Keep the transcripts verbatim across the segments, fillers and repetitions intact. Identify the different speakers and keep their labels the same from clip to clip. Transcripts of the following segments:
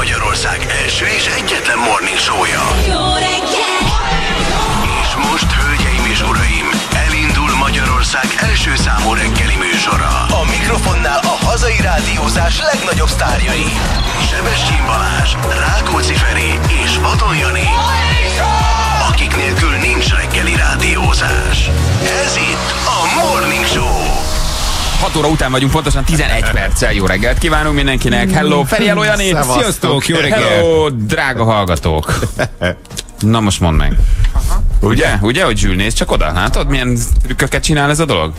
Speaker 1: Magyarország első és egyetlen morning show-ja.
Speaker 2: Jó reggel!
Speaker 1: És most, hölgyeim és uraim, elindul Magyarország első számú reggeli műsora. A mikrofonnál a hazai rádiózás legnagyobb sztárjai. Sebestyén Balázs, Rákóczi Feri és Vadon Jani. Akik nélkül nincs reggeli rádiózás. Ez itt a Morning Show.
Speaker 3: hat óra után vagyunk, pontosan tizenegy perccel. Jó reggelt kívánunk mindenkinek. Hello, Feri, hello, Jani.
Speaker 4: Sziasztok, jó reggelt.
Speaker 3: Hello, drága hallgatók. Na most mondd meg. Ugye? Ugye, hogy Zsül, nézd csak oda. Látod, milyen trükköket csinál ez a dolog?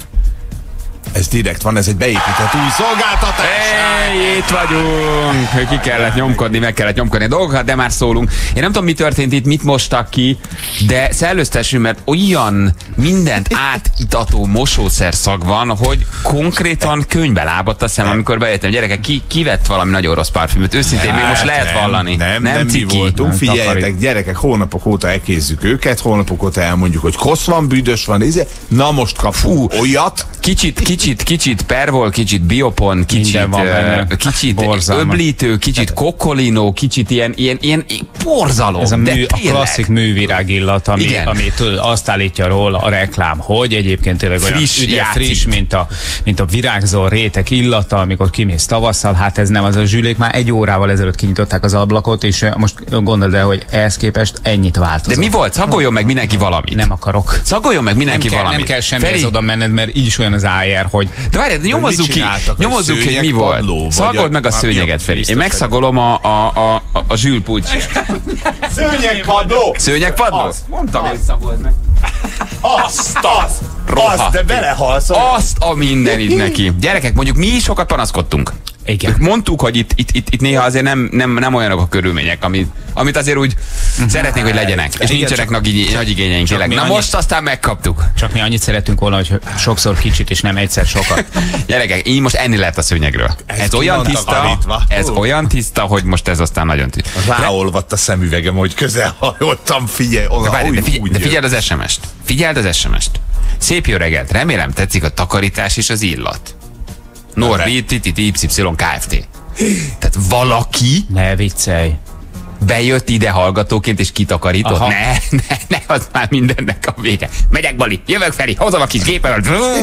Speaker 4: Ez direkt van, ez egy beépített új szolgáltatás.
Speaker 3: Hey, itt vagyunk. Ki kellett nyomkodni, meg kellett nyomkodni a dolgokat, de már szólunk. Én nem tudom, mi történt itt, mit mostak ki, de szellőztessünk, mert olyan mindent átitató mosószer szag van, hogy konkrétan könyvbe lábadt a szem, amikor bejöttem. Gyerekek, ki, ki vett valami nagyon rossz parfümöt? Őszintén, még most lehet
Speaker 4: nem,
Speaker 3: vallani.
Speaker 4: Nem, nem, nem mi voltunk. Figyeljetek, gyerekek, hónapok óta elkézzük őket, hónapok óta elmondjuk, hogy kosz van, büdös van, íze. Na most kapunk olyat.
Speaker 3: Kicsit, kicsit, kicsit pervol, kicsit biopon, kicsit, uh, kicsit öblítő, kicsit kokkolino, kicsit ilyen, ilyen, ilyen borzalom.
Speaker 5: Ez a, mű, a klasszik művirág illat, ami, amit azt állítja róla a reklám, hogy egyébként tényleg olyan friss, ugye, friss mint, a, mint a virágzó rétek illata, amikor kimész tavasszal. Hát ez nem az, a Zsülék már egy órával ezelőtt kinyitották az ablakot, és most gondold el, hogy ehhez képest ennyit változott.
Speaker 3: De mi volt? Szagoljon meg mindenki valamit.
Speaker 5: Nem akarok.
Speaker 3: Szagoljon meg mindenki
Speaker 5: nem kell,
Speaker 3: valamit.
Speaker 5: Nem kell semmihez oda menned, mert így is olyan az á er, hogy...
Speaker 3: De várjál, nyomozzuk ki, nyomozzuk ki, hogy mi volt. Szagold meg a szőnyeget, Feri. Én megszagolom a, a, a, a, a Zsül Pucs.
Speaker 4: Szőnyegpadló!
Speaker 3: Szőnyegpadló? Mondtam, hogy szagold meg.
Speaker 4: Azt, az! Azt, de belehalsz.
Speaker 3: Azt a mindenit neki. Gyerekek, mondjuk mi is sokat panaszkodtunk.
Speaker 5: Igen.
Speaker 3: Mondtuk, hogy itt, itt, itt, itt néha azért nem, nem, nem olyanok a körülmények, amit, amit azért úgy uh-huh. szeretnénk, hogy legyenek. És igen, nincsenek nagy, igény, nagy igényeink. Na annyit, most aztán megkaptuk.
Speaker 5: Csak mi annyit szeretünk volna, hogy sokszor kicsit és nem egyszer sokat.
Speaker 3: Gyerekek, így most enni lehet a szőnyegről. Ez, ez olyan tiszta, ez olyan tiszta, hogy most ez aztán nagyon tiszta.
Speaker 4: Ráolvadt a szemüvegem, hogy közel hajoltam, figyelj.
Speaker 3: De, várj, de, figyelj, de figyeld az es em est. Figyeld az es em est. Szép jó reggelt. Remélem tetszik a takarítás és az illat. Norbi, té té té Y Kft. Tehát valaki
Speaker 5: ne viccelj.
Speaker 3: Bejött ide hallgatóként és kitakarított. Aha. Ne, ne, ne, az már mindennek a vége. Megyek, Bali, jövök, Feri, hozom a kis gépen,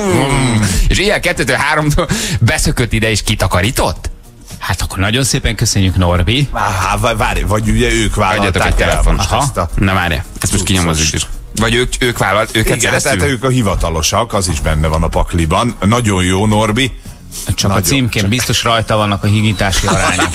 Speaker 3: és ilyen kettőtől háromtól beszökött ide és kitakarított?
Speaker 5: Hát akkor nagyon szépen köszönjük, Norbi.
Speaker 4: Várj, várj, vagy ugye ők vállalták el most ezt a...
Speaker 3: Na várj, ezt most kinyomozzuk is. Vagy ők, ők vállalt, őket
Speaker 4: igen, tehát ők a hivatalosak, az is benne van a pakliban. Nagyon jó, Norbi.
Speaker 5: Csak
Speaker 4: nagyon,
Speaker 5: a címkén csak... biztos rajta vannak a higítási arányok.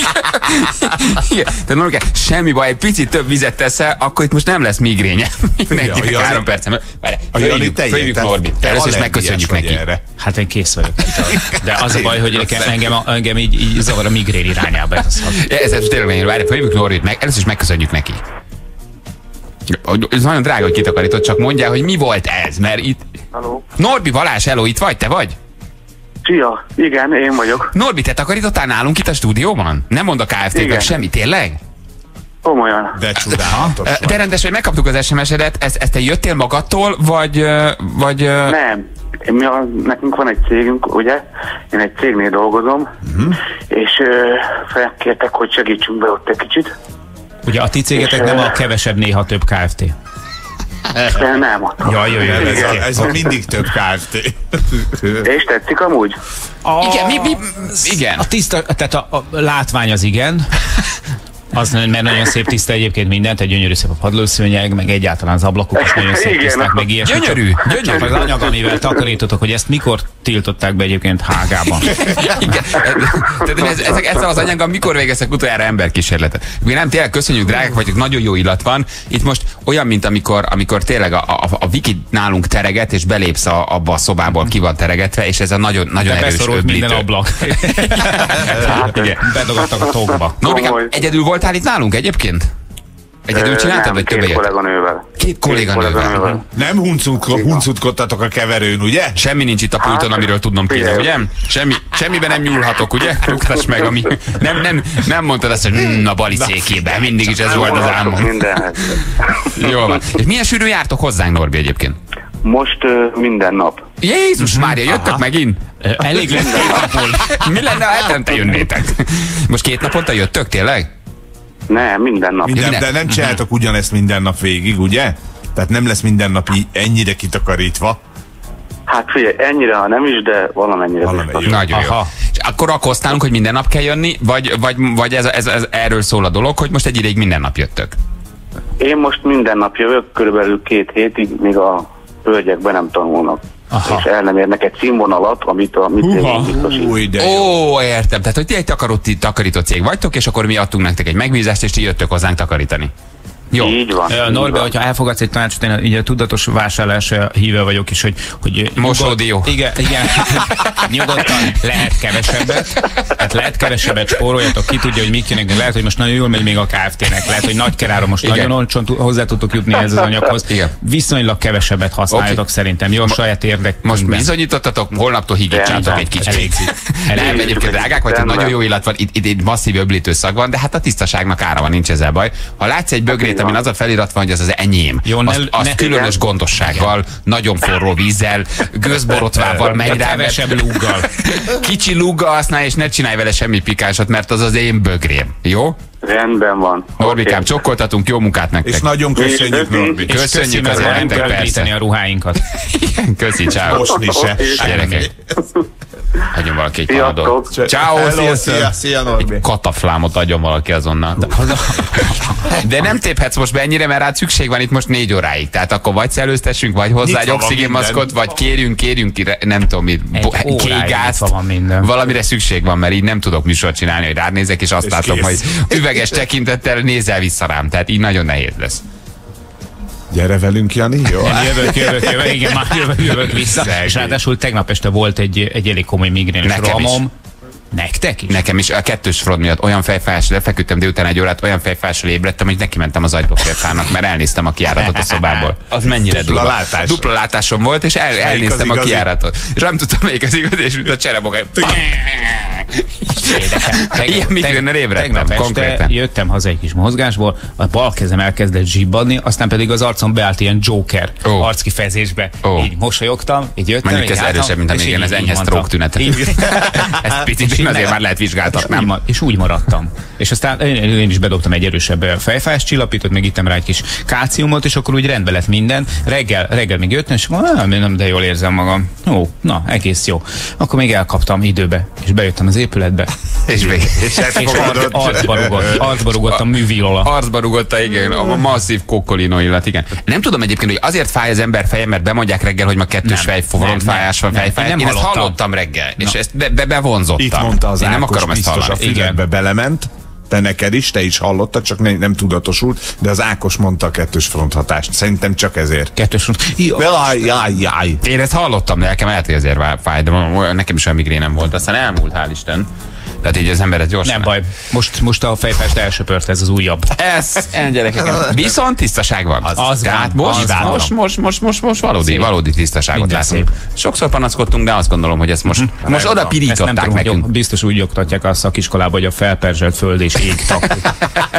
Speaker 3: Igen, tehát Norbi, semmi baj, egy picit több vizet teszel, akkor itt most nem lesz migrénye. Mindenkinek ja, három percem. Följük Norbit. Először is megköszönjük neki. Erre.
Speaker 5: Hát én kész vagyok. De az a baj, hogy nekem, engem, engem így, így zavar a migrén irányába. Ez,
Speaker 3: ez, ez tényleg, várj, följük Norbit, meg, először is megköszönjük neki. Ez nagyon drága, hogy kitakarított, csak mondjál, hogy mi volt ez, mert itt...
Speaker 6: Halló.
Speaker 3: Norbi, Balázs, hello, itt vagy, te vagy?
Speaker 6: Szia, igen, én vagyok.
Speaker 3: Norbi, te takarítottál nálunk itt a stúdióban? Nem mond a Kft-nek semmi, tényleg?
Speaker 6: Komolyan.
Speaker 4: De csodálatos.
Speaker 3: Te rendes, hogy megkaptuk az es em es-edet, ezt, ezt te jöttél magadtól, vagy... vagy
Speaker 6: nem, mi a, nekünk van egy cégünk, ugye? Én egy cégnél dolgozom, uh-huh. és uh, felkértek, hogy segítsünk be ott egy kicsit.
Speaker 5: Ugye a ti cégetek és, nem a kevesebb, néha több Kft.
Speaker 6: De nem.
Speaker 5: Jaj, jaj, jaj,
Speaker 4: ez, a, ez a mindig több Kft.
Speaker 6: És tetszik amúgy?
Speaker 5: A,
Speaker 3: igen, mi, mi, igen.
Speaker 5: A tiszta, tehát a, a látvány az igen. Az, mert nagyon szép tiszta egyébként mindent, egy gyönyörű szép a padlószőnyeg, meg egyáltalán az ablakok is nagyon szép tiszták, meg ilyesmi.
Speaker 3: Gyönyörű, gyönyörű.
Speaker 5: Csak az anyag, amivel takarítotok, hogy ezt mikor tiltották be egyébként Hágában?
Speaker 3: Igen. Tehát ez, ezek, ezzel az anyaggal mikor végeztek utoljára emberkísérletet? Mi nem, tényleg köszönjük, drágák vagyok, nagyon jó illat van. Itt most olyan, mint amikor, amikor tényleg a, a, a Viki nálunk tereget, és belépsz a, abba a szobából, ki van teregetve, és ez a nagyon, nagyon erős öblítő.
Speaker 5: Minden ablak. Hát, igen. Bedogadtak a tokba.
Speaker 3: Norikám, egyedül voltál itt nálunk egyébként? Egyedül csináltad, vagy többet?
Speaker 6: Két kolléganővel.
Speaker 3: Két kolléganővel.
Speaker 4: Nem huncutkodtatok a keverőn, ugye?
Speaker 3: Semmi nincs itt a pulton, amiről tudnom kéne, ugye? Semmi, semmiben nem nyúlhatok, ugye? Nyugtass meg, ami... Nem, nem, nem mondtad azt, hogy mm, a Bali székében, mindig is ez volt az álmom. Jól van. És milyen sűrű jártok hozzánk, Norbi, egyébként?
Speaker 6: Most uh, minden nap.
Speaker 3: Jézus Mária, jöttök aha. megint?
Speaker 5: Elég lesz két napon.
Speaker 3: Mi lenne, ha hetente jönnétek? Most két naponta jöttök, tényleg?
Speaker 6: Nem, minden nap.
Speaker 4: Minden, de nem csináltok ugyanezt minden nap végig, ugye? Tehát nem lesz minden nap ennyire kitakarítva.
Speaker 6: Hát figyelj, ennyire, ha nem is, de valamennyire
Speaker 4: Valamennyi.
Speaker 3: Nagyon jó. És akkor akkoztálunk, hogy minden nap kell jönni, vagy, vagy, vagy ez, ez, ez, erről szól a dolog, hogy most egy ideig minden nap jöttök?
Speaker 6: Én most minden nap jövök, körülbelül két hétig, míg a hölgyekben nem tanulnak. Aha. És el nem érnek egy színvonalat, amit a mit biztosít.
Speaker 3: Ó, értem. Tehát, hogy ti egy takarító, takarító cég vagytok, és akkor mi adtunk nektek egy megbízást, és ti jöttök hozzánk takarítani. Jó.
Speaker 6: Így van.
Speaker 5: Norbe, hogyha elfogadsz egy tanácsot, én ugye tudatos vásárlás híve vagyok is, hogy... hogy
Speaker 3: mosódió.
Speaker 5: Igen, igen. Nyugodtan lehet kevesebbet, tehát lehet kevesebbet spóroljatok, ki tudja, hogy mikinek, lehet, hogy most nagyon jól megy még a Kft-nek, lehet, hogy nagy keráron most igen. nagyon olcsón hozzá tudtok jutni ez az anyaghoz. Igen. Viszonylag kevesebbet használjatok okay. szerintem, jó, a saját érdek.
Speaker 3: Most bizonyítottatok, holnaptól higítsátok egy kicsit. Nem, egyébként drágák vagy, nagyon jó illat van, itt, itt, itt masszív öblítő szag van, de hát a tisztaságnak ára van, nincs ezzel baj. Ha látsz egy bögrét, amin az a felirat van, hogy az az enyém. Jó, azt, ne, azt ne, különös igen. gondossággal, igen. nagyon forró vízzel, gőzborotvával megy rá.
Speaker 5: Kevesebb lúggal.
Speaker 3: Kicsi lúggal használj, és ne csinálj vele semmi pikánsat, mert az az én bögrém. Jó?
Speaker 6: Rendben van.
Speaker 3: Norbikám, okay. csokkoltatunk, jó munkát nektek.
Speaker 4: És nagyon köszönjük, Norbi.
Speaker 3: Köszönjük az erentek, persze.
Speaker 5: a ruháinkat.
Speaker 3: Igen, köszi, ciao.
Speaker 4: Mosni se.
Speaker 3: Gyerekek. Hagyjon valaki egy panadot. Ciao,
Speaker 4: szia, szia, Norbi.
Speaker 3: Egy kataflámot adjon valaki azonnal. De nem téphetsz most be ennyire, mert rád szükség van itt most négy óráig. Tehát akkor vagy szellőztessünk, vagy hozzá egy oxigénmaszkot, vagy kérjünk, kérjünk ki, nem tudom mit, kégázt. Valamire szükség van, mert így nem tudok műsort csinálni, hogy rád nézek, és azt és látom, kész. hogy üveges tekintettel nézel vissza rám. Tehát így nagyon nehéz lesz.
Speaker 4: Gyere velünk, Jani, jó?
Speaker 5: Jövök, jövök, jövök, igen, már jövök, jövök vissza. Szegény. És ráadásul tegnap este volt egy, egy elég komoly migrénes rohamom. Nektek is? Nekem is, a kettős frod miatt olyan fejfájás, lefeküdtem délután egy órát, olyan fejfájással ébredtem, hogy neki mentem az ajtófélfának, mert elnéztem a kijáratot a szobából. Az mennyire
Speaker 4: dupla látás.
Speaker 3: Dupla látásom volt, és el, elnéztem a kijáratot. És nem tudtam, melyik az igazi, és mint a csereboga. Ilyen migrénnel ébredtem, konkrétan.
Speaker 5: Jöttem haza egy kis mozgásból, a bal kezem elkezdett zsibbadni, aztán pedig az arcom beállt ilyen Joker oh. arckifejezésbe. Oh. Így mosolyogtam, így jöttem.
Speaker 3: Mondjuk ez erősebb, mint amíg ez enyhe stroke tünetet. Ez picit azért már lehet vizsgáltatni.
Speaker 5: És úgy maradtam. És aztán én is bedobtam egy erősebb fejfájás csillapítót, meg ittem rá egy kis kálciumot, és akkor úgy rendbe lett minden. Reggel, reggel még jöttem, és mondom, nem, de jól érzem magam. Jó, na, egész jó. Akkor még elkaptam időbe, és bejöttem az épületbe.
Speaker 3: És még és
Speaker 5: arcba rugott, arcba rugott a művírola.
Speaker 3: Arcba rugott, igen, a masszív kokkolino illat, igen. Nem tudom egyébként, hogy azért fáj az ember feje, mert bemondják reggel, hogy ma kettős fejfájás van, fejfájás. Én ezt hallottam reggel, és ezt be, be, bevonzottam.
Speaker 4: Itt mondta az
Speaker 3: Én nem
Speaker 4: Ákos,
Speaker 3: akarom ezt
Speaker 4: biztos
Speaker 3: hallani.
Speaker 4: a füledbe belement, te neked is, te is hallottad, csak ne, nem tudatosult, de az Ákos mondta a kettős fronthatást. Szerintem csak ezért.
Speaker 5: Kettős front.
Speaker 4: Jaj, jaj, jaj.
Speaker 3: Én ezt hallottam, de nekem lehet, hogy ezért fáj, de nekem is olyan migrénem volt. Aztán elmúlt, hál' Isten. Tehát így az ember ez gyorsan.
Speaker 5: Nem baj. Most, most a fejfájást elsöpört, ez az újabb.
Speaker 3: Ez, gyerekek. Viszont tisztaság van.
Speaker 5: Az, az
Speaker 3: Tehát van, most, az most, most, most, most, most valódi, valódi tisztaságot látunk. Sokszor panaszkodtunk, de azt gondolom, hogy ezt most, uh-huh. most oda pirították tudom, nekünk.
Speaker 5: Biztos úgy oktatják a szakiskolába, hogy a felperzselt föld és ég taktik.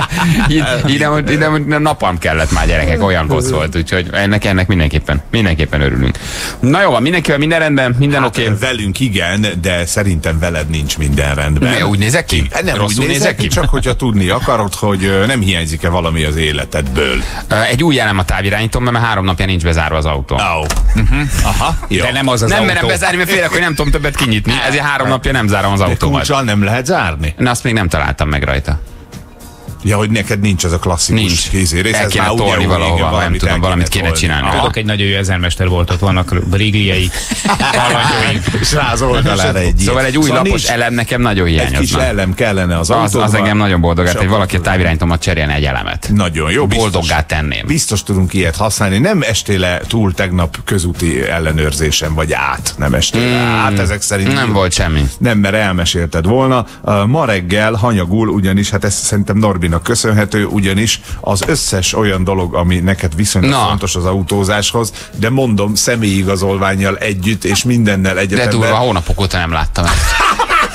Speaker 3: ide, ide, ide napalm kellett már, gyerekek, olyan rossz volt, úgyhogy ennek, ennek mindenképpen, mindenképpen örülünk. Na jó van, mindenkivel minden rendben, minden hát, oké. Okay.
Speaker 4: Velünk igen, de szerintem veled nincs minden rendben.
Speaker 3: Mi, úgy nézek ki?
Speaker 4: Nem rosszul úgy nézek ki, csak hogyha tudni akarod, hogy nem hiányzik-e valami az életedből.
Speaker 3: Egy új elem a távirányítom, mert három napja nincs bezárva az autó.
Speaker 4: Oh.
Speaker 3: Uh-huh.
Speaker 5: Aha, de nem az az
Speaker 3: nem
Speaker 5: autó.
Speaker 3: Nem merem bezárni, mert félek, hogy nem tudom többet kinyitni. Ezért három napja nem zárom az autómat.
Speaker 4: Kulccsal nem lehet zárni?
Speaker 3: Na, azt még nem találtam meg rajta.
Speaker 4: Ja, hogy neked nincs az a klasszikus kézérész.
Speaker 3: El kéne tolni valahova, nem tudom, valamit kéne csinálni.
Speaker 5: Tudok, egy nagyon jó ezermester volt, ott vannak rigliei,
Speaker 4: alanyóink. És rá az oldalára egy ilyen.
Speaker 3: Szóval egy új lapos elem nekem nagyon hiányozna.
Speaker 4: Egy kis elem kellene az autóban.
Speaker 3: Az engem nagyon boldogát, hogy valaki a távirányítomat cserélne egy elemet.
Speaker 4: Nagyon jó.
Speaker 3: Boldoggá tenném.
Speaker 4: Biztos tudunk ilyet használni. Nem estél le túl tegnap közúti ellenőrzésen, vagy át. Nem estél át, ezek szerint.
Speaker 3: Nem volt semmi.
Speaker 4: Nem, mert elmesélted volna. Ma reggel hanyagul, ugyanis, hát ezt szerintem Norbi köszönhető, ugyanis az összes olyan dolog, ami neked viszonylag Na. fontos az autózáshoz, de mondom, személyigazolvánnyal együtt, és mindennel egyetemben.
Speaker 3: De durva, hónapok óta nem láttam ezt.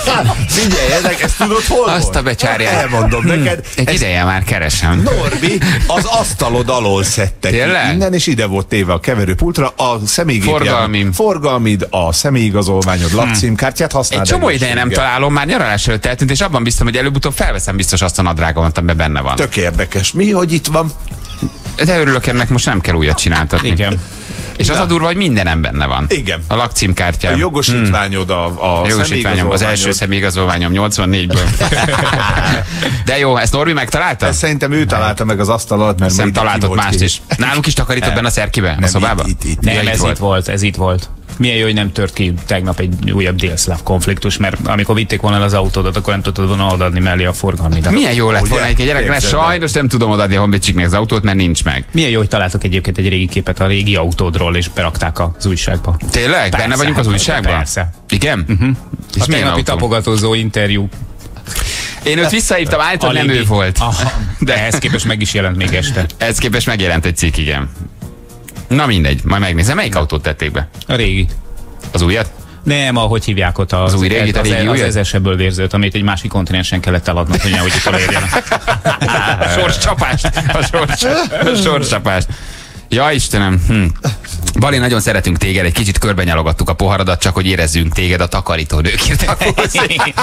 Speaker 4: Figyelj, ezek, ezt tudod hol
Speaker 3: Azt
Speaker 4: volt?
Speaker 3: a becsárját.
Speaker 4: Elmondom
Speaker 3: hmm.
Speaker 4: neked.
Speaker 3: Egy ideje már keresem.
Speaker 4: Norbi, az asztalod alól szedtek
Speaker 3: Tényleg?
Speaker 4: innen, és ide volt téve a keverőpultra, a személygépjármű.
Speaker 3: Forgalmim.
Speaker 4: Forgalmid, a személyigazolványod, lakcímkártyát használd.
Speaker 3: Egy csomó ideje nem találom, már nyaralás előtt eltűnt, és abban biztos, hogy előbb-utóbb felveszem biztos azt a nadrágomat, amiben benne van.
Speaker 4: Tök érdekes. Mi, hogy itt van?
Speaker 3: De örülök ennek, most nem kell újat csináltatni.
Speaker 5: Igen.
Speaker 3: És az a durva, hogy mindenem benne van.
Speaker 4: Igen.
Speaker 3: A lakcímkártyám.
Speaker 4: A jogosítványod, a, a,
Speaker 3: a jogosítványom, az első személyigazolványom nyolcvannégyből. De jó, ezt Norbi megtalálta?
Speaker 4: Ezt szerintem ő találta meg az asztal alatt, mert
Speaker 3: Szerintem találtott mást is. Nálunk is takarított benne a szerkibe? A szobába?
Speaker 4: Itt, itt, itt.
Speaker 5: Nem,
Speaker 3: Ja, itt
Speaker 5: ez
Speaker 3: volt.
Speaker 5: itt volt, ez itt volt. Milyen jó, hogy nem tört ki tegnap egy újabb délszláv konfliktus, mert amikor vitték volna el az autódat, akkor nem tudtad volna odaadni mellé a forgalmidat.
Speaker 3: Milyen jó lett
Speaker 4: Ugye?
Speaker 3: volna egy gyereknek,
Speaker 4: Képzeld el.
Speaker 3: sajnos nem tudom odaadni a honvédségnek az autót, mert nincs meg.
Speaker 5: Milyen jó, hogy találtak egyébként egy régi képet a régi autódról, és berakták az újságba.
Speaker 3: Tényleg?
Speaker 5: Persze,
Speaker 3: Benne vagyunk az újságban?
Speaker 5: Persze.
Speaker 3: Igen?
Speaker 5: Uh-huh.
Speaker 3: És
Speaker 5: A
Speaker 3: milyen
Speaker 5: tegnapi
Speaker 3: autó?
Speaker 5: tapogatózó interjú.
Speaker 3: Én őt visszahívtam, állítólag nem
Speaker 5: Alibi.
Speaker 3: ő volt.
Speaker 5: Aha. De ehhez képest meg is jelent még este.
Speaker 3: Ez képest megjelent egy cikk, igen. Na mindegy, majd megnézem. Melyik autót tették be?
Speaker 5: A régi.
Speaker 3: Az újat?
Speaker 5: Nem, ahogy hívják ott az,
Speaker 3: Az új régit, a
Speaker 5: az,
Speaker 3: régi
Speaker 5: az, az
Speaker 3: újat?
Speaker 5: ezesebből vérzőt, amit egy másik kontinensen kellett eladnak, hogy nehogy itt elérjenek.
Speaker 3: A sorscsapást. A, sors, a sorscsapást. Ja, Istenem. Hm. Bali, nagyon szeretünk téged, egy kicsit körbenyalogattuk a poharadat, csak hogy érezzünk téged, a takarítónők írtak hozzá.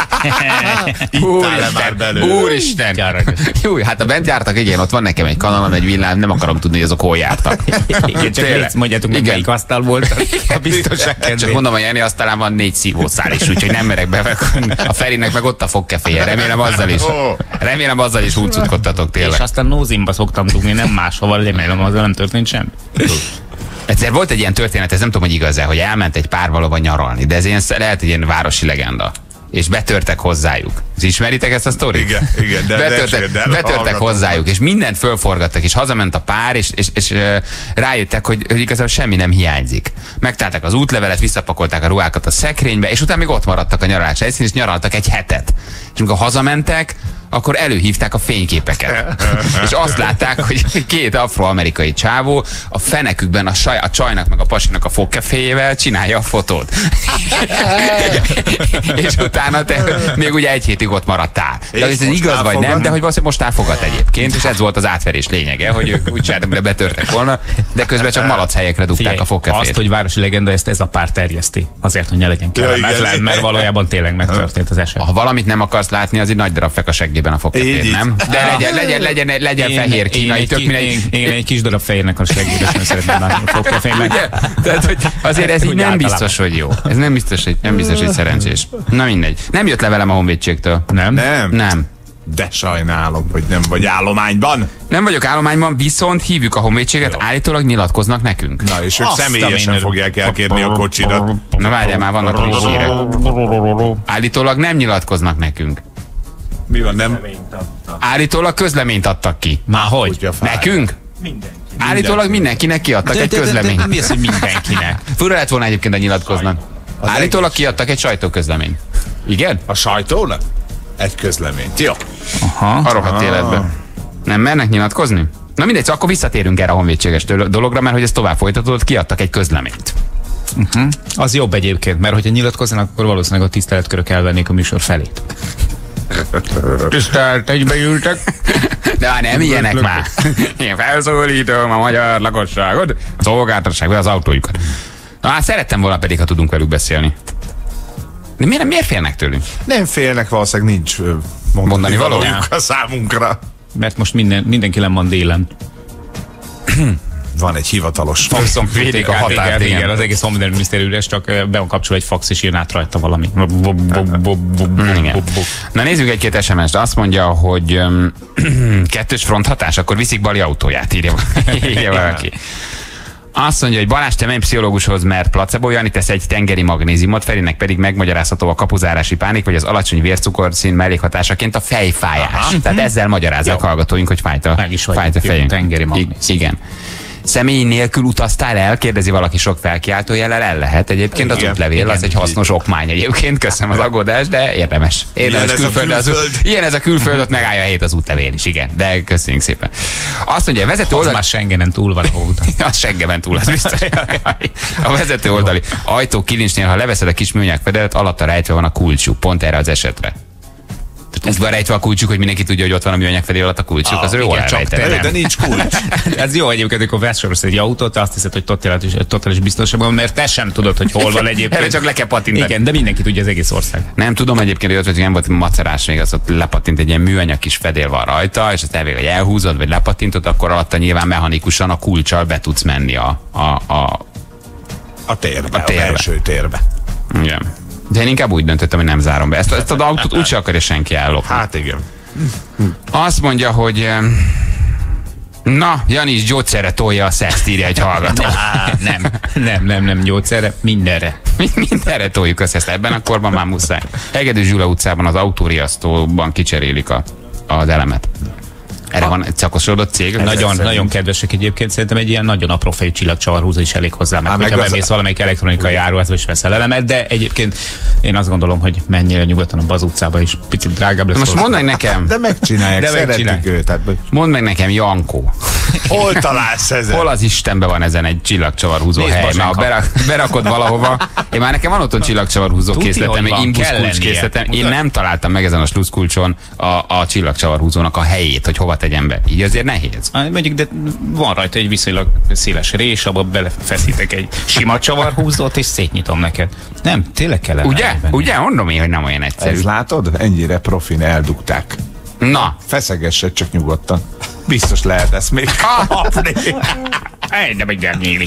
Speaker 3: Úristen, úristen. Jó, hát a bent jártak, igen, ott van nekem egy kanalon, egy villám, nem akarom tudni, hogy azok hol jártak.
Speaker 5: Igen, csak
Speaker 3: Tényleg.
Speaker 5: légy, mondjátok meg,
Speaker 3: Igen.
Speaker 5: melyik asztal volt a biztonság
Speaker 3: Csak
Speaker 5: kedvéért.
Speaker 3: mondom, hogy Jenny asztalán van négy szívószál is, úgyhogy nem merek be. A Ferinek meg ott a fogkeféje. Remélem azzal is. Remélem azzal is húncutkodtatok
Speaker 5: És
Speaker 3: tényleg.
Speaker 5: aztán nózimba szoktam dugni, nem máshova, remélem, azzal nem történt semmi.
Speaker 3: Egyszer volt egy ilyen történet, ez nem tudom, hogy igaz-e, hogy elment egy pár valahova nyaralni, de ez ilyen, lehet egy ilyen városi legenda. És betörtek hozzájuk. Ismeritek ezt a sztorit?
Speaker 4: Igen, igen, de
Speaker 3: betörtek,
Speaker 4: de, de,
Speaker 3: betörtek
Speaker 4: hallgatom.
Speaker 3: hozzájuk, és mindent fölforgattak, és hazament a pár, és, és, és uh, rájöttek, hogy, hogy igazából semmi nem hiányzik. Megtalálták az útlevelet, visszapakolták a ruhákat a szekrénybe, és utána még ott maradtak a nyaralás helyszín, és nyaraltak egy hetet. És amikor hazamentek, akkor előhívták a fényképeket. És azt látták, hogy két afroamerikai csávó a fenekükben a, saj, a csajnak meg a pasinak a fogkeféjével csinálja a fotót. És utána te még ugye egy hétig ott maradtál. De ez
Speaker 4: most
Speaker 3: igaz vagy
Speaker 4: elfogad?
Speaker 3: nem, de hogy valószínűleg most elfogad egyébként, és ez volt az átverés lényege, hogy ők úgy csináltak, hogy betörtek volna, de közben csak malac helyekre dugták
Speaker 5: Figyelj,
Speaker 3: a fogkefét.
Speaker 5: azt, hogy városi legenda, ezt ez a pár terjeszti. Azért, hogy ne legyen kellemetlen,
Speaker 4: igen.
Speaker 5: mert valójában tényleg megtörtént az eset.
Speaker 3: Ha valamit nem akarsz látni, az egy nagy darab fek a seggében a
Speaker 4: Így,
Speaker 3: fogkefét,
Speaker 4: így.
Speaker 3: nem? De legyen, legyen, legyen, legyen fehér kínai,
Speaker 5: egy
Speaker 3: tök
Speaker 5: ki-
Speaker 3: mindegy.
Speaker 5: én, én egy kis darab fehérnek a seggében sem szeretném látni a fogkefémben.
Speaker 3: Ugye? Tehát, hogy azért ez így
Speaker 5: Úgy
Speaker 3: nem
Speaker 5: általában.
Speaker 3: biztos, hogy jó. Ez nem biztos, hogy, nem biztos, hogy szerencsés. Na mindegy. Nem jött levelem a honvédségtől.
Speaker 5: Nem?
Speaker 4: Nem?
Speaker 3: Nem.
Speaker 4: De sajnálom, hogy nem vagy állományban.
Speaker 3: Nem vagyok állományban, viszont hívjuk a honvédséget, állítólag nyilatkoznak nekünk.
Speaker 4: Na, és ők
Speaker 5: Azt a
Speaker 4: személyesen
Speaker 5: mindenit.
Speaker 4: fogják elkérni a kocsidat.
Speaker 3: Na várjál, már vannak friss hírek. Állítólag nem nyilatkoznak nekünk.
Speaker 4: Mi van, nem?
Speaker 3: Állítólag közleményt adtak ki.
Speaker 5: Már hogy?
Speaker 4: Kutyafáj.
Speaker 3: Nekünk? Állítólag mindenkinek kiadtak egy
Speaker 5: De, de, de, de,
Speaker 3: közleményt.
Speaker 5: mi az, hogy mindenkinek?
Speaker 3: Fura lett volna egyébként, a nyilatkoznak. Állítólag kiadtak egy sajtóközleményt. Igen?
Speaker 4: A sajtónak? Egy közleményt. Jó.
Speaker 3: A rohadt életben. Nem mernek nyilatkozni? Na mindegy, szóval akkor visszatérünk erre a honvédséges dologra, mert hogy ez tovább folytatódott, kiadtak egy közleményt.
Speaker 5: Uh-huh. Az jobb egyébként, mert hogyha nyilatkoznak, akkor valószínűleg a tiszteletkörök elvennék a műsor felét. Tisztelt, egybeültek.
Speaker 3: De már nem ilyenek már. Én felszólítom a magyar lakosságot, a szolgáltatásságban az autójukat. Na hát szerettem volna pedig, ha tudunk velük beszélni. De miért, miért félnek tőlünk?
Speaker 4: Nem félnek, valószínűleg nincs ö, mondani,
Speaker 3: Mondani való?
Speaker 4: valójuk a számunkra.
Speaker 5: Mert most minden, mindenki nem van délen.
Speaker 4: Van egy hivatalos.
Speaker 5: Faxon
Speaker 3: védik a határt,
Speaker 5: igen,
Speaker 3: igen.
Speaker 5: az egész honvédelmi miniszter üres, csak be van kapcsolva egy fax, és írn át rajta valami.
Speaker 3: Igen. Na nézzük egy-két es em est. Azt mondja, hogy um, kettős fronthatás, akkor viszik Bali autóját, írja, írja valaki. Azt mondja, hogy Balázs, te menj pszichológushoz, mert placeboolni tesz egy tengeri magnéziumot, Ferinek pedig megmagyarázható a kapuzárási pánik, vagy az alacsony vércukorszín mellékhatásaként a fejfájás. Aha. Tehát ezzel magyarázzák hallgatóink, hogy fájt a,
Speaker 5: Meg is
Speaker 3: fájt a
Speaker 5: vagyunk,
Speaker 3: fejünk.
Speaker 5: tengeri magnézium.
Speaker 3: I- igen. Személy nélkül utaztál el? Kérdezi valaki sok felkiáltójellel, el lehet. Egyébként igen, az útlevél, igen, az egy hasznos okmány egyébként. Köszönöm az aggódást, de érdemes. Érdemes
Speaker 4: ilyen
Speaker 3: külföld,
Speaker 4: ez a külföld.
Speaker 3: Az, ilyen ez a külföld, ott megállja a hét az útlevél is, igen. De köszönjük szépen. Azt mondja, a vezető oldali...
Speaker 5: már Schengenen túl van a hót.
Speaker 3: A Schengenen túl, az biztos. A vezető oldali ajtó kilincsnél, ha leveszed a kis műanyag fedelet, alatta rejtve van a kulcsuk, pont erre az esetre. Ez van rejtve a kulcsuk, hogy mindenki tudja, hogy ott van a műanyag fedél alatt a kulcsuk, az jól elrejtett.
Speaker 4: De nincs kulcs.
Speaker 5: Ez jó egyébként, amikor vásárolsz egy autót, te azt hiszed, hogy totális, totális biztonságban, mert te sem tudod, hogy hol van egyébként.
Speaker 3: Erre csak le kell pattintani.
Speaker 5: Igen, de mindenki tudja, az egész ország.
Speaker 3: Nem tudom egyébként, hogy ott nem volt macerás még, az ott lepattint, egy ilyen műanyag kis fedél van rajta, és azt elvég, hogy elhúzod, vagy lepattintod, akkor alatta nyilván mechanikusan a kulccsal be tudsz menni a, a, a,
Speaker 4: a térbe,
Speaker 3: a, térbe.
Speaker 4: a belső térbe.
Speaker 3: Igen. De én inkább úgy döntöttem, hogy nem zárom be. Ezt, ezt az autót úgyse akarja senki ellopni.
Speaker 4: Hát igen.
Speaker 3: Azt mondja, hogy na, Jani is gyógyszerre tolja a szext, írja egy hallgató.
Speaker 5: Nem, nem, nem, nem gyógyszerre, mindenre.
Speaker 3: Mindenre toljuk a szext, ebben a korban már muszáj. Hegedű Zsula utcában az autóriasztóban kicserélik a, az elemet. Erre van egy szakosodott cég.
Speaker 5: Nagyon, nagyon kedvesek egyébként, szerintem egy ilyen nagyon apró fejű csillagcsavarhúzó is elég hozzá, mert hogyha bemész az... valamelyik elektronikai áruházba is veszel elemet, de egyébként én azt gondolom, hogy mennyire nyugodtan a Baz utcába is picit drágább lesz.
Speaker 3: Most mondd meg nekem.
Speaker 4: De megcsinálják, de szeretik őt. Hát...
Speaker 3: Mondd meg nekem, Jankó.
Speaker 4: Hol találsz ezen?
Speaker 3: Hol az Istenben van ezen egy csillagcsavarhúzó hely? Na, berak, berakod valahova. Én már nekem van otthon csillagcsavarhúzó készletem, imbusz kulcs készletem. Én nem találtam meg ezen a sluszkulcson a, a csillagcsavarhúzónak a helyét, hogy hova tegyem be. Így azért nehéz.
Speaker 5: Mondjuk, de van rajta egy viszonylag széles rés, abba belefeszítek egy sima csavarhúzót, és szétnyitom neked. Nem, tényleg kellene.
Speaker 3: Ugye? Ugye? Mondom én, hogy nem olyan egyszerű.
Speaker 4: Ezt látod? Ennyire profin eldugták.
Speaker 3: Na.
Speaker 4: Feszegessed csak nyugodtan. Biztos lehet ezt még kapni.
Speaker 5: Egy, de még nem nyílik.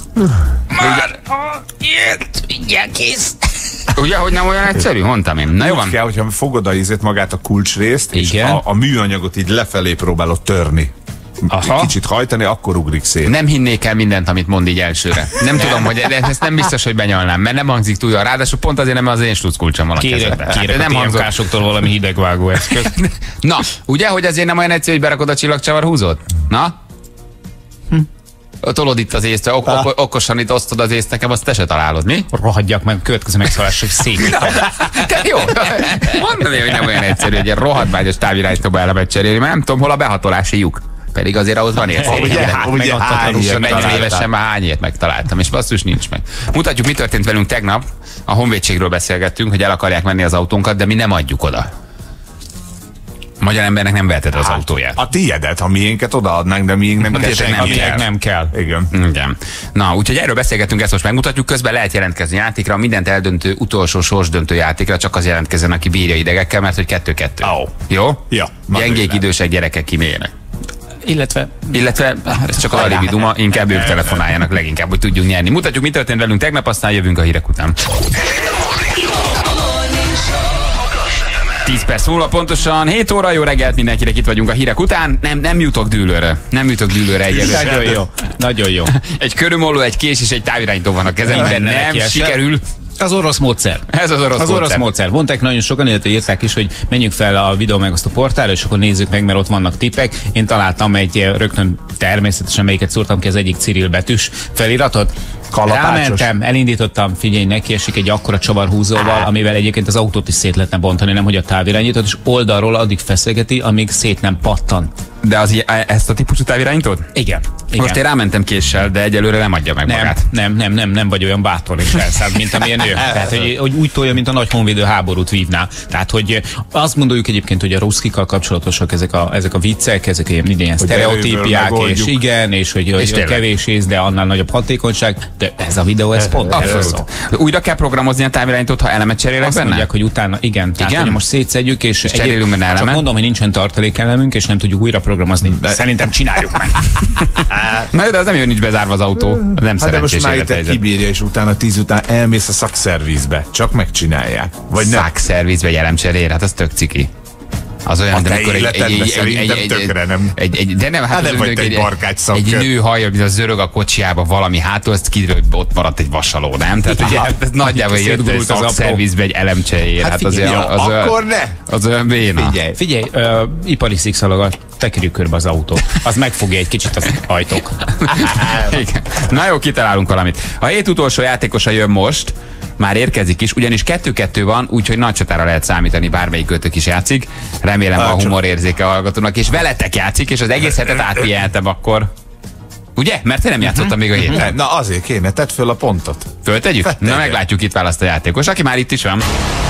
Speaker 5: Már jött, mindjárt kész.
Speaker 3: Ugye, hogy nem olyan egyszerű? Mondtam én. Na jó van.
Speaker 4: Úgy kell, hogyha fogod a ízét magát a kulcsrészt, és a, a műanyagot így lefelé próbálod törni. Aha. Kicsit hajtani, akkor ugrik szét.
Speaker 3: Nem hinnék el mindent, amit mond így elsőre. Nem tudom, hogy ezt nem biztos, hogy benyalnám, mert nem hangzik túl jól. Ráadásul pont azért nem az én sluszkulcsom van a kezedben.
Speaker 5: Kérek nem a té em ká-soktól valami hidegvágó eszköz.
Speaker 3: Na, ugye, hogy azért nem olyan egyszerű, hogy berakod a csillagcsavarhúzót? Na? Hm. Tolod itt az észt, ok ok okosan itt osztod az észt, nekem azt te se találod, mi?
Speaker 5: Rohadjak meg, következő megszólásra, hogy szétnyítom.
Speaker 3: Jó, mondani, hogy nem olyan egyszerű, hogy egy rohadvágyos távirányítóba elemet cserélni, mert nem tudom, hol a behatolási lyuk. Pedig azért ahhoz van érték.
Speaker 4: Ugye, ugye hány
Speaker 3: negyven évesen már hány ilyet megtaláltam, és basszus nincs meg. Mutatjuk, mi történt velünk tegnap. A honvédségről beszélgettünk, hogy el akarják menni az autónkat, de mi nem adjuk oda. Magyar embernek nem veheted az hát, autóját.
Speaker 4: A tiédet, a miénket odaadnánk, de miénk nem,
Speaker 3: nem,
Speaker 4: nem,
Speaker 3: kell.
Speaker 5: nem kell.
Speaker 4: Igen.
Speaker 3: Igen. Na, úgyhogy erről beszélgetünk, ezt most megmutatjuk. Közben lehet jelentkezni játékra, mindent eldöntő, utolsó sorsdöntő játékra, csak az jelentkezzen, aki bírja idegekkel, mert hogy kettő-kettő.
Speaker 4: Oh.
Speaker 3: Jó?
Speaker 4: Ja.
Speaker 3: Gyengék, idősek gyerekek kimélyenek.
Speaker 5: Illetve...
Speaker 3: Illetve, ez csak a alibi duma, inkább ők telefonáljanak leginkább, hogy tudjunk nyerni. Mutatjuk, mi történt velünk tegnap, aztán jövünk a hírek után. tíz perc múlva pontosan, hét óra, jó reggelt mindenkinek, itt vagyunk a hírek után. Nem, nem jutok dűlőre. Nem jutok dűlőre egyelőre.
Speaker 5: Nagyon jó. Nagyon jó.
Speaker 3: Egy körülmoló, egy kés és egy távirányító van a kezemben. Nem sikerül.
Speaker 5: Az orosz módszer.
Speaker 3: Ez az orosz
Speaker 5: az
Speaker 3: módszer.
Speaker 5: orosz módszer. Mondták nagyon sokan, illetve írták is, hogy menjünk fel a videó megosztó portálra, és akkor nézzük meg, mert ott vannak tippek. Én találtam egy rögtön természetesen, melyiket szúrtam ki, az egyik Cyril betűs feliratot.
Speaker 4: Kalapácsos.
Speaker 5: Rámentem, elindítottam, figyelj, neki esik egy akkora csavarhúzóval, amivel egyébként az autót is szét lehetne bontani, nem hogy a távirányítót, és oldalról addig feszegeti, amíg szét nem pattan.
Speaker 3: De az, ezt a típusú távirányítót?
Speaker 5: Igen. Igen.
Speaker 3: Most én rámentem késsel, de egyelőre nem adja meg
Speaker 5: nem,
Speaker 3: magát.
Speaker 5: Nem, nem, nem, nem vagy olyan bátor és elszállt, mint amilyen ő. Tehát, hogy, hogy úgy tolja, mint a nagy honvédő háborút vívná. Tehát, hogy azt gondoljuk egyébként, hogy a ruszkikkal kapcsolatosak ezek a, ezek a viccek, ezek ilyen, ilyen sztereotípiák, és igen, és hogy és hogy kevés ész, de annál nagyobb hatékonyság. De ez a videó, ez pont
Speaker 3: abszolút. Újra kell programozni a távirányítót, ha elemet cserélek
Speaker 5: azt
Speaker 3: benne?
Speaker 5: Mondják, hogy utána, igen. Tehát, igen? Hogy most szétszedjük, és, és
Speaker 3: cserélünk benne elemet.
Speaker 5: Csak mondom, hogy nincsen tartalékelemünk, és nem tudjuk újra programozni. De szerintem csináljuk meg.
Speaker 3: Na, de az nem jön, nincs bezárva az autó. Nem
Speaker 4: hát de most már itt kibírja, és utána tíz után elmész a szakszervizbe. Csak megcsinálják.
Speaker 3: Vagy szakszervizbe egy elemcserér, hát az tök ciki. Az olyan, de amikor egy, egy, egy, egy, egy,
Speaker 4: tökre nem.
Speaker 3: Egy, egy, de nem, hát, hát
Speaker 4: nem vagy egy, egy,
Speaker 3: egy nő hallja, hogy az zörög a kocsiába valami hátul, azt kiderül, hogy ott maradt egy vasaló, nem? Tehát ugye ez nagyjából jött egy szakszervizbe egy elemcserér.
Speaker 4: Hát, hát figyelj, az, az, az,
Speaker 3: akkor ne! Az olyan béna.
Speaker 5: Figyelj, figyelj, uh, ipari szikszalagat. tekerjük körbe az autót. Az megfogja egy kicsit az ajtók.
Speaker 3: Na jó, kitalálunk valamit. A hét utolsó játékosa jön most, már érkezik is, ugyanis kettő-kettő van, úgyhogy nagy csatára lehet számítani, bármelyik kötök is játszik. Remélem a humorérzéke a hallgatónak, és veletek játszik, és az egész hetet átvijeltem akkor. Ugye? Mert én nem játszottam még a héten.
Speaker 4: Na azért kéne, tedd föl a pontot.
Speaker 3: Föltegyük?
Speaker 4: Fettegye.
Speaker 3: Na meglátjuk, itt választ a játékos, aki már itt is van.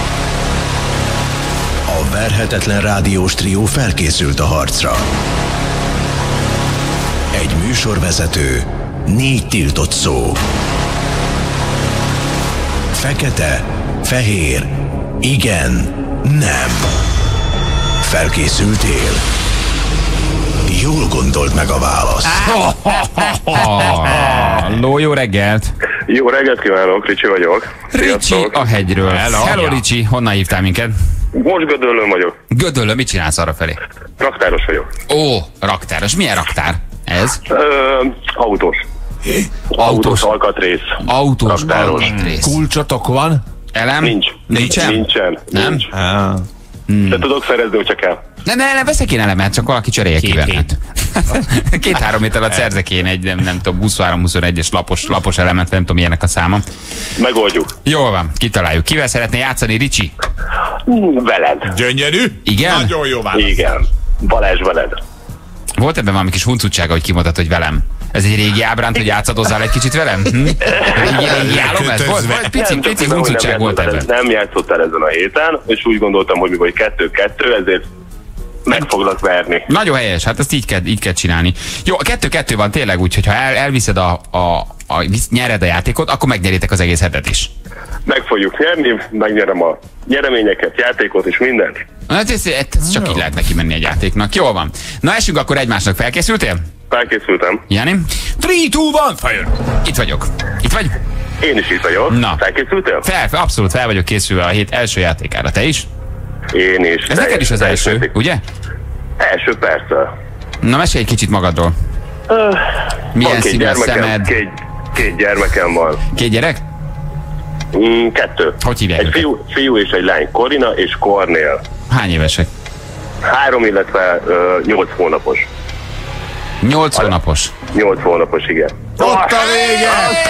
Speaker 1: A verhetetlen rádiós trió felkészült a harcra. Egy műsorvezető, négy tiltott szó. Fekete, fehér, igen, nem. Felkészültél? Jól gondold meg a választ.
Speaker 3: Halló, jó reggelt!
Speaker 2: Jó reggelt kívánok, Ricsi vagyok.
Speaker 3: Ricsi a hegyről.
Speaker 5: Hello,
Speaker 3: Hello Ricsi, honnan hívtál minket?
Speaker 2: Most Gödöllőn vagyok.
Speaker 3: Gödöllő, mit csinálsz arra felé?
Speaker 2: Raktáros vagyok.
Speaker 3: Ó, raktáros. Milyen raktár ez?
Speaker 2: Ö, autós. Autós alkatrész.
Speaker 3: Autós
Speaker 2: Raktáros.
Speaker 3: alkatrész.
Speaker 4: Kulcsotok van?
Speaker 3: Elem?
Speaker 2: Nincs.
Speaker 3: Nincsen?
Speaker 2: Nincsen.
Speaker 3: Nem?
Speaker 2: Nincs.
Speaker 4: Ah.
Speaker 2: De tudok szerezni, hogyha kell.
Speaker 3: Ne, ne, ne, veszek én elemet, csak valaki cserélje ki
Speaker 5: Két
Speaker 3: velem.
Speaker 5: hét.
Speaker 3: Két-három hét alatt szerzek én egy, nem, nem tudom, huszonhárom-huszonegyes lapos, lapos elemet, nem tudom, milyenek a száma.
Speaker 2: Megoldjuk.
Speaker 3: Jól van, kitaláljuk. Kivel szeretné játszani, Ricsi?
Speaker 2: Veled.
Speaker 4: Gyönyörű?
Speaker 3: Igen?
Speaker 4: Nagyon jó válasz.
Speaker 2: Igen. Balázs veled.
Speaker 3: Volt ebben valami kis huncutsága, hogy kimondtad, hogy velem? Ez egy régi ábránt, hogy játszadozzál egy kicsit velem? Hm? Régi, régi álom ez? Volt, volt pici,
Speaker 2: Nem, csak
Speaker 3: pici
Speaker 2: tudom, hogy
Speaker 3: huncutság
Speaker 2: nem
Speaker 3: volt
Speaker 2: játszottál-
Speaker 3: ebben.
Speaker 2: Nem játszottál ezen a héten, és úgy gondoltam, hogy mi vagy kettő-kettő, ezért meg foglak verni.
Speaker 3: Nagyon helyes, hát ezt így kell, így kell csinálni. Jó, a kettő-kettő van tényleg úgy, hogy ha el, elviszed a, a, a, visz- nyered a játékot, akkor megnyeritek az egész hetet is.
Speaker 2: Meg fogjuk nyerni, megnyerem a nyereményeket, játékot és mindent.
Speaker 3: Hát ez, ez csak így lehet neki menni egy játéknak. Jól van. Na esünk akkor egymásnak. Felkészültél?
Speaker 2: Felkészültem.
Speaker 3: Jani? három, kettő, egy, fire! Itt vagyok. Itt vagy?
Speaker 2: Én is itt vagyok.
Speaker 3: Na.
Speaker 2: Felkészültél?
Speaker 3: Fel, fel, abszolút fel vagyok készülve a hét első játékára. Te is?
Speaker 2: Én is.
Speaker 3: Ez neked is az első,
Speaker 2: Teljes-
Speaker 3: ugye?
Speaker 2: Első persze.
Speaker 3: Na mesélj egy kicsit magadról.
Speaker 2: Uh,
Speaker 3: Milyen
Speaker 2: van két
Speaker 3: színű a
Speaker 2: gyermekem,
Speaker 3: szemed?
Speaker 2: Két, két gyermekem van.
Speaker 3: Két gyerek?
Speaker 2: Mm, kettő.
Speaker 3: Hogy hívják
Speaker 2: Egy
Speaker 3: őket?
Speaker 2: fiú, fiú és egy lány. Korina és Kornél.
Speaker 3: Hány évesek?
Speaker 2: Három, illetve uh, nyolc hónapos.
Speaker 3: Nyolc hónapos.
Speaker 2: Nyolc hónapos, igen.
Speaker 4: Ott a vége!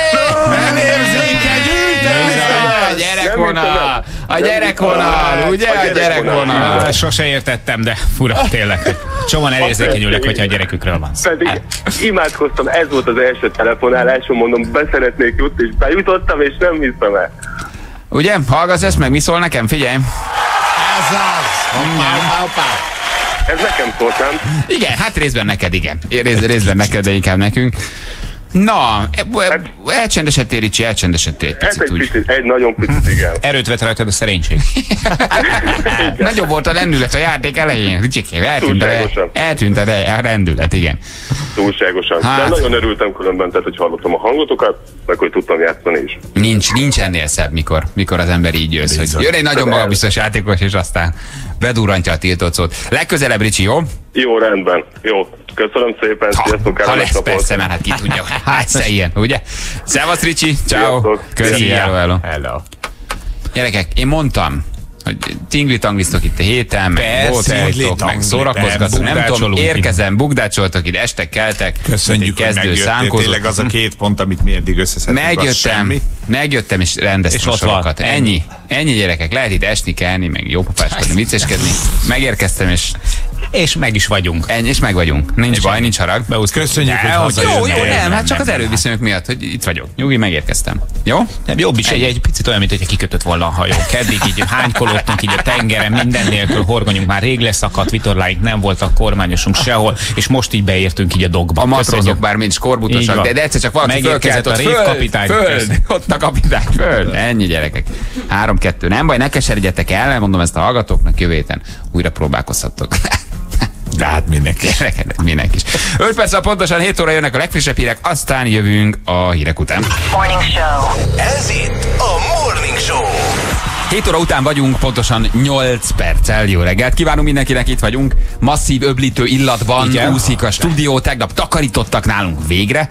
Speaker 3: A gyerekvonal! A gyerekvonal! Ugye a gyerekvonal?
Speaker 5: Ah, Sose értettem, de fura tényleg. Csomóan elérzékenyülnek, hogyha a gyerekükről van szó.
Speaker 2: Pedig imádkoztam, ez volt az első telefonálásom, mondom, beszeretnék jutni, és bejutottam, és nem hiszem el.
Speaker 3: Ugye? Hallgass ezt meg, mi szól nekem? Figyelj!
Speaker 4: Ez az! Hoppá, hoppá, hoppá.
Speaker 2: Ez nekem szólt, nem?
Speaker 3: Igen, hát részben neked, igen. Rész, részben neked, de inkább nekünk. Na, e- e- elcsendesedtél, Ricsi, elcsendesedtél egy
Speaker 2: Ez
Speaker 3: picit
Speaker 2: egy
Speaker 3: úgy.
Speaker 2: picit, egy nagyon picit, igen.
Speaker 5: Erőt vett rajtad a szerénység.
Speaker 3: Nagyobb volt a lendület a játék elején. Ricsikém, eltűnt a,
Speaker 2: Túlságosan.
Speaker 3: eltűnt a, a rendület, igen.
Speaker 2: Túlságosan.
Speaker 3: Hát.
Speaker 2: De nagyon örültem különben, tehát, hogy hallottam a hangotokat, meg hogy tudtam játszani is.
Speaker 3: Nincs, nincs ennél szebb, mikor, mikor az ember így jössz, hogy jön egy nagyon magabiztos játékos, és aztán bedurrantja a tiltott szót. Legközelebb, Ricsi, jó?
Speaker 2: Jó, rendben. Jó. Köszönöm szépen.
Speaker 3: Ha,
Speaker 2: Sziasztok,
Speaker 3: ha
Speaker 2: kellemes
Speaker 3: lesz
Speaker 2: napot.
Speaker 3: persze, mert hát ki tudja, hogy hányszor ilyen, ugye? Szevasz, Ricsi, ciao.
Speaker 2: Sziasztok.
Speaker 3: Köszi,
Speaker 5: Szia.
Speaker 3: hello, hello.
Speaker 5: Hello.
Speaker 3: Gyerekek, én mondtam, hogy tingli-tangliztok itt a héten, meg
Speaker 5: Persze,
Speaker 3: voltatok, meg
Speaker 4: tingli-tangli,
Speaker 3: szórakozgatok, nem tudom,
Speaker 5: bugdácsolunk
Speaker 3: érkezem, bugdácsoltok itt, estek, keltek,
Speaker 4: Köszönjük, hogy
Speaker 3: kezdő
Speaker 4: megjöttél.
Speaker 3: szánkozó.
Speaker 4: Tényleg az a két pont, amit mi eddig összeszedtünk, az
Speaker 3: Megjöttem,
Speaker 4: semmi.
Speaker 3: megjöttem és rendeztem
Speaker 5: És
Speaker 3: a
Speaker 5: ott van.
Speaker 3: sorokat. Ennyi. Ennyi gyerekek. Lehet itt esni, kelni, meg jópapáskodni, vicceskedni. Megérkeztem, és
Speaker 5: És meg is vagyunk.
Speaker 3: ennyi, és meg vagyunk. Nincs baj, nincs harag.
Speaker 4: Köszönjük, hogy
Speaker 3: Jó,
Speaker 4: hazajöttél.
Speaker 3: jó, nem,
Speaker 5: nem,
Speaker 3: hát csak
Speaker 5: nem,
Speaker 3: az erőviszonyok miatt, hogy itt vagyok. Nyugi, megérkeztem. Jó?
Speaker 5: Nem, jobb is, egy, egy picit olyan, mint hogyha kikötött volna a hajó. Eddig így hánykolódtunk így a tengeren, minden nélkül horgonyunk már rég leszakadt, vitorláink nem voltak, kormányosunk sehol, és most így beértünk így a dokba.
Speaker 3: A matrózok
Speaker 5: Köszönjük.
Speaker 3: bár mind
Speaker 5: Így
Speaker 3: skorbutasak,
Speaker 5: van.
Speaker 3: de, de egyszer csak valaki
Speaker 5: Megérkezett
Speaker 3: fölkezett ott,
Speaker 5: a
Speaker 3: föld,
Speaker 5: révkapitány.
Speaker 3: föld,
Speaker 5: Kösz.
Speaker 3: ott a kapitány, föld. Ennyi gyerekek. Három-kettő. Nem baj, ne keseredjetek el, mondom ezt a hallgatóknak, jövő héten újra próbálkozhattok.
Speaker 4: De hát mindenki.
Speaker 3: Gyerekek, mindenki is. öt perc, pontosan hét óra jönnek a legfrissebb hírek, aztán jövünk a hírek után.
Speaker 7: Morning Show.
Speaker 1: Ez itt a Morning Show.
Speaker 3: hét óra után vagyunk, pontosan nyolc perccel. Jó reggelt kívánunk mindenkinek, itt vagyunk. Masszív öblítő illatban
Speaker 5: Igen.
Speaker 3: úszik a stúdió, tegnap takarítottak nálunk végre.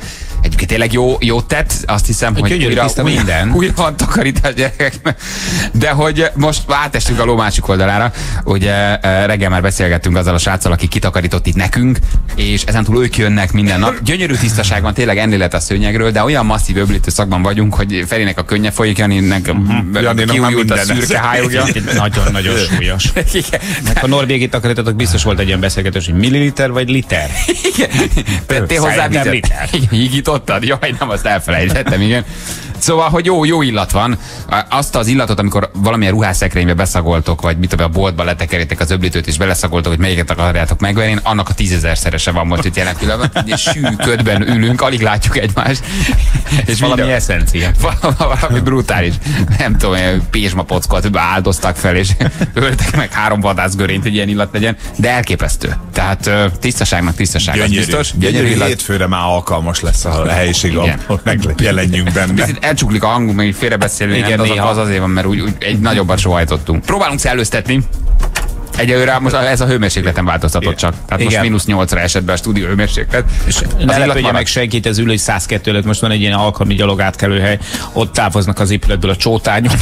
Speaker 3: Egyébként tényleg jó, jó tett, azt hiszem, hogy
Speaker 5: gyönyörű,
Speaker 3: újra,
Speaker 5: újra, minden.
Speaker 3: újra van takarítás gyerekek. De hogy most átestünk a ló másik oldalára, ugye reggel már beszélgettünk azzal a sráccal, aki kitakarított itt nekünk, és ezentúl ők jönnek minden nap. Gyönyörű tisztaság van, tényleg enni lehet a szőnyegről, de olyan masszív öblítő szakban vagyunk, hogy Ferinek a könnye folyik, Janinek uh-huh. kiújult a szürke hájogja.
Speaker 5: Nagyon-nagyon súlyos. A norvégit takarítottak, biztos volt egy ilyen beszélgetés, hogy milliliter vagy liter?
Speaker 3: Igen. Tettél hozzá vizet? Hígítottad? Jaj, nem, azt elfelejtettem, igen. Szóval, hogy jó, jó illat van. Azt az illatot, amikor valamilyen ruhászekrénybe beszagoltok, vagy mit tudom, a boltba letekerítek az öblítőt, és beleszagoltok, hogy melyiket akarjátok megvenni, annak a tízezerszerese van most itt jelen pillanatban. Egy sű ködben ülünk, alig látjuk egymást.
Speaker 5: És valami eszencia.
Speaker 3: Valami brutális. Nem tudom, pézsmapockot áldoztak fel, és öltek meg három vadászgörényt, hogy ilyen illat legyen, de elképesztő. Tehát tisztaságnak tisztaság.
Speaker 4: Gyönyörű. Biztos. Gyönyörű illat. Hétfőre már alkalmas lesz a helyiség, ahol megjelenjünk benne.
Speaker 3: Elcsuklik a hangunk, még félrebeszélünk, igen, az, az azért van, mert úgy, úgy egy nagyobbat sóhajtottunk. Próbálunk szellőztetni. Egyelőre most ez a hőmérsékleten változtatott csak. Tehát igen. Most mínusz nyolcra esett be a stúdió hőmérséklet.
Speaker 5: És ne lepődje meg senkit, ez ül, hogy száz kettő előtt most van egy ilyen alkalmi gyalogátkelőhely, ott távoznak az épületből a csótányok.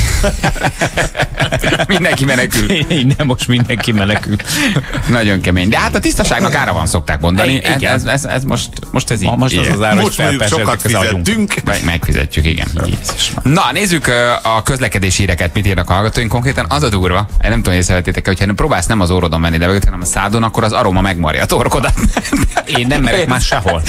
Speaker 3: Mindenki menekül.
Speaker 5: Nem, most mindenki menekül.
Speaker 3: Nagyon kemény. De hát a tisztaságnak ára van, szokták mondani. Ez, ez, ez, ez most, most ez így.
Speaker 5: Most az az ára,
Speaker 4: most mondjuk sokat fizettünk.
Speaker 3: Meg, megfizetjük, igen. Na, nézzük a közlekedési híreket, mit írnak a hallgatóink. Konkrétan az a durva, nem tudom, hogy észrevettétek, hogyha nem próbálsz nem az orrodon venni levegőt, hanem a szádon, akkor az aroma megmarja a torkodat.
Speaker 5: Én nem merek már sehol.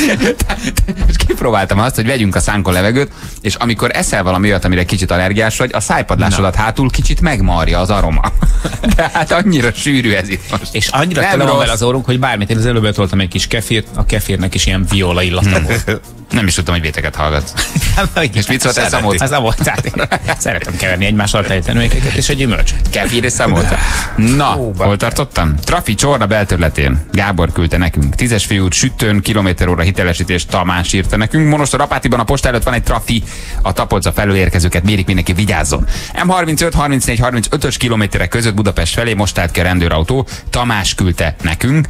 Speaker 3: És kipróbáltam azt, hogy vegyünk a szánkon levegőt, és amikor eszel valami olyat, amire kicsit allergiás vagy, a szájpadlásodat hátul kicsit megmarja az aroma. De hát annyira sűrű ez itt most.
Speaker 5: És annyira tele van vele az orrunk, hogy bármit, én az előbb betoltam egy kis kefírt, a kefírnek is ilyen viola illata volt.
Speaker 3: Nem is tudtam, hogy véteket hallgatsz. És mit szólt ez Szamóca?
Speaker 5: Ez a volt. Szeretem keverni egymás alatt egy termékeket és egy gyümölcsöt.
Speaker 3: Kefír és Szamóca. Na, ó, hol tartottam? Trafi Csorna belterületén. Gábor küldte nekünk. Tízes főút sütőn, kilométer óra hitelesítés, Tamás írta nekünk. Monostor Rapátiban a posta előtt van egy trafi, a Tapolca felől érkezőket mérik, mindenki vigyázzon. M harmincöt harmincnégy harmincötös kilométerek között Budapest felé most állt ki a rendőrautó. Tamás küldte nekünk.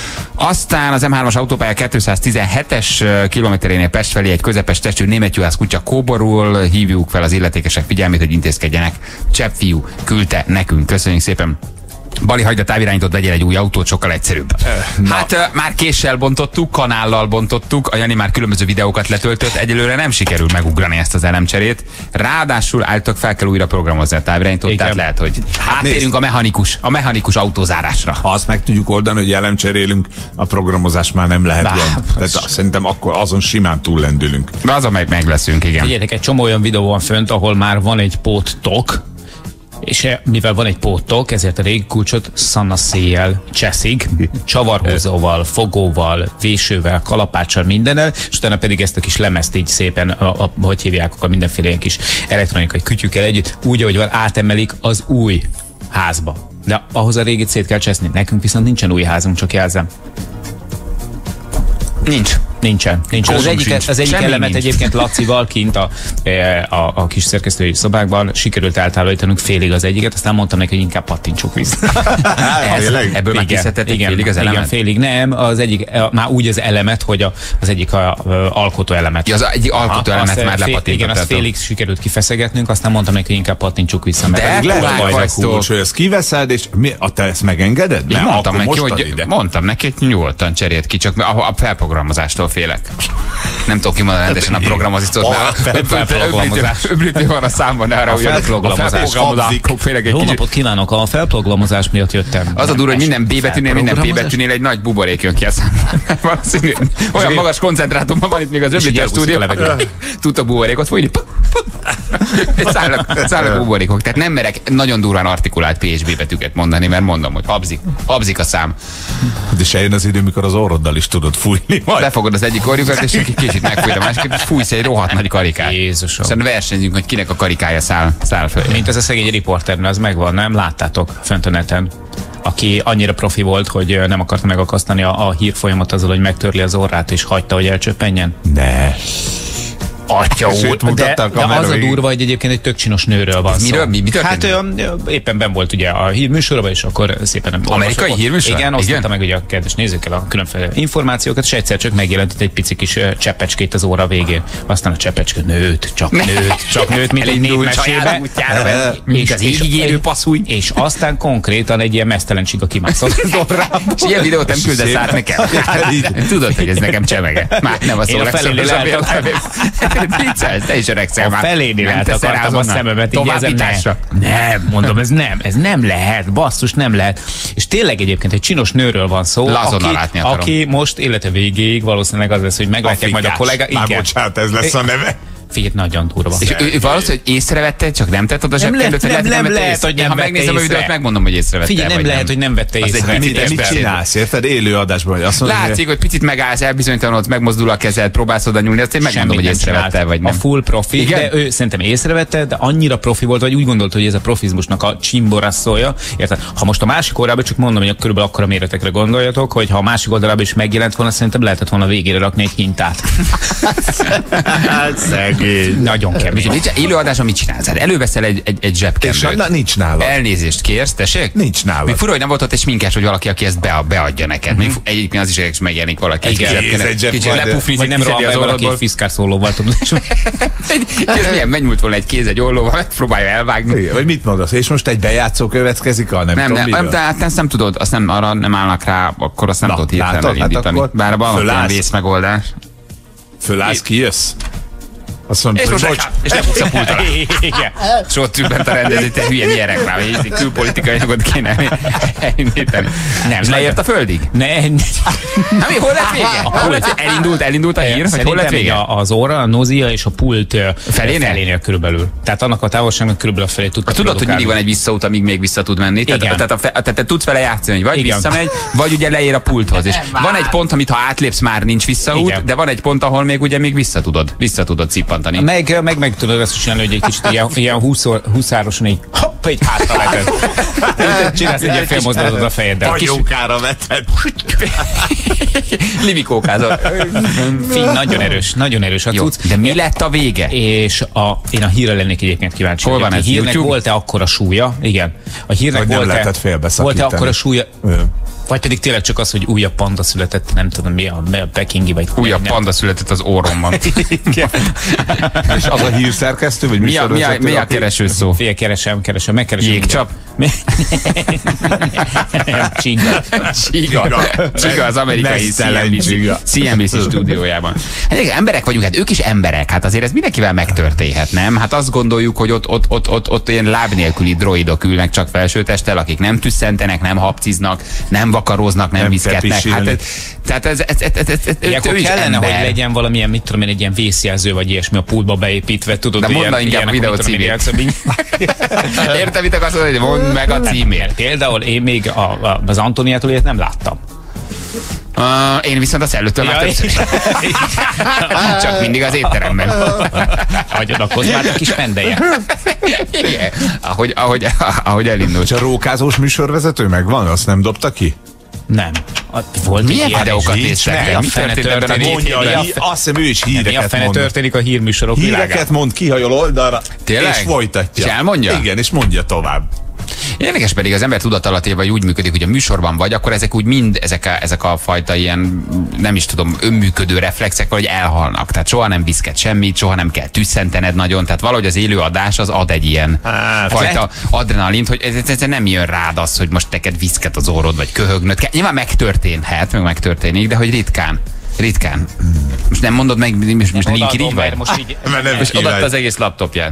Speaker 3: Aztán az M hármas autópálya kétszáztizenhetes kilométerénél Pest felé egy közepes testű németjuhász kutya kóborul. Hívjuk fel az illetékesek figyelmét, hogy intézkedjenek. Cseppfiú küldte nekünk. Köszönjük szépen. Bali, hagyd a távirányítót, vegyél egy új autót, sokkal egyszerűbb. Na. Hát uh, már késsel bontottuk, kanállal bontottuk, a Jani már különböző videókat letöltött, egyelőre nem sikerül megugrani ezt az elemcserét. Ráadásul álltok fel kell újra programozni a távirányítót, tehát lehet, hogy áttérünk a mechanikus, a mechanikus autózárásra.
Speaker 4: Ha azt meg tudjuk oldani, hogy elemcserélünk, a programozás már nem lehet gond. Tehát szerintem akkor azon simán túllendülünk.
Speaker 3: De azon meg, meg leszünk, igen.
Speaker 5: Figyeljetek, egy csomó olyan videó van fönt, ahol már van egy póttok, és mivel van egy póttok, ezért a régi kulcsot szanaszéjjel cseszik, csavarhúzóval, fogóval, vésővel, kalapáccsal, mindennel, és utána pedig ezt a kis lemezt így szépen, a, a, hogy hívják, a mindenféle ilyen kis elektronikai kütyükkel együtt, úgy, ahogy van, átemelik az új házba. De ahhoz a régit szét kell cseszni. Nekünk viszont nincsen új házunk, csak jelzem.
Speaker 3: Nincs.
Speaker 5: Nincsen. Nincsen. Az egyik, az egyik elemet nincs. Egyébként Lacival kint a, a, a kis szerkesztői szobákban sikerült eltávolítanunk félig az egyiket, aztán mondtam neki, hogy inkább pattintsuk vissza.
Speaker 3: Ez, ebből már kiszedtették félig az elemet?
Speaker 5: Igen, félig nem. Az egyik, már úgy az elemet, hogy a, az egyik a, a alkotó elemet.
Speaker 3: Ja, az egyik alkotó elemet már lepattintottátok.
Speaker 5: Igen, azt félig sikerült kifeszegetnünk, aztán mondtam neki, hogy inkább pattintsuk vissza.
Speaker 4: De lehet kulcs, hogy ezt kiveszed, és mi, a te ezt megengeded?
Speaker 3: Én mondtam neki, hogy mondtam neki, hogy nyugodtan cserélt ki, csak a felprogramozástól félek. Nem tudok kimondani rendesen a programozítót.
Speaker 5: A felprogramozás.
Speaker 3: Öblíti van a számban, arra, hogy a felprogramozás.
Speaker 5: Jó napot kívánok, a felprogramozás miatt jöttem.
Speaker 3: Az a durva, hogy minden B betűnél, minden P betűnél egy nagy buborék jön ki a számban. Olyan magas koncentrátumban van itt még az öblíti stúdió. Tudta buborékot fújni. Szállnak buborékok. Tehát nem merek nagyon durván artikulált P és B betűket mondani, mert mondom, hogy habzik. Habzik a szám.
Speaker 4: De se jön az idő, mikor az orroddal is tudod fújni.
Speaker 3: Befogod az egyik orjukat, és kicsit megfújja a másikat, és fújsz egy rohadt nagy karikát.
Speaker 5: Jézusom.
Speaker 3: Szerintem versenyzünk, hogy kinek a karikája száll, száll föl.
Speaker 5: Mint ez a szegény riporter, az megvan, nem? Láttátok fönt a neten. Aki annyira profi volt, hogy nem akarta megakasztani a, a hírfolyamat azzal, hogy megtörli az orrát, és hagyta, hogy elcsöppenjen.
Speaker 4: Ne.
Speaker 5: Atya úr, de, de az a durva, hogy egyébként egy tök csinos nőről van
Speaker 3: miről,
Speaker 5: szó.
Speaker 3: Mi, mi
Speaker 5: hát ö, éppen ben volt ugye a hírműsorban, és akkor szépen nem
Speaker 3: amerikai hírműsor?
Speaker 5: Igen, osztotta meg ugye a kedves nézőkkel a különféle információkat, és egyszer csak megjelent egy pici kis cseppecskét az óra végén. Aztán a cseppecske nőtt, csak nőtt, csak nőtt, mint egy népmesébe.
Speaker 3: És az ígérő passzúj.
Speaker 5: És aztán konkrétan egy ilyen mesztelen csiga kimászott az órába.
Speaker 3: És ilyen videót nem küldesz át nekem. Tudod, hogy ez nekem csemege. Már nem a szó legszabadsabb. Viccelsz, te is öregszel már.
Speaker 5: A felénél eltakartam a szememet.
Speaker 3: Továbbításra.
Speaker 5: Nem, mondom, ez nem, ez nem lehet, basszus, nem lehet. És tényleg egyébként egy csinos nőről van szó, aki, aki most élete végéig valószínűleg az lesz, hogy meglátják majd a kollégák.
Speaker 4: Már bocsánat, ez lesz a neve.
Speaker 5: Figyelj, nagyon durva.
Speaker 3: És ő, ő valószínűleg, hogy észrevette, csak nem tett oda
Speaker 5: nem
Speaker 3: zsebkendőt,
Speaker 5: nem,
Speaker 3: nem,
Speaker 5: nem,
Speaker 3: nem
Speaker 5: lehet, hogy nem
Speaker 3: ha
Speaker 5: vette
Speaker 3: megnézem a videót, megmondom, hogy észrevette.
Speaker 5: Figyelj, nem lehet, hogy nem vette észre.
Speaker 4: Mit, mit csinálsz, érted? Élő adásban. Azt mondod,
Speaker 3: látszik, hogy picit megállsz, elbizonytalanodsz, megmozdul a kezed, próbálsz oda nyúlni, azt én megmondom, hogy észrevette, vagy nem.
Speaker 5: A full profi, igen? De ő szerintem észrevette, de annyira profi volt, vagy úgy gondolta, hogy ez a profizmusnak a csimborasszója. Érted? Ha most a másik oldalában csak mondom, hogy körülbelül akkora méretekre gondoljatok, hogy ha a másik oldalában is megjelent volna, szerintem lehetett volna végére rakni egy hintát.
Speaker 4: Szegény.
Speaker 5: Nagyon kemény.
Speaker 3: Élőadáson mit csinálsz? Hát előveszel egy, egy, egy zsebkendőt.
Speaker 4: Na, nincs nála.
Speaker 3: Elnézést kérsz, tessék?
Speaker 4: Nincs nála.
Speaker 3: Még fura, hogy nem volt ott egy sminkás, hogy valaki, aki ezt be, beadja neked. Mm-hmm. Egyébként az is érdekes, megjelenik valaki. Egy zsebkendőt. Kicsit lepufni,
Speaker 5: vagy nem rohan be valaki egy fiszkár szólóval, tudod.
Speaker 3: Milyen megnyúlt volna egy kéz egy ollóval, megpróbálja elvágni.
Speaker 4: Vagy mit mondasz? És most egy bejátszó következik, a nem,
Speaker 3: nem
Speaker 4: tudom
Speaker 3: nem, de hát ezt nem tudod, azt nem, arra nem állnak rá, akkor azt nem tudod hirtelen elindítani. Bár van olyan vészmegoldás.
Speaker 4: Fölállsz, kijössz? Azt mondom,
Speaker 3: és most
Speaker 4: bocs.
Speaker 3: És lepuksz a pultra. Igen. És ott ül bent a rendező, te hülye gyerek rá, hogy külpolitikai anyagot kéne elindítani. Nem, leért a földig?
Speaker 5: Ne.
Speaker 3: Nem, hol lett vége? Hol lett vége? Elindult, elindult a hír, hogy hol lett vége?
Speaker 5: Az óra, a nozia és a pult
Speaker 3: felénél?
Speaker 5: felénél körülbelül. Tehát annak a távolságnak körülbelül a felé tudta.
Speaker 3: Tudod, hogy mindig van egy visszaút, amíg még vissza tud menni. Tehát, tehát, a fe, tehát te tudsz vele játszani, vagy igen. Visszamegy, vagy ugye leér a pulthoz. És van egy pont, amit ha átlépsz, már nincs visszaút, igen. De van egy pont, ahol még ugye még vissza tudod, vissza tudod cippantani.
Speaker 5: Meg, meg, meg tudod azt csinálni, hogy egy kicsit ilyen, ilyen húszárosan így hopp, egy hátra leted. Csinálsz egy ilyen félmozdulatot a fejeddel.
Speaker 4: Vagyókára veted.
Speaker 3: Livikókázol.
Speaker 5: Fíj, nagyon erős, nagyon erős a cucc.
Speaker 3: De mi lett a vége?
Speaker 5: És a, én a hírre lennék egyébként kíváncsi.
Speaker 3: Hol van ez?
Speaker 5: A hírnek volt-e akkora súlya? Igen. A hírnek volt-e, volt-e akkora súlya? Vagy pedig tényleg csak az, hogy újabb panda született, nem tudom mi a, mi a pekingi, vagy...
Speaker 3: Újabb nem. Panda született az orromban.
Speaker 4: És az a hírszerkesztő, vagy
Speaker 3: mi a, mi a, mi a kereső szó?
Speaker 5: Fél, keresem, keresem, megkeresem.
Speaker 3: Jégcsap?
Speaker 5: Csiga.
Speaker 3: Csiga. Csiga az amerikai cé en bé cé stúdiójában. Hát emberek vagyunk, hát ők is emberek, hát azért ez mindenkivel megtörténhet, nem? Hát azt gondoljuk, hogy ott, ott, ott, ott, ott ilyen láb nélküli droidok ülnek csak felsőtesttel, akik nem tüsszentenek, nem hapciznak, nem vakaróznak, nem, nem viszketnek. Hát ez, tehát ez, ez, ez, ez, ez, ez
Speaker 5: ő is kellene, ember. Hogy legyen valamilyen, mit tudom én, egy ilyen vészjelző, vagy ilyesmi a pultba beépítve, tudod?
Speaker 3: De mondd meg inkább a videó címét. Értem, mit akarsz mondani, hogy mondd meg a címét.
Speaker 5: Például én még a, a, az Antoniától ilyet nem láttam.
Speaker 3: Uh, én viszont az előttől ja, már többször. Csak mindig az étteremben.
Speaker 5: Hagyod a kozmát a kis pendeje.
Speaker 3: Igen. Ahogy, ahogy, ahogy elindult.
Speaker 4: És a rókázós műsorvezető megvan? Azt nem dobta ki?
Speaker 5: Nem. Volt
Speaker 3: milyen videókat néztek?
Speaker 5: Mi történik?
Speaker 4: Azt hiszem, ő is híreket mond.
Speaker 5: Mi a fene történik a hírműsorok
Speaker 4: világában? Híreket mond, kihajol oldalra,
Speaker 3: tényleg?
Speaker 4: És folytatja.
Speaker 3: És elmondja?
Speaker 4: Igen, és mondja tovább.
Speaker 3: Érdekes pedig az ember tudatalattében úgy működik, hogy a műsorban vagy, akkor ezek úgy mind, ezek a, ezek a fajta ilyen, nem is tudom, önműködő reflexek valahogy elhalnak. Tehát soha nem viszket semmit, soha nem kell tüsszentened nagyon, tehát valahogy az élőadás az ad egy ilyen hát, fajta le? adrenalint, hogy ez, ez nem jön rád az, hogy most neked viszket az orrod, vagy köhögnöd kell. Nyilván megtörténhet, meg megtörténik, de hogy ritkán. Ritkán. Most nem mondod meg, most, most linkid így vagy?
Speaker 5: Most, így,
Speaker 3: most odaadta az egész laptopját.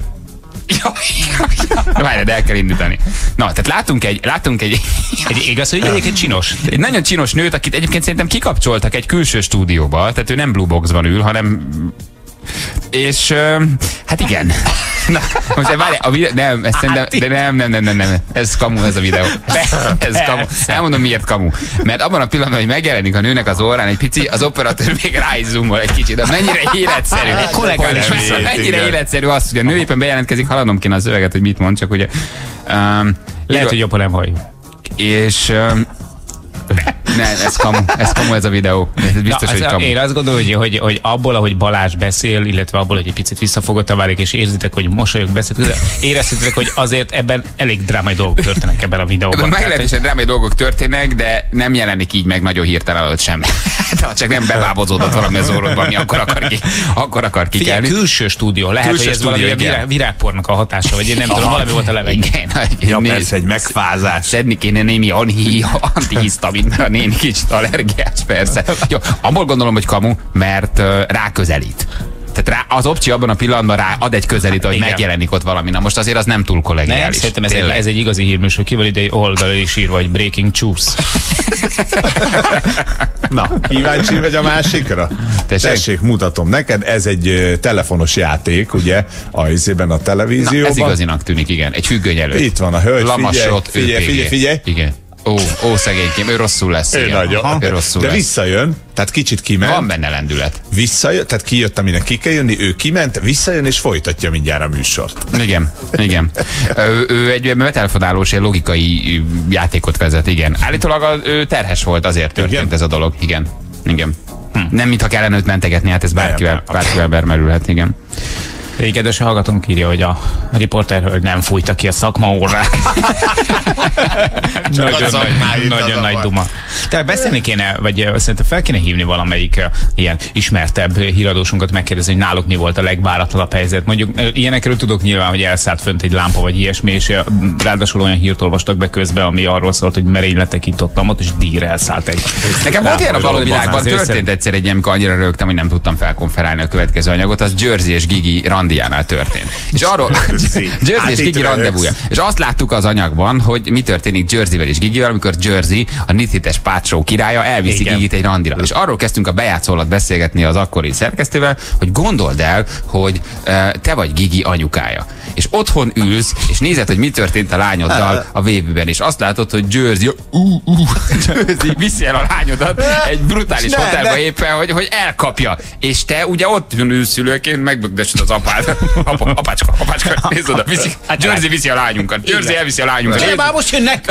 Speaker 3: Várj, de el kell indítani. Na, tehát látunk egy... Látunk egy,
Speaker 5: egy igaz, hogy egyébként csinos.
Speaker 3: Egy nagyon csinos nőt, akit egyébként szerintem kikapcsoltak egy külső stúdióba, tehát ő nem Blue Boxban ül, hanem... És hát igen. Na, most várj, a videó, nem, ezt szerintem, de nem, nem, nem, nem, nem, ez kamu ez a videó. Ez kamu. Elmondom miért kamu. Mert abban a pillanatban, hogy megjelenik a nőnek az orrán egy pici, az operatőr még ráizzumol egy kicsit. De mennyire életszerű.
Speaker 5: Kollégális
Speaker 3: viszont. Mennyire életszerű az, hogy a nő éppen bejelentkezik, hallanom kéne a szöveget, hogy mit mond, csak ugye...
Speaker 5: Um, Lehet, hogy jobb, ha nem halljuk.
Speaker 3: És... Um, Ne, ez kamu, ez kamu ez a videó. Ez biztos,
Speaker 5: Na,
Speaker 3: hogy kamu.
Speaker 5: Én azt gondolom, hogy, hogy, hogy abból, ahogy Balázs beszél, illetve abból, hogy egy picit visszafogottan válik, és érzitek, hogy mosolyog beszél, éreztétek, hogy azért ebben elég drámai dolgok történnek ebben a videóban.
Speaker 3: Ebben meglehetősen drámai dolgok történnek, de nem jelenik így meg nagyon hirtelen alatt sem. De csak nem bebábozódott valami az orrodban, ami akkor akar, ki, akkor akar kikelni.
Speaker 5: Figyelj, külső stúdió. Lehet, külső hogy ez stúdió, valami virág, virágpornak a hatása, vagy én nem tudom, valami volt a levegő.
Speaker 4: Ja, persze, egy megfázás.
Speaker 3: Szedni kéne némi antihisztamint, mert a néni kicsit allergiás, persze. Jó, abból gondolom, hogy kamu, mert uh, ráközelít. Tehát rá, az opció abban a pillanatban rá ad egy közelít, hogy igen, megjelenik ott valami. Na most azért az nem túl kollegiális. Nem,
Speaker 5: szerintem ez, egy, ez egy igazi hírműsor. Ki van ide oldal is írva, vagy breaking news.
Speaker 4: Na, kíváncsi vagy a másikra? Tessék? Tessék, mutatom neked. Ez egy uh, telefonos játék, ugye, a izében a televízióban.
Speaker 3: Na, ez igazinak tűnik, igen. Egy függöny előtt.
Speaker 4: Itt van a hölgy,
Speaker 3: Lamassot,
Speaker 4: figyelj, figyelj, figyelj, figyelj.
Speaker 3: Igen. Ó, ó, szegénykém, ő rosszul lesz.
Speaker 4: Ő nagyon.
Speaker 3: Ő rosszul
Speaker 4: de
Speaker 3: lesz.
Speaker 4: visszajön, tehát kicsit kiment.
Speaker 3: Van benne lendület.
Speaker 4: Visszajön, tehát kijött, aminek ki kell jönni, ő kiment, visszajön és folytatja mindjárt a műsort.
Speaker 3: Igen, igen. ő, ő egy betelefonálós, egy logikai játékot vezet, igen. Állítólag a, ő terhes volt, azért történt igen? ez a dolog. Igen, igen. Hm. Nem mintha kellene őt mentegetni, hát ez bárkivel, bárkivel bermerülhet, igen.
Speaker 5: Egy kedves hallgatónk írja, hogy a riporterhölgy nem fújta ki a szakma órát. Nagyon nagy, nagyon nagy duma. Tehát beszélni kéne, vagy szerintem fel kéne hívni valamelyik uh, ilyen ismertebb híradósunkat, megkérdezni, hogy náluk mi volt a legváratlanabb helyzet. Mondjuk ilyenekről tudok nyilván, hogy elszállt fönt egy lámpa, vagy ilyesmi, és uh, ráadásul olyan hírt olvastak be közben, ami arról szólt, hogy merényletek itt ott, ott és díjra elszállt egy.
Speaker 3: Nekem volt ilyen a valóvilágban, történt egyszer egy ilyen, amikor annyira rögtem, hogy nem tudtam felkonferálni a következő anyagot, az Jersey és Gigi randiánál történt. És arról Jersey és Gigi rendezvúja. És azt láttuk az anyagban, hogy mi történik Jerseyvel és Gigivel, amikor Jersey, a nithites pácsó királya elviszi igen. Gigit egy randira. És arról kezdtünk a bejátszó alatt beszélgetni az akkori szerkesztővel, hogy gondold el, hogy uh, te vagy Gigi anyukája. És otthon ülsz, és nézed, hogy mi történt a lányoddal a vévűben, és azt látod, hogy Jersey, uh, uh, Jersey viszi el a lányodat egy brutális ne, hotelba ne. éppen, hogy, hogy elkapja. És te ugye ott ülsz szülőként, megbögdösöd az apád. Apa, apácska, apácska, nézd oda, viszi, Jersey viszi a lányunkat, Jersey elviszi a lányunkat.
Speaker 5: Én már most jönnek!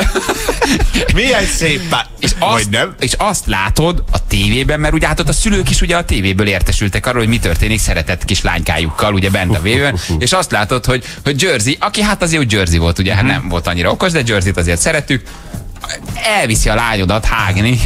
Speaker 4: Milyen szép pár...
Speaker 3: És azt, nem? és azt látod a tévében, mert ugye hát ott a szülők is ugye a tévéből értesültek arról, hogy mi történik szeretett kis lánykájukkal ugye bent a vévőn, és azt látod, hogy, hogy Jersey, aki hát azért úgy Jersey volt, ugye, hát nem volt annyira okos, de Jerseyt azért szerettük, elviszi a lányodat hágni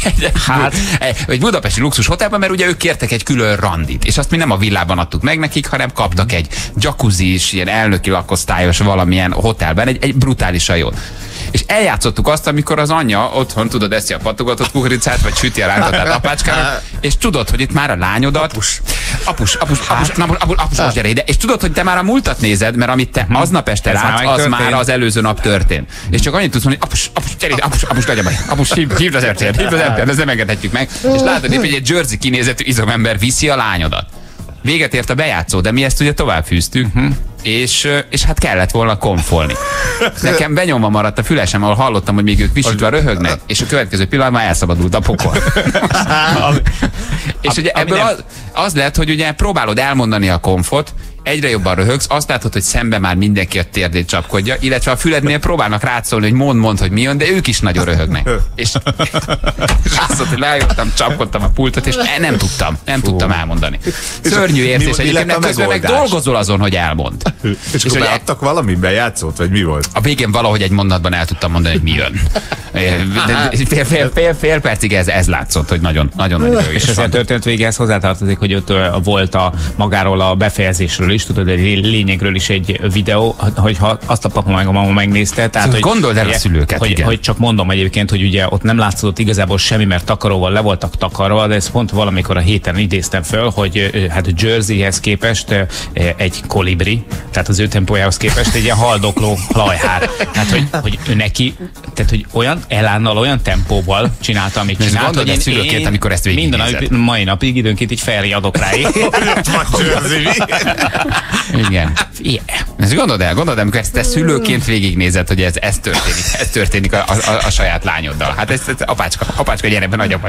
Speaker 3: hát, egy budapesti luxus hotelben, mert ugye ők kértek egy külön randit, és azt mi nem a villában adtuk meg nekik, hanem kaptak egy jacuzzis, ilyen elnöki lakosztályos valamilyen hotelben, egy, egy brutálisan jót. És eljátszottuk azt, amikor az anyja otthon, tudod, eszi a patogatott kukoricát, vagy süti a rántatát apácskának, és tudod, hogy itt már a lányodat... Apus. Apus, apus, apus, apus, apus, apus most gyere ide. És tudod, hogy te már a múltat nézed, mert amit te aznap este látsz, az már az előző nap történt. És csak annyit tudsz mondani, apus, apus, gyere ide, apus, apus, legyen baj, apus, hívd az er té el-t, hívd az er té el-t, ezt nem engedhetjük meg. És látod, hogy egy Jersey kinézetű izomember viszi a lányodat. Véget ért a bejátszó, de mi ezt ugye tovább fűztük, uh-huh. és, és hát kellett volna konfolni. Nekem benyomva maradt a fülesem, ahol hallottam, hogy még ők visítva röhögnek, és a következő pillanatban elszabadult a pokol. És ugye ebből az, az lett, hogy ugye próbálod elmondani a konfot, egyre jobban röhögsz, azt látod, hogy szembe már mindenki a térdét csapkodja, illetve a fülednél próbálnak rátszólni, hogy mond, mond, hogy mi jön, de ők is nagyon röhögnek. És, és azt mondta, hogy lejöttem, csapkodtam a pultot, és nem tudtam, nem Fú. tudtam elmondani. Szörnyű érzés, egyébként közben meg dolgozol azon, hogy elmond.
Speaker 4: És, és akkor beadtak valami bejátszót, vagy mi volt?
Speaker 3: A végén valahogy egy mondatban el tudtam mondani, hogy mi jön. Fél, fél, fél, fél percig ez, ez látszott, hogy nagyon, nagyon nagy röhögés.
Speaker 5: És ezért történt végéhez hozzátartozik, hogy ott volt a magáról a befejezésről is, tudod, egy lényegről is egy videó, hogyha azt a papa meg a mama megnézte. Tehát,
Speaker 3: hogy gondold el a szülőket,
Speaker 5: hogy, hogy csak mondom egyébként, hogy ugye ott nem látszott igazából semmi, mert takaróval le voltak takarva, de ezt pont valamikor a héten idéztem föl, hogy hát Jerseyhez képest egy kolibri, tehát az ő tempójához képest egy ilyen haldokló lajhár. Tehát, hogy, hogy ő neki, tehát, hogy olyan elánnal, olyan tempóval csinálta, amit
Speaker 3: Nézd,
Speaker 5: csinált, hogy én,
Speaker 3: szülőként,
Speaker 5: én
Speaker 3: amikor ezt
Speaker 5: minden nap, mai napig időnként így felriadok rá.
Speaker 3: Igen. Yeah. Ezt gondold el, gondold el, amikor ezt te szülőként végignézed, hogy ez, ez történik, ez történik a, a, a saját lányoddal. Hát ezt, ezt apácska, apácska, gyere be, nagyapa.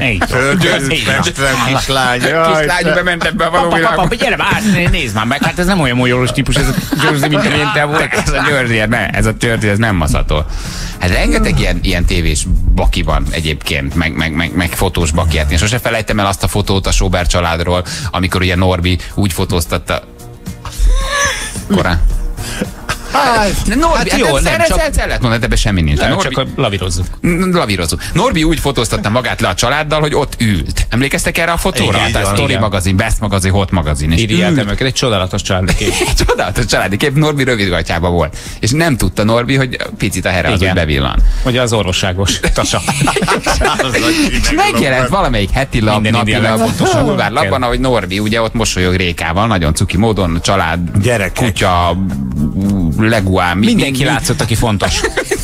Speaker 4: Kislány.
Speaker 3: Kislány, bement ebbe a való világba.
Speaker 5: Papa, gyere be, nézd már meg, hát ez nem olyan molyolós típus, ez a Győrzi, mint amilyen te volt.
Speaker 3: Ez a Győrzi, ne, ez a Győrzi, ez nem maszatol. Hát rengeteg ilyen, ilyen tévés baki van egyébként, meg, meg, meg, meg fotós bakiát. Én sose felejtem el azt a fotót a Sobert családról, amikor ugye Norbi úgy fotóztatta. Korán. Hát, Norbi, hát jó, hát nem, csak... el lehet mondani, ebben semmi nincs.
Speaker 5: Nem,
Speaker 3: Norbi...
Speaker 5: csak lavírozzuk.
Speaker 3: Lavírozzuk. Norbi úgy fotóztatta magát le a családdal, hogy ott ült. Emlékeztek erre a fotóra? Igen, tehát Story magazin, Best magazin, Hot magazin.
Speaker 5: Írjáltam őket, egy csodálatos családi kép.
Speaker 3: Egy csodálatos családi kép, Norbi rövidgatjában volt. És nem tudta Norbi, hogy picit a herre az úgy bevillan.
Speaker 5: Ugye az orvosságos tasa.
Speaker 3: Megjelent valamelyik heti lap, napi lap, bulvár lapban, ahogy Norbi ugye ott mosolyog Rékával, nagyon cuki módon, család, gyerekek, kutya, leguám.
Speaker 5: Mindenki látszott, aki fontos.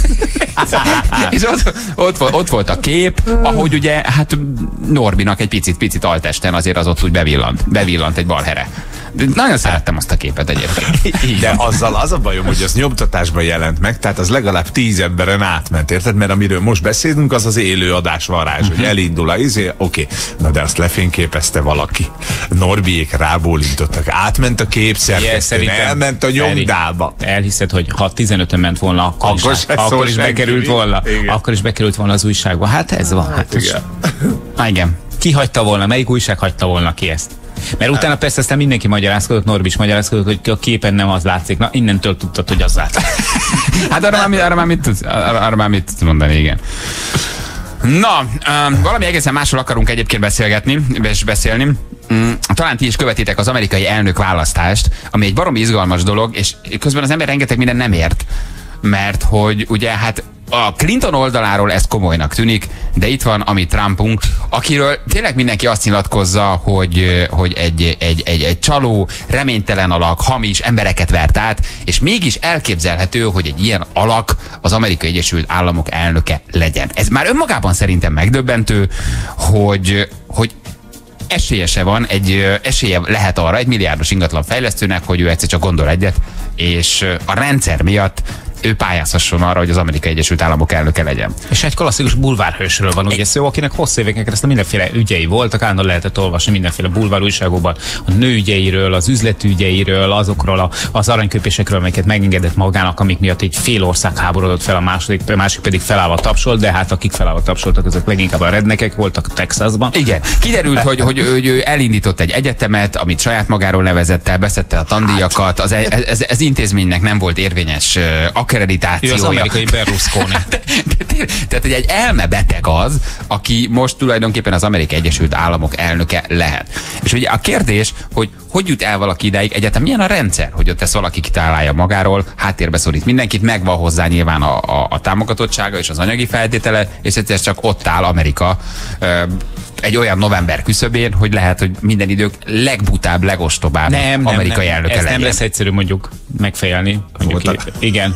Speaker 3: És ott, ott, volt, ott volt a kép, ahogy ugye, hát Norbinak egy picit-picit altesten azért az ott úgy bevillant. Bevillant egy balhere. De nagyon szerettem azt a képet egyébként.
Speaker 4: De azzal az a bajom, hogy az nyomtatásban jelent meg, tehát az legalább tíz emberen átment, érted? Mert amiről most beszélünk, az az élő adás varázs, uh-huh. hogy elindul a izé, oké, okay. Na de azt lefényképezte valaki. Norbiék rábólintottak, átment a kép szerkesztőn, elment a nyomdába.
Speaker 5: Elhiszed, hogy ha tizenötön ment volna, akkor, akkor, is, akkor is bekerült volna. Igen. Akkor is bekerült volna az újságba. Hát ez van. Hát
Speaker 3: igen. Ah, igen.
Speaker 5: Ki hagyta volna? Melyik újság hagyta volna ki ezt? Mert utána persze aztán mindenki magyarázkodott, Norbi is magyarázkodott, hogy a képen nem az látszik. Na, innentől tudtad, hogy az látszik.
Speaker 3: Hát arra már, arra már mit tudsz, arra, arra már mit tudsz mondani, igen. Na, um, valami egészen másról akarunk egyébként beszélgetni, és beszélni. Mm, talán ti is követitek az amerikai elnök választást, ami egy baromi izgalmas dolog, és közben az ember rengeteg minden nem ért, mert hogy ugye hát a Clinton oldaláról ez komolynak tűnik, de itt van a mi Trumpunk, akiről tényleg mindenki azt nyilatkozza, hogy, hogy egy, egy, egy, egy csaló, reménytelen alak, hamis, embereket vert át, és mégis elképzelhető, hogy egy ilyen alak az Amerikai Egyesült Államok elnöke legyen. Ez már önmagában szerintem megdöbbentő, hogy, hogy esélyese van, egy esélye lehet arra egy milliárdos ingatlan fejlesztőnek, hogy ő egyszer csak gondol egyet, és a rendszer miatt ő pályázhasson arra, hogy az Amerikai Egyesült Államok elnöke legyen.
Speaker 5: És egy klasszikus bulvárhősről van ugye szó, akinek hosszú éveken keresztül mindenféle ügyei voltak, állandóan lehetett olvasni mindenféle bulvár újságokban a nőügyeiről, az üzletügyeiről, azokról a, az aranyköpésekről, amelyeket megengedett magának, amik miatt egy fél ország háborodott fel, a második, a másik pedig felállva tapsolt, de hát akik felállva tapsoltak, azok leginkább a rednekek voltak Texasban.
Speaker 3: Igen. Kiderült, hogy, hogy, hogy ő elindított egy egyetemet, amit saját magáról nevezett el, beszedte a tandíjakat, az, ez, ez, ez intézménynek nem volt érvényes akkreditációja.
Speaker 5: Ő az amerikai Berlusconi.
Speaker 3: Tehát, hogy egy elmebeteg az, aki most tulajdonképpen az Amerikai Egyesült Államok elnöke lehet. És ugye a kérdés, hogy hogy jut el valaki ideig, egyáltalán milyen a rendszer, hogy ott ezt valaki kitalálja magáról, háttérbe szorít mindenkit, megvan hozzá nyilván a, a, a támogatottsága és az anyagi feltétele, és egyszer csak ott áll Amerika ö, egy olyan november küszöbén, hogy lehet, hogy minden idők legbutább, legostobább nem, amerikai
Speaker 5: nem,
Speaker 3: elnöke
Speaker 5: ez
Speaker 3: legyen.
Speaker 5: nem lesz egyszerű mondjuk megfejelni. Mondjuk
Speaker 4: Voltam.
Speaker 5: Igen.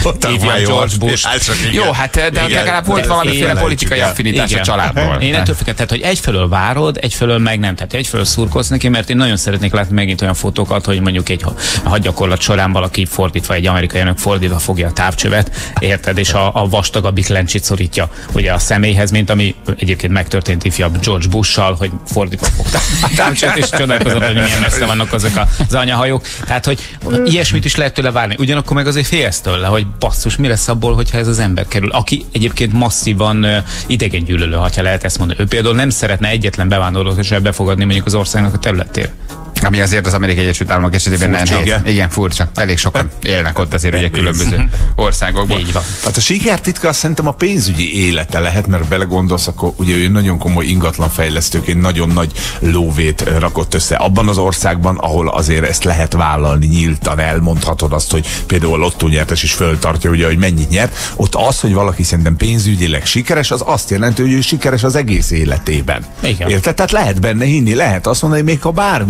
Speaker 5: George Bush.
Speaker 3: Jó, hát de igen, legalább volt valamiféle politikai affinitás a családból.
Speaker 5: Én ettől függ, tehát, hogy egyfelől várod, egyfelől meg nem. Tehát egyfelől szurkolsz neki, mert én nagyon szeretnék látni megint olyan fotókat, hogy mondjuk egy hadgyakorlat során valaki fordítva, egy amerikai elnök fordítva fogja a távcsövet, érted, és a, a vastagabbik lencsit szorítja ugye a személyhez, mint ami egyébként megtörtént ifjabb George Bush-sal, hogy fordítva fogta a távcsövet, és csodálkozott, hogy milyen messze vannak azok az anyahajók. Tehát, hogy ilyesmit is lehet tőle várni. Ugyanakkor meg azért félsz tőle, hogy basszus, mi lesz abból, hogyha ez az ember kerül, aki egyébként masszívan uh, idegengyűlölő, ha lehet ezt mondani. Ő például nem szeretne egyetlen bevándorlót sem befogadni mondjuk az országnak a területére.
Speaker 3: Ami azért az Amerikai Egyesült Államok esetében nem nehéz. Igen, furcsa. Elég sokan élnek ott azért ugye különböző országokban.
Speaker 5: Így van.
Speaker 4: Hát a sikertitka azt szerintem a pénzügyi élete lehet, mert belegondolsz, akkor ugye ő nagyon komoly ingatlanfejlesztőként nagyon nagy lóvét rakott össze. Abban az országban, ahol azért ezt lehet vállalni, nyíltan elmondhatod azt, hogy például a lottónyertes is föltartja, ugye, hogy mennyit nyert. Ott az, hogy valaki szerintem pénzügyileg sikeres, az azt jelenti, hogy ő sikeres az egész életében.
Speaker 5: Igen.
Speaker 4: Érted? Tehát lehet benne hinni, lehet azt mondani, hogy még ha bármilyen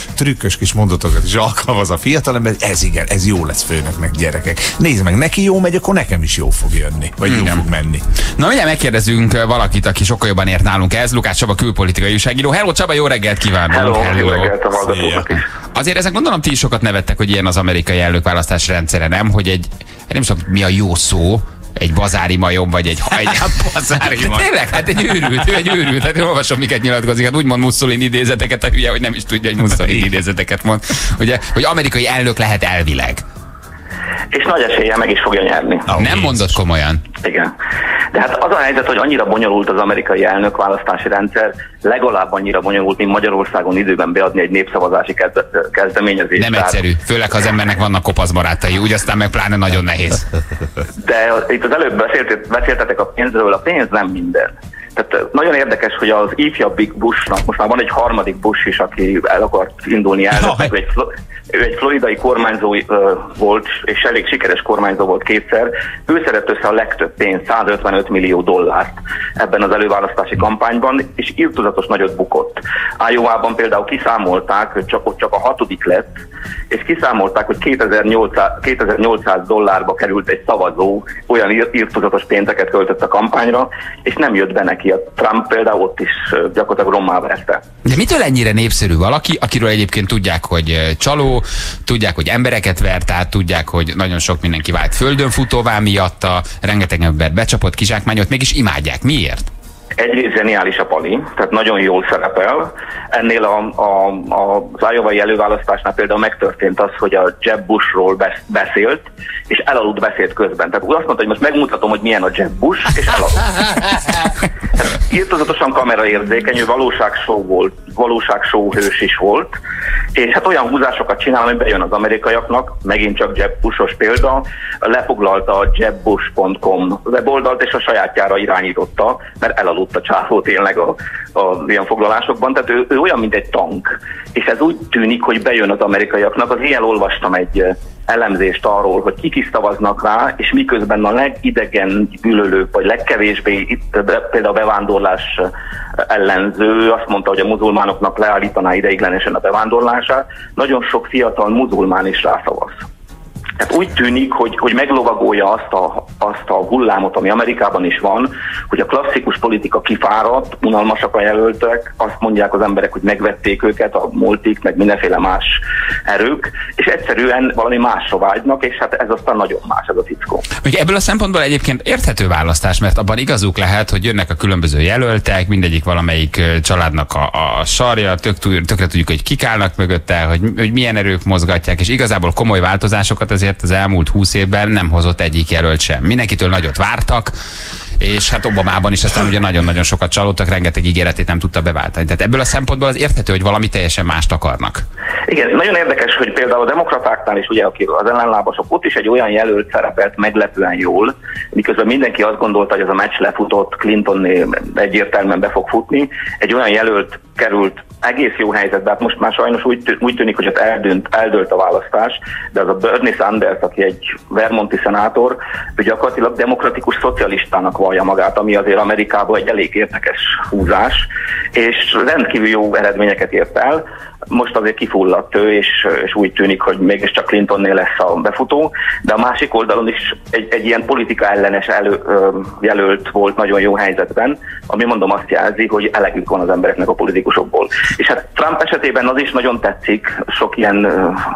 Speaker 4: trükkös kis mondatokat is alkalmaz a fiatalember, ez igen, ez jó lesz főnöknek, gyerekek. Nézd meg, neki jó megy, akkor nekem is jó fog jönni, vagy jó fog menni.
Speaker 3: Na, ugye megkérdezünk valakit, aki sokkal jobban ért nálunk ez, Lukács Csaba, külpolitikai újságíró. Hello Csaba, jó reggelt kívánok!
Speaker 6: Hello, Hello. Jó reggelt a hallgatóknak is.
Speaker 3: Azért ezen gondolom ti is sokat nevettek, hogy ilyen az amerikai elnökválasztás rendszere, nem? Hogy egy, nem is tudom, mi a jó szó, egy bazári majom, vagy egy, egy bazári majom. Tényleg, hát egy őrült, ő egy őrült. Hát én olvasom, miket nyilatkozik. Hát úgy mond Mussolini idézeteket, a hülye, hogy nem is tudja, hogy Mussolini idézeteket mond. Ugye, hogy amerikai elnök lehet elvileg.
Speaker 6: És nagy eséllyel meg is fogja nyerni.
Speaker 3: Oh, nem mondod komolyan.
Speaker 6: Igen. De hát az a helyzet, hogy annyira bonyolult az amerikai elnökválasztási rendszer, legalább annyira bonyolult, mint Magyarországon időben beadni egy népszavazási kezdeményezést.
Speaker 3: Nem egyszerű, főleg ha az embernek vannak kopasz barátai, úgy aztán meg pláne nagyon nehéz.
Speaker 6: De itt az előbb beszélt, beszéltetek a pénzről, a pénz nem minden. Tehát nagyon érdekes, hogy az ifjabbik Bushnak, most már van egy harmadik Bush is, aki el akart indulni elnöknek, egy, ő egy floridai kormányzó uh, volt, és elég sikeres kormányzó volt kétszer. Ő szedett össze a legtöbb pénzt, százötvenöt millió dollárt ebben az előválasztási kampányban, és irtózatos nagyot bukott. Iowában például kiszámolták, hogy csak ott csak a hatodik lett, és kiszámolták, hogy kétezer-nyolcszáz dollárba került egy szavazó, olyan irtózatos pénzeket költött a kampányra, és nem jött be neki. A Trump például ott is gyakorlatilag rommá verte.
Speaker 3: De mitől ennyire népszerű valaki, akiről egyébként tudják, hogy csaló, tudják, hogy embereket vert át, tudják, hogy nagyon sok mindenki vált földönfutóvá miatta, rengeteg ember becsapott, kizsákmányolt, mégis imádják. Miért?
Speaker 6: Egyrészt zseniális a pali, tehát nagyon jól szerepel. Ennél a, a, a, az iowai előválasztásnál például megtörtént az, hogy a Jeb Bushról beszélt, és elaludt beszélt közben. Tehát úgy azt mondta, hogy most megmutatom, hogy milyen a Jeb Bush, és elaludt. Irtózatosan kameraérzékeny, ő valóságshow volt, valóságshow hős is volt, és hát olyan húzásokat csinál, ami bejön az amerikaiaknak, megint csak Jeb Bushos példa, lefoglalta a jeb bush pont com weboldalt, és a sajátjára irányította, mert elaludt a csávó tényleg a, a ilyen foglalásokban, tehát ő, ő olyan, mint egy tank, és ez úgy tűnik, hogy bejön az amerikaiaknak. Az ilyen olvastam egy elemzést arról, hogy kik is szavaznak rá, és miközben a legidegen gyűlölőbb, vagy legkevésbé itt például a bevándorlás ellenző azt mondta, hogy a muzulmánoknak leállítaná ideiglenesen a bevándorlását, nagyon sok fiatal muzulmán is rászavaz. Tehát úgy tűnik, hogy, hogy meglovagolja azt a, azt a hullámot, ami Amerikában is van, hogy a klasszikus politika kifáradt, unalmasak a jelöltek, azt mondják az emberek, hogy megvették őket, a multik, meg mindenféle más erők, és egyszerűen valami másra vágynak, és hát ez aztán nagyon más, ez a fickó.
Speaker 3: Ugye ebből a szempontból egyébként érthető választás, mert abban igazuk lehet, hogy jönnek a különböző jelöltek, mindegyik valamelyik családnak a, a sarja, tök, tökre tudjuk, hogy kik állnak mögötte, hogy, hogy milyen erők mozgatják, és igazából komoly változásokat azért az elmúlt húsz évben nem hozott egyik jelölt sem. Mindenkitől nagyot vártak, és hát Obamában is aztán ugye nagyon-nagyon sokat csalódtak, rengeteg ígéretét nem tudta beváltani. Tehát ebből a szempontból az érthető, hogy valami teljesen mást akarnak.
Speaker 6: Igen, nagyon érdekes, hogy például a demokratáknál is, ugye, akik az ellenlábasok, ott is egy olyan jelölt szerepelt meglepően jól, miközben mindenki azt gondolta, hogy ez a meccs lefutott, Clinton egyértelműen be fog futni, egy olyan jelölt került egész jó helyzetbe, hát most már sajnos úgy, úgy tűnik, hogy ott eldönt, eldőlt a választás, de az a Bernie Sanders, aki egy vermonti szenátor, ő gyakorlatilag demokratikus szocialistának vallja magát, ami azért Amerikában egy elég érdekes húzás, és rendkívül jó eredményeket ért el. Most azért kifulladt ő, és, és úgy tűnik, hogy mégiscsak Clintonnél lesz a befutó, de a másik oldalon is egy, egy ilyen politika ellenes elő, jelölt volt nagyon jó helyzetben, ami mondom azt jelzi, hogy elegük van az embereknek a politikusokból. És hát Trump esetében az is nagyon tetszik, sok ilyen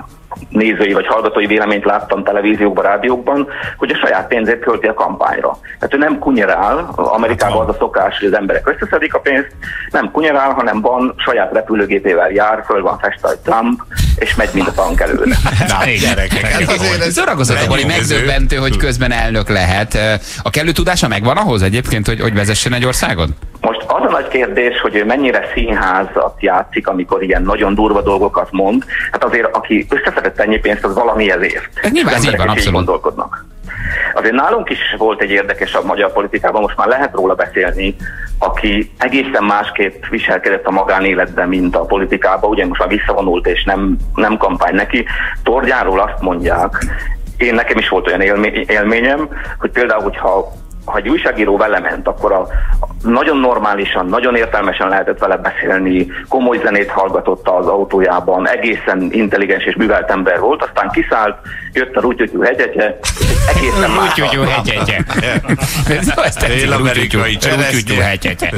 Speaker 6: nézői vagy hallgatói véleményt láttam televíziókban, rádiókban, hogy a saját pénzét költi a kampányra. Tehát ő nem kunyerál, Amerikában az a szokás, hogy az emberek összeszedik a pénzt, nem kunyerál, hanem van, saját repülőgépével jár, föl van festve egy Trump, és megy mint a tank előre.
Speaker 3: Na, gyerekek, ez zorakozott, hogy megdöbbentő, hogy közben elnök lehet. A kellő tudása megvan ahhoz egyébként, hogy, hogy vezessen egy országot?
Speaker 6: Most az a nagy kérdés, hogy ő mennyire színházat játszik, amikor ilyen nagyon durva dolgokat mond. Hát azért, aki összeszedett ennyi pénzt, az valami ezért.
Speaker 3: Nyilván ez így van, abszolút.
Speaker 6: Gondolkodnak. Azért nálunk is volt egy érdekes a magyar politikában, most már lehet róla beszélni, aki egészen másképp viselkedett a magánéletben, mint a politikában, ugye most már visszavonult és nem, nem kampány neki. Tordjáról azt mondják, én nekem is volt olyan élményem, hogy például, hogyha ha egy újságíró vele ment, akkor a, nagyon normálisan, nagyon értelmesen lehetett vele beszélni, komoly zenét hallgatott az autójában, egészen intelligens és művelt ember volt, aztán kiszállt, jött a Rútyutyú hegyegye, egészen más.
Speaker 5: Rútyutyú hegyegye.
Speaker 4: Dél-amerikai cseresznyé.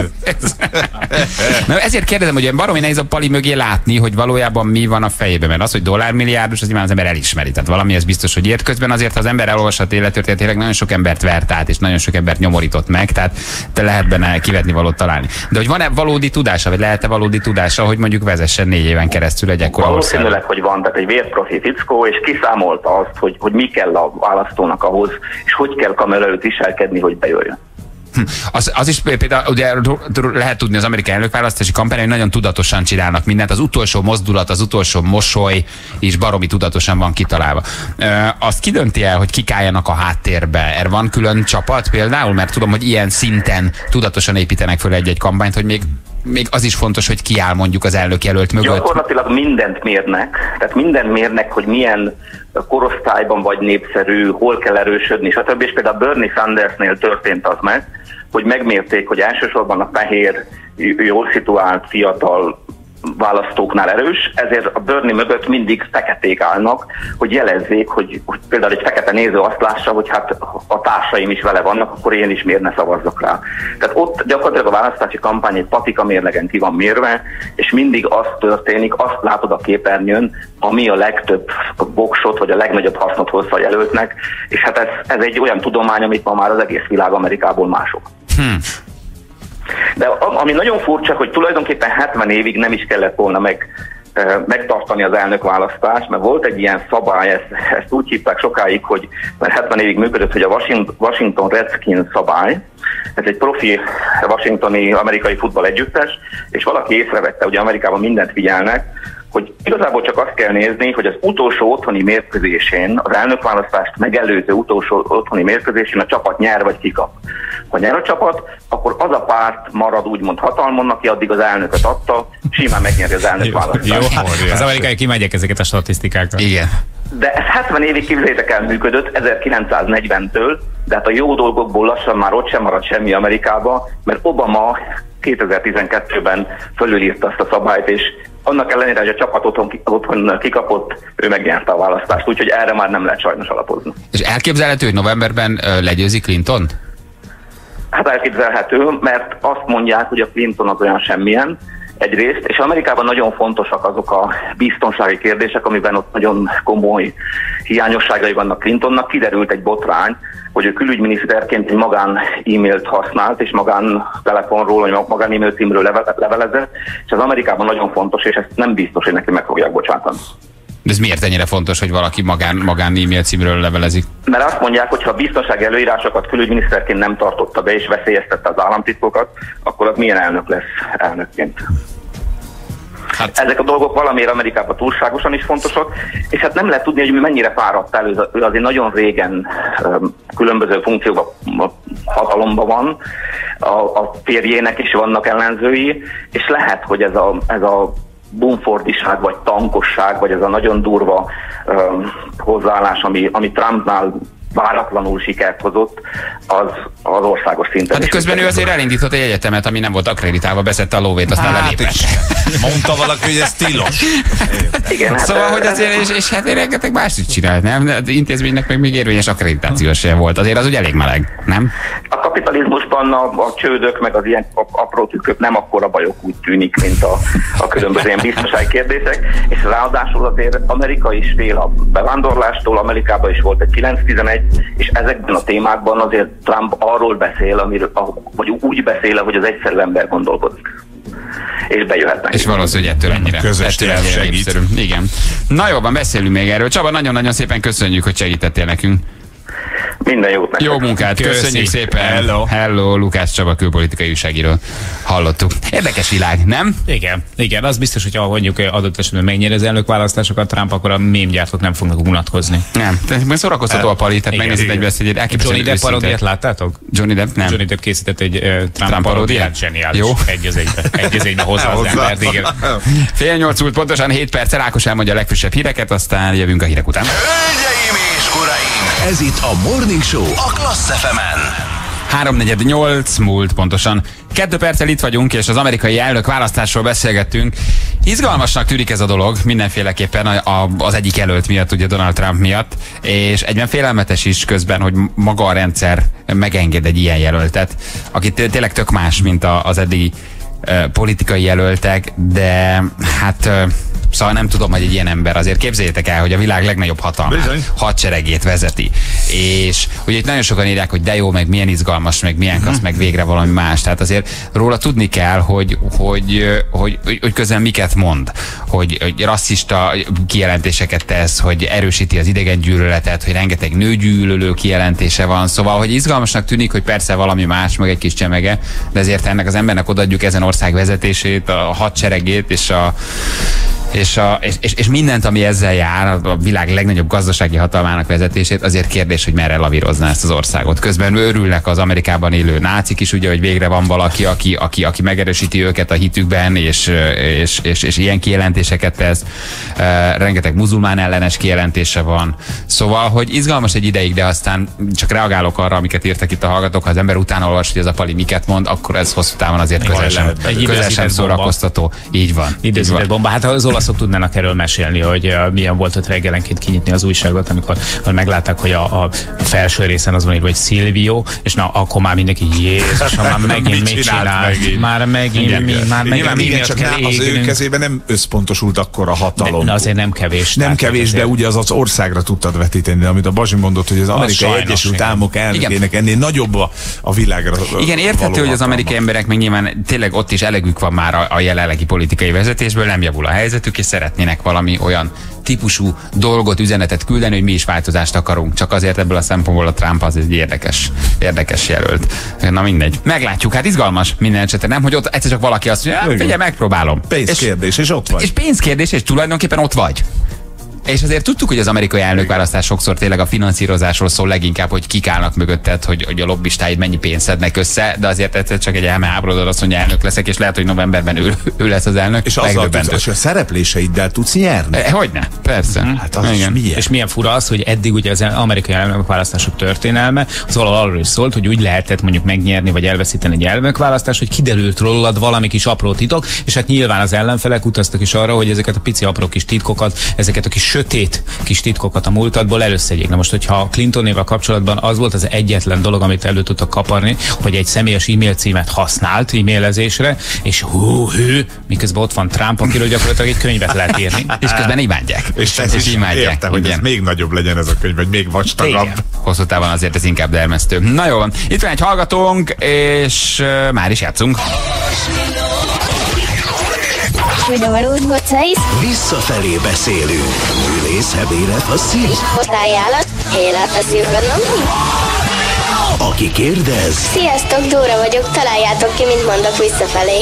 Speaker 3: Na, ezért kérdezem, hogy baromi nehéz a Pali mögé látni, hogy valójában mi van a fejében, mert az, hogy dollármilliárdos, az nyilván az ember elismeri. Tehát valami ez biztos, hogy ért. Közben azért, ha az ember elolvashat élettörténetileg, nagyon sok embert vert át, és nagyon sok embert nyomorított meg, tehát te lehet benne kivetni valót találni. De hogy van-e valódi tudása, vagy lehet-e valódi tudása, hogy mondjuk vezessen négy éven keresztül egy ekkora országot?
Speaker 6: Valószínűleg, hogy van, tehát egy vérprofi fickó, és kiszámolta azt, hogy, hogy mi kell a választónak ahhoz, és hogy kell kamera előtt viselkedni, hogy bejöjjön.
Speaker 3: Az, az is például ugye lehet tudni az amerikai elnökválasztási kampányon, hogy nagyon tudatosan csinálnak mindent. Az utolsó mozdulat, az utolsó mosoly is baromi tudatosan van kitalálva. E, azt kidönti el, hogy kik álljanak a háttérbe? Er van külön csapat például? Mert tudom, hogy ilyen szinten tudatosan építenek föl egy-egy kampányt, hogy még még az is fontos, hogy ki áll mondjuk az elnökjelölt mögött.
Speaker 6: Gyakorlatilag mindent mérnek, tehát mindent mérnek, hogy milyen korosztályban vagy népszerű, hol kell erősödni, stb. És például Bernie Sandersnél történt az meg, hogy megmérték, hogy elsősorban a fehér, jól szituált, fiatal választóknál erős, ezért a Bernie mögött mindig feketék állnak, hogy jelezzék, hogy, hogy például egy fekete néző azt lássa, hogy hát a társaim is vele vannak, akkor én is miért ne szavazzak rá. Tehát ott gyakorlatilag a választási kampány egy patika mérlegen ki van mérve, és mindig az történik, azt látod a képernyőn, ami a legtöbb voksot, vagy a legnagyobb hasznot hozza a jelöltnek, és hát ez, ez egy olyan tudomány, amit ma már az egész világ Amerikából mások. Hmm. De ami nagyon furcsa, hogy tulajdonképpen hetven évig nem is kellett volna meg, e, megtartani az elnökválasztást, mert volt egy ilyen szabály, ezt, ezt úgy hívták sokáig, hogy mert hetven évig működött, hogy a Washington Redskins szabály, ez egy profi washingtoni amerikai futball együttes, és valaki észrevette, hogy Amerikában mindent figyelnek, hogy igazából csak azt kell nézni, hogy az utolsó otthoni mérkőzésén, az elnökválasztást megelőző utolsó otthoni mérkőzésén a csapat nyer vagy kikap. Ha nyer a csapat, akkor az a párt marad úgymond hatalmon, aki addig az elnököt adta, simán megnyeri az elnökválasztást.
Speaker 5: Jó, jó, az amerikai kimegyek ezeket a statisztikákat. Igen.
Speaker 6: De ez hetven évig, képzeljétek el, működött, ezerkilencszáznegyventől, de hát a jó dolgokból lassan már ott sem marad semmi Amerikába, mert Obama kétezer-tizenkettőben fölülírta azt a szabályt, és annak ellenére, hogy a csapat otthon, otthon kikapott, ő megnyerte a választást, úgyhogy erre már nem lehet sajnos alapozni.
Speaker 3: És elképzelhető, hogy novemberben uh, legyőzi Clinton?
Speaker 6: Hát elképzelhető, mert azt mondják, hogy a Clinton az olyan semmilyen, egyrészt, és Amerikában nagyon fontosak azok a biztonsági kérdések, amiben ott nagyon komoly hiányosságai vannak Clintonnak. Kiderült egy botrány, hogy ő külügyminiszterként egy magán e-mailt használt, és magán telefonról, vagy magán e-mail címről leve, levelezett, és az Amerikában nagyon fontos, és ezt nem biztos, hogy neki meg fogják bocsátani.
Speaker 3: De ez miért ennyire fontos, hogy valaki magán, magán e-mail címről levelezik?
Speaker 6: Mert azt mondják, hogy ha a biztonsági előírásokat külügyminiszterként nem tartotta be, és veszélyeztette az államtitkokat, akkor az milyen elnök lesz elnökként. Hát. Ezek a dolgok valamiért Amerikában túlságosan is fontosak, és hát nem lehet tudni, hogy mennyire fáradt el, ő azért nagyon régen um, különböző funkcióban hatalomban van, a, a férjének is vannak ellenzői, és lehet, hogy ez a, ez a bumfordiság, vagy tankosság, vagy ez a nagyon durva um, hozzáállás, ami, ami Trumpnál váratlanul sikert hozott, az, az országos szinten.
Speaker 3: Hát közben ő azért elindított egy egyetemet, ami nem volt akkreditálva, beszedte a lóvét, aztán hát lelépett.
Speaker 4: Mondta valaki, hogy ez tilos.
Speaker 6: Igen, hát
Speaker 3: szóval, hogy azért, és, és hát rengeteg más is csinált, nem? Az intézménynek meg még érvényes akkreditációs sem volt. Azért az úgy elég meleg, nem?
Speaker 6: A kapitalizmusban a, a csődök, meg az ilyen apró tükkök nem akkora bajok, úgy tűnik, mint a, a különböző ilyen biztonsági kérdések, és ráadásul azért Amerika is fél a bevándorlástól, Amerikában is volt egy kilenc tizenegy, és ezekben a témákban azért Trump arról beszél, amiről, vagy úgy beszél, hogy az egyszerű ember gondolkodik. És bejöhetnek.
Speaker 3: És valószínűleg ettől ennyire,
Speaker 4: közös
Speaker 3: ettől ennyire népszerű. Igen. Na jó, van, beszélünk még erről. Csaba, nagyon-nagyon szépen köszönjük, hogy segítettél nekünk.
Speaker 6: Minden jót nektek.
Speaker 3: Jó munkát,
Speaker 4: Köszi.
Speaker 3: köszönjük szépen.
Speaker 4: Hello.
Speaker 3: Hello, Lukács Csaba külpolitikai újságíró. Hallottuk. Érdekes világ, nem?
Speaker 5: Igen, igen, az biztos, hogy ha mondjuk adott esetben megnyeri az elnökválasztásokat Trump, akkor a mémgyártók nem fognak unatkozni.
Speaker 3: Nem, tehát szórakoztató a Pali, tehát megnézed egy beszédét, elképesztően
Speaker 5: Johnny Depp paródiát láttátok?
Speaker 3: Johnny Depp nem.
Speaker 5: Johnny Depp készített egy uh, Trump,
Speaker 3: Trump
Speaker 5: paródiát, zseniális.
Speaker 3: Jó.
Speaker 5: Egy az egybe, egy az egybe hozza az embert, igen.
Speaker 3: Fél nyolc múlt pontosan hét perccel, Ákos elmondja a legfrissebb híreket, aztán jövünk a hírek után.
Speaker 1: Hölgyeim és uraim! Ez itt a Morning Show a Klassz ef emen.
Speaker 3: háromnegyed nyolc múlt pontosan. Kettő perccel itt vagyunk, és az amerikai elnök választásról beszélgettünk. Izgalmasnak tűnik ez a dolog, mindenféleképpen a, a, az egyik jelölt miatt, ugye Donald Trump miatt, és egyben félelmetes is közben, hogy maga a rendszer megenged egy ilyen jelöltet, aki tényleg tök más, mint a, az eddigi uh, politikai jelöltek, de hát... Uh, Szóval nem tudom, hogy egy ilyen ember, azért képzeljétek el, hogy a világ legnagyobb hatalmát, Bizony. hadseregét vezeti. És ugye itt nagyon sokan írják, hogy de jó, meg milyen izgalmas, meg milyen kasz, meg végre valami más. Tehát azért róla tudni kell, hogy, hogy, hogy, hogy, hogy közben miket mond. Hogy, hogy rasszista kijelentéseket tesz, hogy erősíti az idegengyűlöletet, hogy rengeteg nőgyűlölő kijelentése van. Szóval, hogy izgalmasnak tűnik, hogy persze valami más, meg egy kis csemege, de ezért ennek az embernek odaadjuk ezen ország vezetését, a hadseregét és a És, a, és, és, és mindent, ami ezzel jár, a világ legnagyobb gazdasági hatalmának vezetését, azért kérdés, hogy merre lavírozná ezt az országot. Közben örülnek az Amerikában élő nácik is, ugye, hogy végre van valaki, aki, aki, aki megerősíti őket a hitükben, és, és, és, és ilyen kijelentéseket tesz. Uh, rengeteg muzulmán ellenes kijelentése van. Szóval, hogy izgalmas egy ideig, de aztán csak reagálok arra, amiket írtak itt a hallgatók, ha az ember utána olvas, hogy ez a pali miket mond, akkor ez hosszú távon azért közel sem, közel sem szórakoztató. Így van.
Speaker 5: Időzített bomba. Hát az olaszok tudnának erről mesélni, hogy uh, milyen volt ott reggelenként kinyitni az újságot, amikor, amikor meglátták, hogy a, a felső részen az van írva, hogy Silvio, és na, akkor már mindenki, Jézusom, már megint mit csinál? Megint? Már megint igen, mi? Már megint mi?
Speaker 4: Csak az ő kezében nem összpontosult akkor a hatalom.
Speaker 5: De azért nem kevés.
Speaker 4: Nem kevés, de ugye az az országra tudtad vetíteni, amit a Bazsi mondott, hogy az Amerikai az Egyesült Államok elnökének ennél nagyobb a, a világra.
Speaker 3: Igen, érthető, hogy az amerikai emberek még nyilván tényleg ott is elegük van már a, a jelenlegi politikai vezetésből, nem javul a helyzetük, és szeretnének valami olyan típusú dolgot, üzenetet küldeni, hogy mi is változást akarunk. Csak azért ebből a szempontból a Trump az egy érdekes, érdekes jelölt. Na mindegy. Meglátjuk, hát izgalmas minden esetre, nem, hogy ott egyszer csak valaki azt mondja, ja, figyelj, megpróbálom.
Speaker 4: Pénzkérdés, és, és ott vagy.
Speaker 3: És pénzkérdés, és tulajdonképpen ott vagy. És azért tudtuk, hogy az amerikai elnökválasztás sokszor tényleg a finanszírozásról szól leginkább, hogy kik állnak mögötted, hogy, hogy a lobbistáid mennyi pénzt szednek össze, de azért egyszer csak egy elmeháborodod, azt mondja, elnök leszek, és lehet, hogy novemberben ő, ő lesz az elnök.
Speaker 4: És azzal tudsz, a szerepléseiddel tudsz nyerni.
Speaker 3: E, hogyne, persze.
Speaker 5: Hmm. Hát az is milyen. És milyen fura az, hogy eddig ugye az amerikai elnökválasztások történelme, az arról is szólt, hogy úgy lehetett mondjuk megnyerni vagy elveszíteni egy elnökválasztást, hogy kiderült rólad valami kis apró titok, és hát nyilván az ellenfelek utaztak is arra, hogy ezeket a pici apró kis titkokat, ezeket a kis sötét kis titkokat a múltadból előszedjék. Na most, hogyha Clintonéval kapcsolatban az volt az egyetlen dolog, amit elő tudtak kaparni, hogy egy személyes e-mail címet használt e-mailezésre, és hú, hű, miközben ott van Trump, akiről gyakorlatilag egy könyvet lehet írni.
Speaker 3: És közben imádják.
Speaker 4: És, és, és imádják. Érte, hogy ez még nagyobb legyen ez a könyv, vagy még vastagabb.
Speaker 3: Hosszú távon azért ez inkább dermesztő. Na jó van. Itt van egy hallgatónk, és uh, már is játszunk.
Speaker 1: Visszafelé beszélünk. Ülész, hebélet, a szív.
Speaker 7: Hozzájállat, élet a szívben.
Speaker 1: Aki kérdez.
Speaker 7: Sziasztok, Dóra vagyok, találjátok ki, mint mondok visszafelé.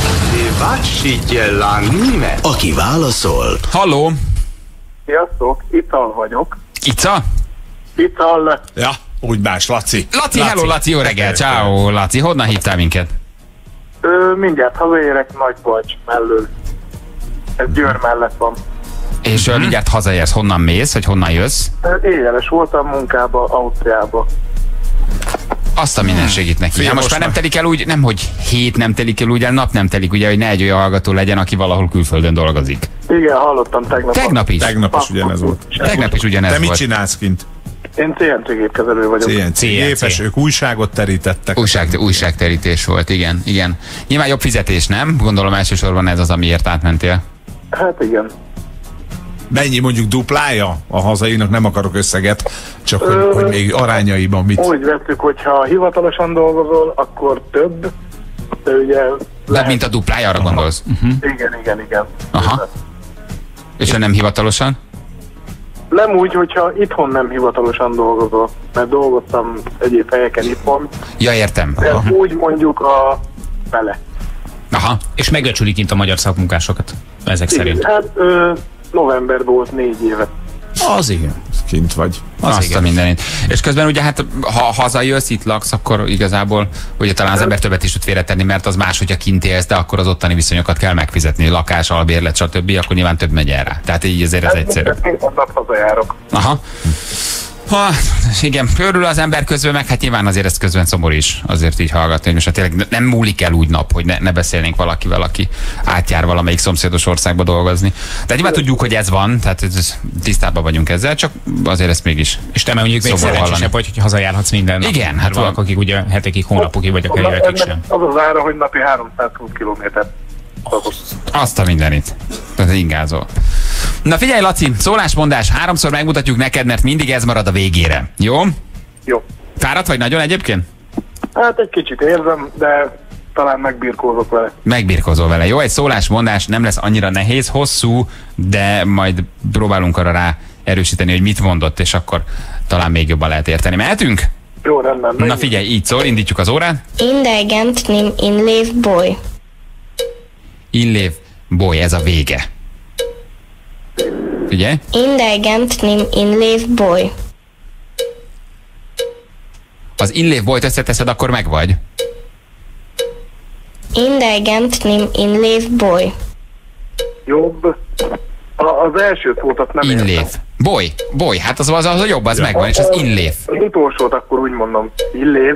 Speaker 1: Aki válaszol.
Speaker 3: Halló.
Speaker 2: Sziasztok, Ital vagyok.
Speaker 3: Ica?
Speaker 2: Ital.
Speaker 4: Ja, úgy más, Laci.
Speaker 3: Laci, hello Laci, jó reggel, ciao Laci, honnan hívtál minket?
Speaker 2: Ö, mindjárt hazaérek Nagybalcs mellől. Ez Győr mellett van.
Speaker 3: És mm-hmm. mindjárt hazaérsz, honnan mész, vagy honnan jössz?
Speaker 2: Éjjeles voltam munkába, Ausztriába.
Speaker 3: Azt a minden segít neki. Hát most már nem telik el úgy, nem hogy hét nem telik el úgy, el nap nem telik, ugye, hogy ne egy olyan hallgató legyen, aki valahol külföldön dolgozik.
Speaker 2: Igen, hallottam tegnap.
Speaker 3: Tegnap is?
Speaker 4: Tegnap is ugyanez volt.
Speaker 3: Tegnap is ugyanez
Speaker 4: volt. Te mit
Speaker 3: volt.
Speaker 4: csinálsz kint?
Speaker 2: Én cé en cé gépkezelő vagyok.
Speaker 4: cé en cé gépes, ők újságot terítettek.
Speaker 3: Újság, újságterítés volt, igen, igen. Nyilván jobb fizetés, nem? Gondolom elsősorban ez az, amiért átmentél.
Speaker 2: Hát igen.
Speaker 4: Mennyi mondjuk duplája a hazainak, nem akarok összeget, csak hogy,
Speaker 2: Ö,
Speaker 4: hogy még arányaiban mit...
Speaker 2: Úgy vettük, hogyha hivatalosan dolgozol, akkor több, de ugye...
Speaker 3: De mint a duplája, arra gondolsz? Uh-huh.
Speaker 2: Igen, igen, igen.
Speaker 3: Aha. És ha nem hivatalosan?
Speaker 2: Nem úgy, hogyha itthon nem hivatalosan dolgozol, mert dolgoztam egyéb helyeken itthon.
Speaker 3: Ja, értem.
Speaker 2: De úgy mondjuk a fele.
Speaker 3: Aha.
Speaker 5: És megbecsülik kint a magyar szakmunkásokat, ezek
Speaker 2: igen,
Speaker 5: szerint.
Speaker 2: Hát ö, novemberben volt négy éve.
Speaker 4: Az igen. Kint vagy.
Speaker 3: Az Azt igen. a mindenit. És közben ugye hát, ha hazajössz, itt laksz, akkor igazából ugye talán az ember többet is tud félretenni, mert az más, hogyha kint élsz, de akkor az ottani viszonyokat kell megfizetni, lakás, albérlet, stb., akkor nyilván több megy el rá. Tehát így azért ez egyszerű.
Speaker 2: Két nap hazajárok.
Speaker 3: Aha. Ha, igen, körül az ember közben, meg hát nyilván azért ez közben szomorú is, azért így hallgatni, hogy most hát tényleg nem múlik el úgy nap, hogy ne, ne beszélnénk valakivel, aki átjár valamelyik szomszédos országba dolgozni. Tehát nyilván tudjuk, hogy ez van, tehát ez, tisztában vagyunk ezzel, csak azért ezt mégis.
Speaker 5: És te mondjuk még szerencsésebb vagy, hogy hazajárhatsz minden nap.
Speaker 3: Igen,
Speaker 5: hát vannak, akik ugye hetekig, hónapokig, vagy akár évekig sem.
Speaker 2: Az az ára, hogy napi háromszázhúsz kilométer.
Speaker 3: Azt a mindenit. Tehát ingázol. Na figyelj, Laci, szólásmondás, háromszor megmutatjuk neked, mert mindig ez marad a végére. Jó?
Speaker 2: Jó.
Speaker 3: Fáradt vagy nagyon egyébként?
Speaker 2: Hát egy kicsit érzem, de talán megbirkózok vele.
Speaker 3: Megbirkózol vele. Jó, egy szólásmondás nem lesz annyira nehéz, hosszú, de majd próbálunk arra rá erősíteni, hogy mit mondott, és akkor talán még jobban lehet érteni. Mehetünk?
Speaker 2: Jó, rendben.
Speaker 3: Na figyelj, így szól, indítjuk az órát.
Speaker 7: Indegent nim in lev boy.
Speaker 3: Inlév, boly, ez a vége. Figyelj.
Speaker 7: Indegent nim in lev boy.
Speaker 3: Az inlév bolyt összeteszed, akkor meg vagy.
Speaker 7: Indegent nim in lev boy.
Speaker 2: Jobb. A, az első szót azt nem
Speaker 3: Inlév.
Speaker 2: értem.
Speaker 3: Boly, boly, hát az az, az a jobb, az megvan, és az inlév.
Speaker 2: Az utolsót akkor úgy mondom. Illév.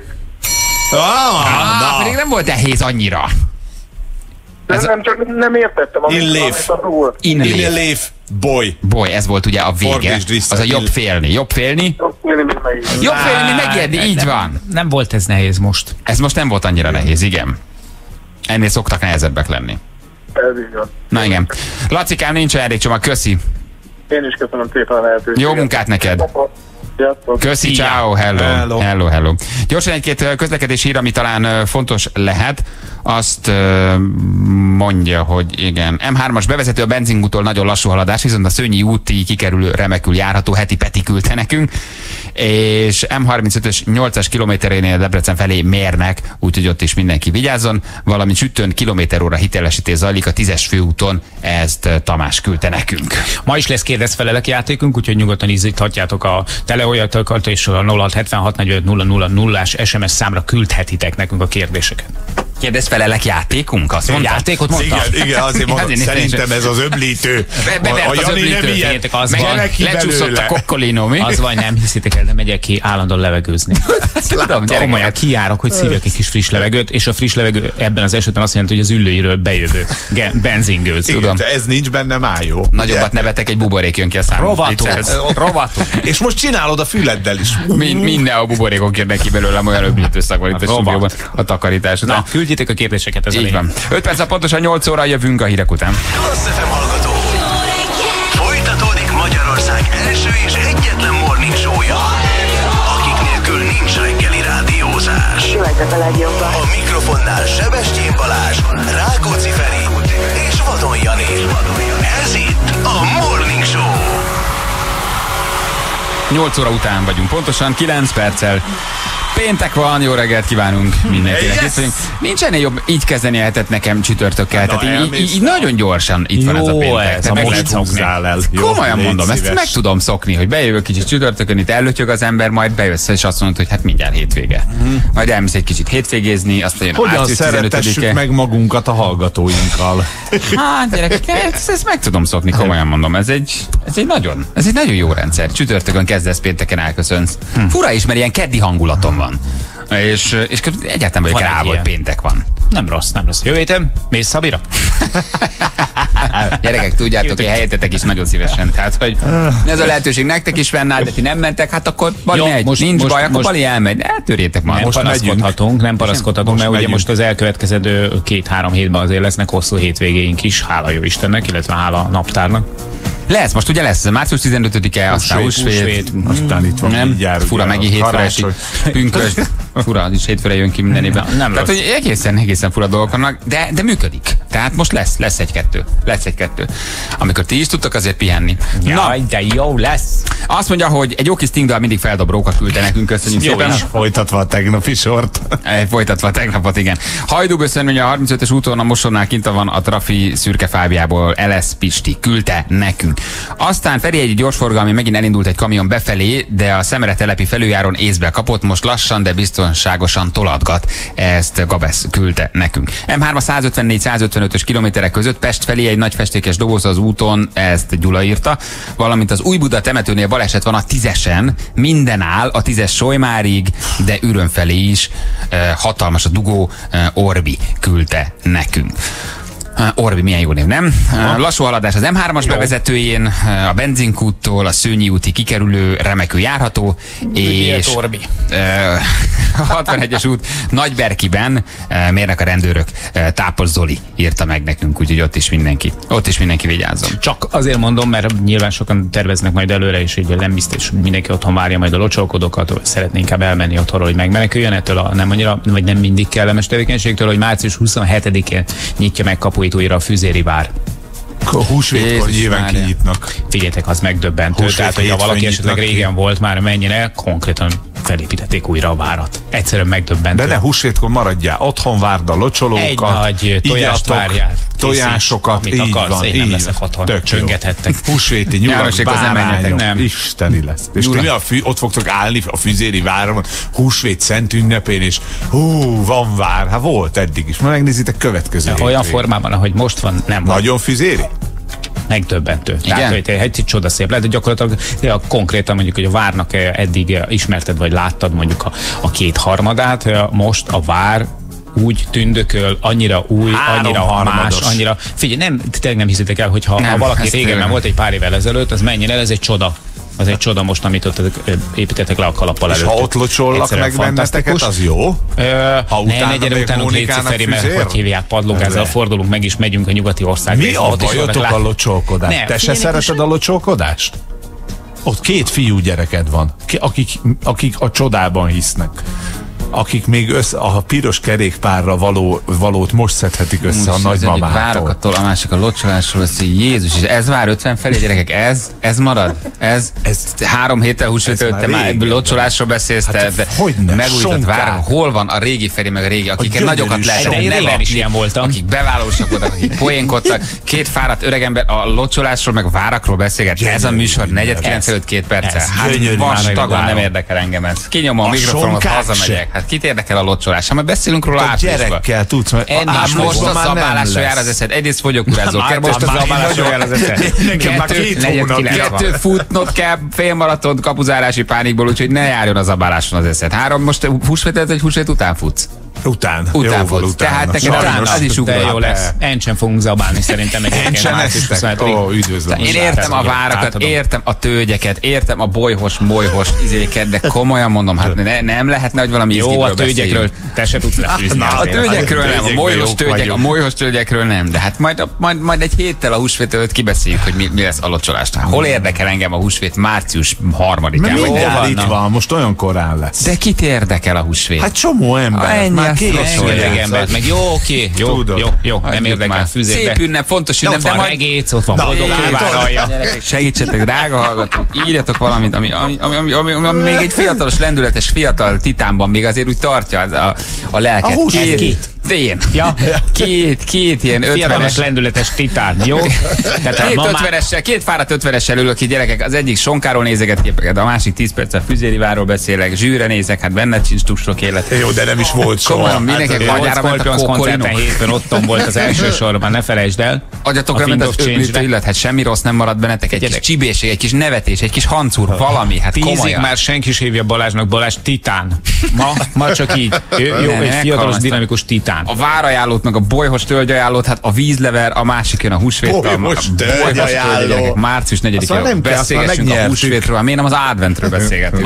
Speaker 3: Ah, ah, pedig nem volt nehéz annyira.
Speaker 2: Nem,
Speaker 3: Ez
Speaker 2: nem, csak nem értettem. amit-
Speaker 4: Inlév.
Speaker 2: amit a szó.
Speaker 3: Inlév.
Speaker 4: Inlév, boly.
Speaker 3: Boly, ez volt ugye a vége.
Speaker 4: Fordítsd vissza.
Speaker 3: Az a jobb
Speaker 4: Ill-
Speaker 3: félni. Jobb félni.
Speaker 2: Én még megint.
Speaker 3: Jobb félni, mint megijedni, így van.
Speaker 5: Nem volt ez nehéz most.
Speaker 3: Ez most nem volt annyira nehéz, igen. Ennél szoktak nehezebbek lenni.
Speaker 2: Ez így van.
Speaker 3: Na igen. Lacikám, nincs ajándékcsomag, köszi.
Speaker 2: Én is köszönöm szépen a lehetőséget.
Speaker 3: Jó munkát neked.
Speaker 2: Sziasztok.
Speaker 3: Köszi, ciao, hello,
Speaker 4: Hello.
Speaker 3: hello, hello. Gyorsan egy-két közlekedési hír, ami talán ö, fontos lehet. Azt ö, mondja, hogy igen. em hármas bevezető a benzingúttól nagyon lassú haladás, viszont a Szőnyi úti kikerülő remekül járható, heti Peti küldte nekünk. És em harmincötös nyolcas kilométerénél Debrecen felé mérnek, úgyhogy ott is mindenki vigyázzon. Valamint Sütőn kilométer óra hitelesítés zajlik a tízes főúton, ezt Tamás küldte nekünk.
Speaker 5: Ma is lesz kérdezfelelek játékunk, úgyhogy nyugodtan ízíthatjátok a teleolyatokat, és a nulla hat hetvenhat negyvenöt nulla nulla nullás es em es számra küldhetitek nekünk a kérdéseket.
Speaker 3: Kérdez felelek játékunk, azt mondta?
Speaker 5: Játékot mondtam?
Speaker 4: Igen, igen, azért mondom,
Speaker 3: Azért
Speaker 4: szerintem ez az öblítő.
Speaker 3: Be- bevert
Speaker 4: A
Speaker 3: az
Speaker 4: Jani nem
Speaker 3: öblítőt,
Speaker 4: ilyen.
Speaker 5: figyeljetek, az
Speaker 3: Meg
Speaker 5: van.
Speaker 3: lecsúszott a kokkolino, mi?
Speaker 5: Az vagy nem hiszitek el, de megyek ki állandóan levegőzni.
Speaker 3: Tudom, gyerekek.
Speaker 5: Komolyan kijárok, hogy szívjak egy kis friss levegőt, és a friss levegő ebben az esetben azt jelenti, hogy az üllőiről bejövő ge- benzingőz.
Speaker 4: Igen,
Speaker 3: tudom.
Speaker 4: de ez nincs benne, már jó.
Speaker 3: Nagyobbat nevetek, egy buborék jön ki a számon.
Speaker 5: Rovatok.
Speaker 3: Viccelsz. Rovatok.
Speaker 4: És most csinálod a füleddel is.
Speaker 3: Mind, minden a buborékok jön neki belőlem, olyan öblítő szak van itt a
Speaker 5: Rovat.
Speaker 3: stúdióban a takarítás.
Speaker 5: Na,
Speaker 3: Na,
Speaker 5: küldjétek a kérdéseket, ez a
Speaker 3: így
Speaker 5: lényeg.
Speaker 3: van. öt perc pontosan nyolc óra, jövünk a hírek után.
Speaker 1: Klassz ef em hallgató. Folytatódik Magyarország első és egyetlen morning show-ja, akik nélkül nincs reggeli rádiózás. A mikrofonnál Sebestyén Balázs, Rákóczi Feri és Vadon Jani. Ez itt a Morning Show.
Speaker 3: nyolc óra után vagyunk, pontosan kilenc perccel. Péntek van, jó reggelt kívánunk mindenkinek.
Speaker 4: Yes.
Speaker 3: Itt vagyunk. Nincs ennél jobb, így kezdeni lehetett nekem csütörtökkel.
Speaker 4: Na,
Speaker 3: Tehát így, így,
Speaker 4: elmész.
Speaker 3: így nagyon gyorsan itt van ez a
Speaker 5: Jó,
Speaker 3: péntek.
Speaker 5: ez
Speaker 3: Tehát
Speaker 5: a
Speaker 3: meg
Speaker 5: most
Speaker 3: lehet szokni.
Speaker 4: húzzál el. Jó,
Speaker 3: Komolyan
Speaker 4: légy
Speaker 3: mondom, ezt
Speaker 4: szíves.
Speaker 3: meg tudom szokni, hogy bejövök kicsit csütörtökön, itt ellötyög az ember, majd bejössz és azt mondod, hogy hát mindjárt hétvége. Majd elmész egy kicsit hétvégézni, azt mondja,
Speaker 4: Hogyan
Speaker 3: március
Speaker 4: szeretessük
Speaker 3: tizenötödike.
Speaker 4: meg magunkat a hallgatóinkkal?
Speaker 3: Hát gyerekek, ezt, ezt meg tudom szokni, komolyan mondom. Ez egy, ez egy nagyon, ez egy nagyon jó rendszer. Csütörtökön kezdesz, pénteken elköszönsz.
Speaker 4: Hm.
Speaker 3: Fura is, mert ilyen keddi hangulatom van. És, és egyáltalán vagyok
Speaker 5: Van
Speaker 3: rá,
Speaker 5: egy
Speaker 3: hogy
Speaker 5: ilyen.
Speaker 3: péntek van.
Speaker 5: Nem rossz, nem rossz. Jövő héten mész Szabira?
Speaker 3: Gyerekek, tudjátok, hogy helyettetek is nagyon szívesen. Tehát, hogy ez a lehetőség nektek is fennáll, de ti nem mentek, hát akkor Bali
Speaker 5: Jó,
Speaker 3: megy.
Speaker 5: most-
Speaker 3: Nincs
Speaker 5: most-
Speaker 3: baj, akkor
Speaker 5: most-
Speaker 3: Bali elmegy. Eltörjétek már.
Speaker 5: Nem
Speaker 3: Most megyünk.
Speaker 5: panaszkodhatunk, nem panaszkodhatunk,
Speaker 4: Most
Speaker 5: mert ugye
Speaker 4: megyünk.
Speaker 5: most az elkövetkező két-három hétben azért lesznek hosszú hétvégéink is, hála jó Istennek, illetve hála a naptárnak.
Speaker 3: Lesz, most ugye lesz, március tizenötödike, aztán
Speaker 5: Húsvét,
Speaker 3: húsvét.
Speaker 5: húsvét.
Speaker 4: Aztán itt van
Speaker 3: Nem,
Speaker 4: mindjárt,
Speaker 3: fura
Speaker 4: ugye,
Speaker 3: megint
Speaker 4: a
Speaker 3: hétfőre esik.
Speaker 4: karácsony.
Speaker 3: Pünkös. Fura, az is hétfőre jön ki minden évben.
Speaker 5: Na, nem
Speaker 3: Tehát,
Speaker 5: rossz.
Speaker 3: hogy egészen, egészen fura dolgok vannak, de, de működik. Tehát most lesz, lesz egy-kettő. Lesz egy-kettő. Amikor ti is tudtok azért pihenni.
Speaker 5: Jaj, de jó lesz!
Speaker 3: Azt mondja, hogy egy jó kis Sting dal mindig feldob, Róka küldte nekünk, köszönjük
Speaker 5: Jó
Speaker 3: szépen.
Speaker 5: is.
Speaker 4: Folytatva a tegnapi sort.
Speaker 3: Eh, Folytatva a tegnapot, igen. Hajdúböszön, hogy a harmincötös úton a Mosonnál kint van a Trafi szürke fábjából, el es Pisti küldte nekünk. Aztán Feri egy gyorsforgalmi, megint elindult egy kamion befelé, de a Szemere telepi felüljáron észbe kapott, most lassan, de biztonságosan tolatgat. Ezt Gabesz küldte nekünk. em három százötvennégy százötvenöt negyven-ötvenötös kilométerek között Pest felé egy nagy festékes doboz az úton, ezt Gyula írta, valamint az Újbuda temetőnél baleset van a tízesen, minden áll a tízes Solymárig, de Üröm felé is e, hatalmas a dugó, e, Orbi küldte nekünk. Orbi, milyen jó név, nem? Ha. Lassú haladás az em hármas jó. bevezetőjén, a benzinkúttól a Szőnyi úti kikerülő remekül járható, és
Speaker 5: Orbi.
Speaker 3: a hatvanegyes út Nagyberkiben mérnek a rendőrök, Tápos Zoli írta meg nekünk, úgyhogy ott is mindenki, ott is mindenki vigyázzon.
Speaker 5: Csak azért mondom, mert nyilván sokan terveznek majd előre, és így nem biztos, hogy mindenki otthon várja majd a locsolkodókat, vagy szeretné inkább elmenni otthonról, hogy megmeneküljön ettől a nem annyira, vagy nem mindig kellemes tevékenységtől, hogy március huszonhetedikén nyitja meg kapuit újra a Füzéri vár.
Speaker 4: A húsvétkor nyilván kinyitnak.
Speaker 5: Figyeljetek, az megdöbbentő. Tehát, hogy ha valaki esetleg régen volt már, menjen el, konkrétan felépítették újra a várat. Egyszerűen megdöbbentő.
Speaker 4: De ne húsvétkor maradjál, otthon várd a locsolókat.
Speaker 5: Egy nagy tojást várjál.
Speaker 4: Tojásokat, így
Speaker 5: akarsz,
Speaker 4: van.
Speaker 5: Én nem leszek otthon, csöngethettek.
Speaker 4: Húsvéti nyugat, bárányok,
Speaker 5: nem.
Speaker 4: isteni lesz. És ti a fű, ott fogtok állni a Füzéri váron, húsvét szent ünnepén, és hú, van vár. Hát volt eddig is. Ma megnézitek következő.
Speaker 5: Olyan formában, ahogy most van, nem van.
Speaker 4: Nagyon Füzéri?
Speaker 5: Megdöbbentő. Tehát, hogy egy csoda szép lehet, hogy gyakorlatilag ja, konkrétan mondjuk, hogy a várnak eddig ismerted, vagy láttad mondjuk a, a két harmadát, most a vár úgy tündököl, annyira új,
Speaker 4: Három
Speaker 5: annyira
Speaker 4: harmados.
Speaker 5: más, annyira... Figyelj, nem, tényleg nem hiszitek el, hogy ha, nem, ha valaki régen nem volt egy pár évvel ezelőtt, az menjen el, ez egy csoda. Az egy csoda most, amit ott építettek le a kalappal előtt.
Speaker 4: És ha ott locsollak meg benneteket, az jó?
Speaker 5: Ö, ha ne legyen utánunk létsziferi, mert hogy hívják, padlógázzal fordulunk meg, és megyünk a nyugati országba.
Speaker 4: Mi a bajotok a locsolkodást? Te se szereted a locsolkodást? Ott két fiú gyereked van, akik, akik a csodában hisznek. Akik még össze, a piros kerékpárra való, valót most szedhetik össze most a nagymamától.
Speaker 3: Várok attól, a másik a locsolásról, hogy Jézus, és ez vár ötven felé, gyerekek, ez, ez marad? Ez, ez három héttel húsvét előtt, te már locsolásról beszélsz, hát, te megújított vár, hol van a régi Feri, meg a régi, akiket nagyokat lehetett nevetni, akik bevállalósak voltak, akik poénkodtak, két fáradt öregember a locsolásról, meg a várakról beszélget. Ez a műsor negyed kilenc előtt két perccel. Hát vastagon nem érdekel engem ez. Kinyomom a mikrofonomat, hazamegyek. Hát kit érdekel a locsolás? Ha már beszélünk róla áprilisban.
Speaker 4: Gyerekkel tudsz, mert
Speaker 3: Ennyi, most a zabálásra jár az eszed. Egyrészt fogyókúrázó kell, most a zabálásra jár az eszed.
Speaker 4: Nekem már két hónap.
Speaker 3: Kettő futnod kell, félmaraton, kapuzárási pánikból, úgyhogy ne járjon a zabáláson az eszed. Három, most húsvét előtt, vagy húsvét után futsz?
Speaker 4: Után.
Speaker 3: Után futsz. Tehát neked az is ugrál.
Speaker 5: Jó lesz. Encsen fogunk zabálni szerintem egyébként.
Speaker 4: Ó, üdvözlöm.
Speaker 3: Én értem a várakat, értem a tőgyeket, értem a bolyhos, molyhos izéket, de komolyan mondom, hát ne, nem lehetne, hogy valami
Speaker 5: jó, a tőgyekről te se tudsz lefűzni.
Speaker 3: A tőgyekről nem, a molyhos tőgyek, a molyhos tőgyekről nem, de hát majd, majd, majd egy héttel a húsvét előtt kibeszéljük, hogy mi, mi lesz a locsolásnál. Hol érdekel engem a húsvét március harmadikán?
Speaker 4: Mert minden itt van, most olyan korán lesz.
Speaker 3: De kit érdekel a húsvét?
Speaker 4: Hát csomó ember.
Speaker 3: Már két
Speaker 5: ember, meg jó, oké, jó, jó, jó, nem érdekel Füzérbe.
Speaker 3: Szép ünnep, fontos ünnep,
Speaker 5: de majd egész, ott van boldog kívánalja.
Speaker 3: Segítsetek, drága hallgatók, írjatok valamit, ami, ami, ami, ami, ami, ami még egy fiatalos, lendületes, fiatal titánban még azért úgy tartja a, a lelket.
Speaker 5: A hús, két, két.
Speaker 3: Én. Ja. Két, két ilyen ötvenes
Speaker 5: lendületes titán, jó?
Speaker 3: Tehát két ötvenessel, két fáradt ötvenessel ülök ki, gyerekek, az egyik Sonkáról nézeget képeket, a másik tíz perccel Füzéri várról beszélek, zsűre nézek, hát benned sincs túl sok élet.
Speaker 4: Jó, de nem is volt soha.
Speaker 3: Mindenki magyára ment a
Speaker 5: koncerten hétfőn otthon volt az első sorban, ne felejtsd el.
Speaker 3: Agyatokra ment az öblítő illet, hát semmi rossz nem maradt bennetek, egy kis csibéség, egy kis nevetés, egy kis hancúr, valami, hát
Speaker 5: komolyan. Már senki is hívja Balázsnak, Balázs titán. Ma, ma csak így. Jó, egy fiatalos, dinamikus titán.
Speaker 3: A várajánlót, meg a bolyhos tölgyajánlót, hát a vízlever, a másik jön a húsvéttal.
Speaker 4: Bolyhos tölgyajánló.
Speaker 3: Március negyedikén beszélgessünk a húsvétről, miért nem az adventről beszélgetünk?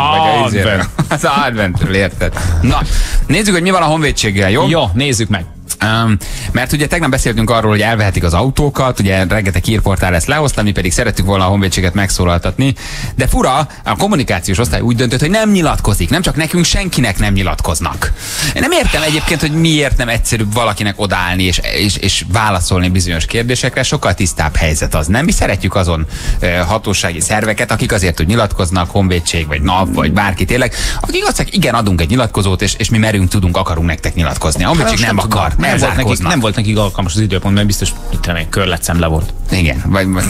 Speaker 3: Az adventről, érted? Na, nézzük, hogy mi van a honvédséggel, jó?
Speaker 5: Jó, nézzük meg.
Speaker 3: Um, mert ugye tegnap beszéltünk arról, hogy elvehetik az autókat, ugye rengeteg hírportál ezt lehozta, mi pedig szerettük volna a honvédséget megszólaltatni, de fura, a kommunikációs osztály úgy döntött, hogy nem nyilatkozik, nem csak nekünk, senkinek nem nyilatkoznak. Én nem értem egyébként, hogy miért nem egyszerűbb valakinek odaállni és, és, és válaszolni bizonyos kérdésekre, sokkal tisztább helyzet az, nem? Mi szeretjük azon uh, hatósági szerveket, akik azért, hogy nyilatkoznak, honvédség, vagy NAV, vagy bárki tényleg, akik azt mondják, igen, adunk egy nyilatkozót, és, és mi merünk, tudunk, akarunk nektek nyilatkozni. A honvédség nem akar.
Speaker 5: Nem volt, nekik, nem volt nekik alkalmas az időpont, mert biztos, itt egy körletszem le volt.
Speaker 3: Igen, vagy... Vagy,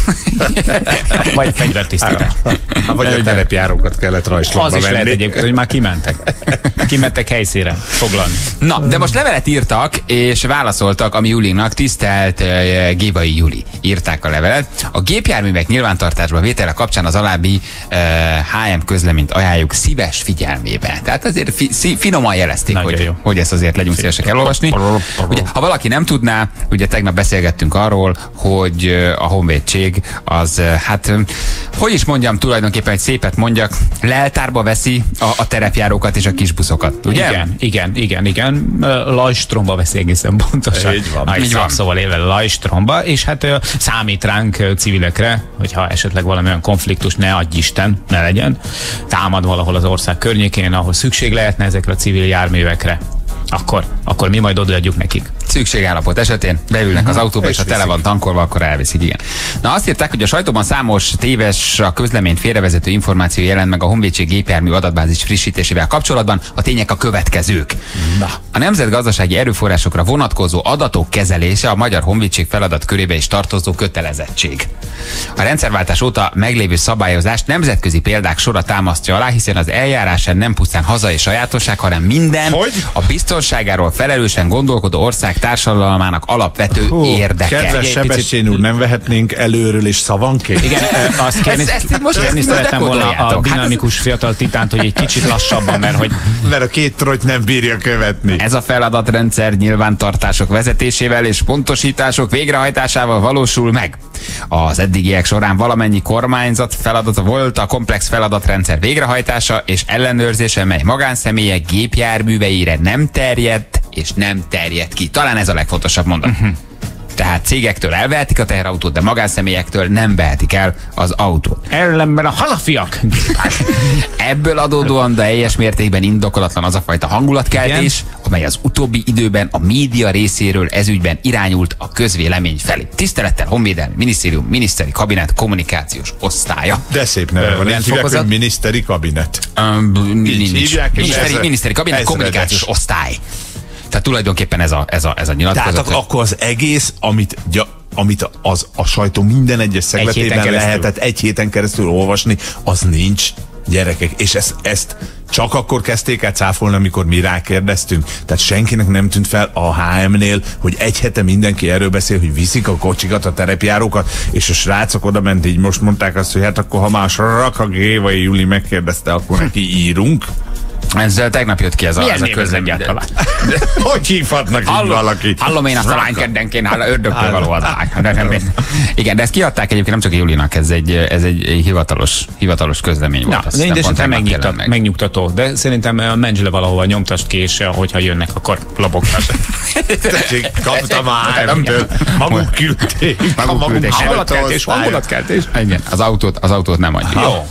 Speaker 5: vagy fegyvertisztítás.
Speaker 4: Vagy a telepjárókat kellett rajzslapba venni.
Speaker 5: Az is lehet egyébként, hogy már kimentek. Kimentek helyszínre foglalni.
Speaker 3: Na, de most levelet írtak, és válaszoltak a mi Julinak, tisztelt uh, Gébai Juli. Írták a levelet. A gépjárművek nyilvántartásba vétele kapcsán az alábbi uh, há em közleményt ajánljuk szíves figyelmébe. Tehát azért fi, szí, finoman jelezték, hogy, hogy ezt azért legyünk szívesek elolvasni. Ugye, ha valaki nem tudná, ugye tegnap beszélgettünk arról, hogy uh, a honvédség az, uh, hát, uh, hogy is mondjam, tulajdonképpen egy szépet mondjak, leltárba veszi a, a terepjárókat és a kisbuszokat, ugye?
Speaker 5: Igen, igen, igen, igen. Lajstromba veszi egészen pontosan.
Speaker 4: Így van.
Speaker 5: Na, így van. Szóval élve Lajstromba, és hát uh, számít ránk uh, civilekre, hogyha esetleg valamilyen konfliktus, ne adj Isten, ne legyen, támad valahol az ország környékén, ahol szükség lehetne ezekre a civil járművekre, akkor, akkor mi majd odaadjuk nekik.
Speaker 3: Szükségállapot esetén beülnek az autóba, és ha tele van tankolva, akkor elviszik, igen. Na, azt írták, hogy a sajtóban számos téves, a közleményt félrevezető információ jelent meg a Honvédség gépjármű adatbázis frissítésével kapcsolatban. A tények a következők. Na. A nemzetgazdasági erőforrásokra vonatkozó adatok kezelése a Magyar Honvédség feladat körébe is tartozó kötelezettség. A rendszerváltás óta meglévő szabályozást nemzetközi példák sora támasztja alá, hiszen az eljárásán nem pusztán hazai sajátosság, hanem minden
Speaker 4: hogy?
Speaker 3: a biztonságáról felelősen gondolkodó ország társadalmának alapvető Hú, érdeke.
Speaker 4: Kedves Sebestyén úr, nem vehetnénk előről és szavanként?
Speaker 5: Igen, azt kérni, ezt, ezt most kérni szeretem volna a dinamikus hát fiatal titánt, hogy egy kicsit lassabban, mert hogy...
Speaker 4: Mert a két trojt nem bírja követni.
Speaker 3: Ez a feladatrendszer nyilvántartások vezetésével és pontosítások végrehajtásával valósul meg. Az eddigiek során valamennyi kormányzat feladata volt a komplex feladatrendszer végrehajtása és ellenőrzése, mely magánszemélyek gépjárműveire nem terjedt és nem terjed ki. Talán ez a legfontosabb mondat. Uh-huh. Tehát cégektől elvehetik a teherautót, de magánszemélyektől nem vehetik el az autót.
Speaker 5: Ellenben a halafiak!
Speaker 3: Ebből adódóan, de teljes mértékben indokolatlan az a fajta hangulatkeltés, igen, amely az utóbbi időben a média részéről ezügyben irányult a közvélemény felé. Tisztelettel Honvédelmi Minisztérium, Miniszteri Kabinet kommunikációs osztálya.
Speaker 4: De szép neve van, így hívják, hogy Miniszteri Kabinet.
Speaker 3: Um, miniszteri, miniszteri Kabinet kommunikációs osztály. Tehát tulajdonképpen ez a, ez a, ez a nyilatkozat.
Speaker 4: Tehát ak- akkor az egész, amit, ja, amit az, a sajtó minden egyes szegletében egy lehetett egy héten keresztül olvasni, az nincs, gyerekek. És ezt, ezt csak akkor kezdték el cáfolni, amikor mi rákérdeztünk. Tehát senkinek nem tűnt fel a há em-nél, hogy egy hete mindenki erről beszél, hogy viszik a kocsikat, a terepjárókat, és a srácok oda ment, így most mondták azt, hogy hát akkor ha más Raka Gévai Juli megkérdezte, akkor neki írunk.
Speaker 3: Ezzel tegnap jött ki ez a, ez a közlemény.
Speaker 4: Hogy hívhatnak így valaki?
Speaker 3: Hallom én azt a lány keddenként, hát ördögtől való az lány. Igen, de ezt kiadták egyébként nem csak a Julinak, ez egy, ez egy hivatalos, hivatalos közlemény volt.
Speaker 5: Na, mindesen megnyugtat, megnyugtató, de szerintem menj le valahova, nyomtasd ki, és hogyha jönnek, akkor lobogtass.
Speaker 4: Tessék, kaptam a há em-től, maguk küldték.
Speaker 3: Maguk küldték.
Speaker 5: Hangulatkeltés, hangulatkeltés.
Speaker 3: Igen, az autót, az autót nem adjuk. Jó.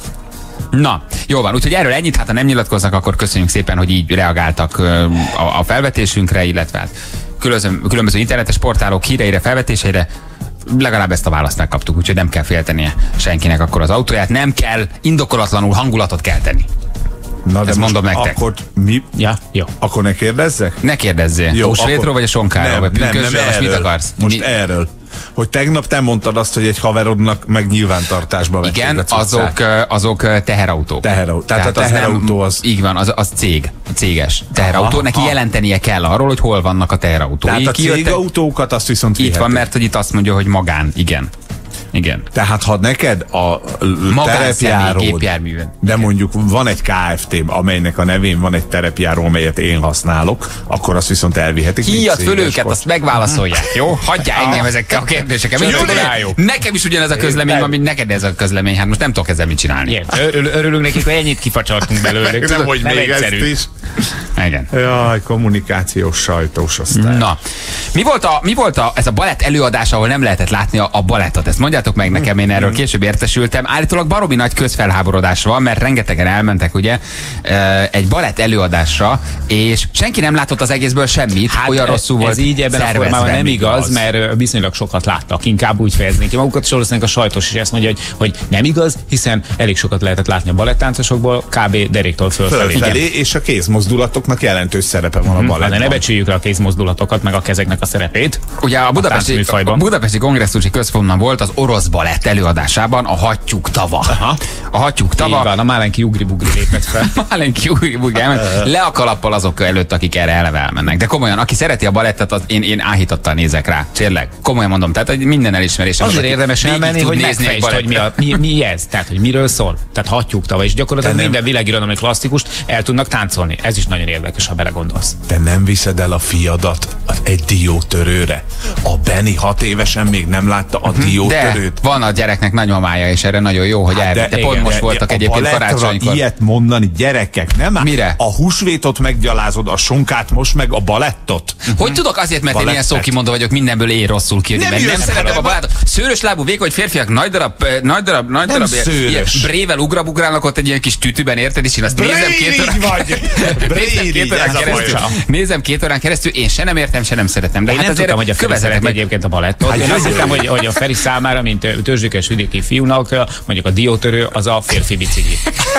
Speaker 3: Na, jó van, úgyhogy erről ennyit, hát ha nem nyilatkoznak, akkor köszönjük szépen, hogy így reagáltak a, a felvetésünkre, illetve hát különböző, különböző internetes portálok híreire, felvetéseire. Legalább ezt a választ megkaptuk, úgyhogy nem kell féltenie senkinek akkor az autóját, nem kell indokolatlanul hangulatot kelteni.
Speaker 4: Na, de ezt mondom nektek. Akkor mi?
Speaker 5: Ja, jó.
Speaker 4: Akkor ne kérdezzek?
Speaker 3: Ne kérdezzél. Húsvétról vagy a sonkáról?
Speaker 4: Nem, nem, nem,
Speaker 3: nem, mit akarsz?
Speaker 4: Most
Speaker 3: mi?
Speaker 4: Erről. Hogy tegnap te mondtad azt, hogy egy haverodnak meg nyilvántartásba vették.
Speaker 3: Igen, azok, azok teherautók.
Speaker 4: Teherautó. Tehát, Tehát a teherautó az...
Speaker 3: Így van, az, az cég, céges teherautó. Aha, neki aha. jelentenie kell arról, hogy hol vannak a teherautók.
Speaker 4: Tehát a cégautókat azt viszont
Speaker 3: vihetik. Itt van, mert hogy itt azt mondja, hogy magán, igen. Igen.
Speaker 4: Tehát ha neked a terepjáród, de mondjuk van egy ká ef té, amelynek a nevén van egy terepjáró, amelyet én használok, akkor azt viszont elvihetik.
Speaker 3: Híjad föl őket, azt megválaszolják, jó? Hagyjál engem ezekkel a kérdésekkel. Nekem is ugyanez a közlemény van, mint neked ez a közlemény. Hát most nem tudok ezzel mit csinálni.
Speaker 5: Örülünk nekik, hogy ennyit kifacsartunk belőle.
Speaker 4: Nem, hogy még ezt is.
Speaker 3: Igen.
Speaker 4: Jaj, kommunikációs sajtós osztály.
Speaker 3: Na, mi volt, a, mi volt a, ez a balett előadás, ahol nem lehetett látni a, a balettot? Ezt mondjátok meg nekem, én erről később értesültem. Állítólag baromi nagy közfelháborodás van, mert rengetegen elmentek ugye egy balett előadásra, és senki nem látott az egészből semmit, hát olyan rosszul volt.
Speaker 5: Ez így ebben a formában nem igaz, az. mert viszonylag sokat láttak, inkább úgy fejeznék ki magukat, és valószínűleg a sajtos is ezt mondja, hogy, hogy nem igaz, hiszen elég sokat lehetett látni a balettáncosokból, kb. Deréktől fölfelé.
Speaker 4: Fölfelé, és a kézmozdulatok kézmozdulataknak jelentős szerepe van a balettban.
Speaker 5: De ne becsüljük le a kézmozdulatokat, meg a kezeknek a szerepét.
Speaker 3: Ugye a Budapesti, a Budapesti Kongresszusi Központban volt az orosz balett előadásában a Hattyúk tava. Aha. A Hattyúk tava.
Speaker 5: Így van, a Málenki ugri-bugri lépett fel.
Speaker 3: A Málenki ugri-bugri elment. Le a kalappal azok előtt, akik erre eleve elmennek. De komolyan, aki szereti a balettet, az én, én áhítottan nézek rá. Tényleg, komolyan mondom. Tehát minden elismerésem.
Speaker 5: Azért érdemes elmenni, hogy megfejtsd, hogy mi, a, mi, mi ez. Tehát, hogy miről szól. Tehát Hattyúk tava, és gyakorlatilag nem... minden világirodalmi klasszikust el tudnak táncolni. Ez is nagyon érdekes, ha belegondolsz.
Speaker 4: Te nem viszed el a fiadat egy diótörőre. A Benni hat évesen még nem látta a diótörőt.
Speaker 3: De van a gyereknek nagymamája, és erre nagyon jó, hogy el. De, de pont most voltak egyébként karácsonykor.
Speaker 4: Ilyet mondani, gyerekek, nem?
Speaker 3: Mire?
Speaker 4: A húsvétot meggyalázod, a sonkát, most meg a balettot.
Speaker 3: Hogy tudok? Azért, mert én ilyen szókimondó vagyok, mindenből én rosszul kijönni. Nem, nem szeretem a balettot. Szőrös lábú vékony férfiak nagy darab, nagy darab, nagy darab, ilyen brével ugrabugrálnak ott egy ilyen kis tütűben, érted? És én azt nézem két órán. Nézem két órán keresztül, én se nem értem, se nem szeretem. De
Speaker 5: én
Speaker 3: hát
Speaker 5: nem tudtam, hogy a Feri szeret egyébként a balettot. Én azt hittem, hogy, hogy a Feri számára, mint törzsükes vidéki fiúnak, mondjuk a diótörő az a férfi bicikli.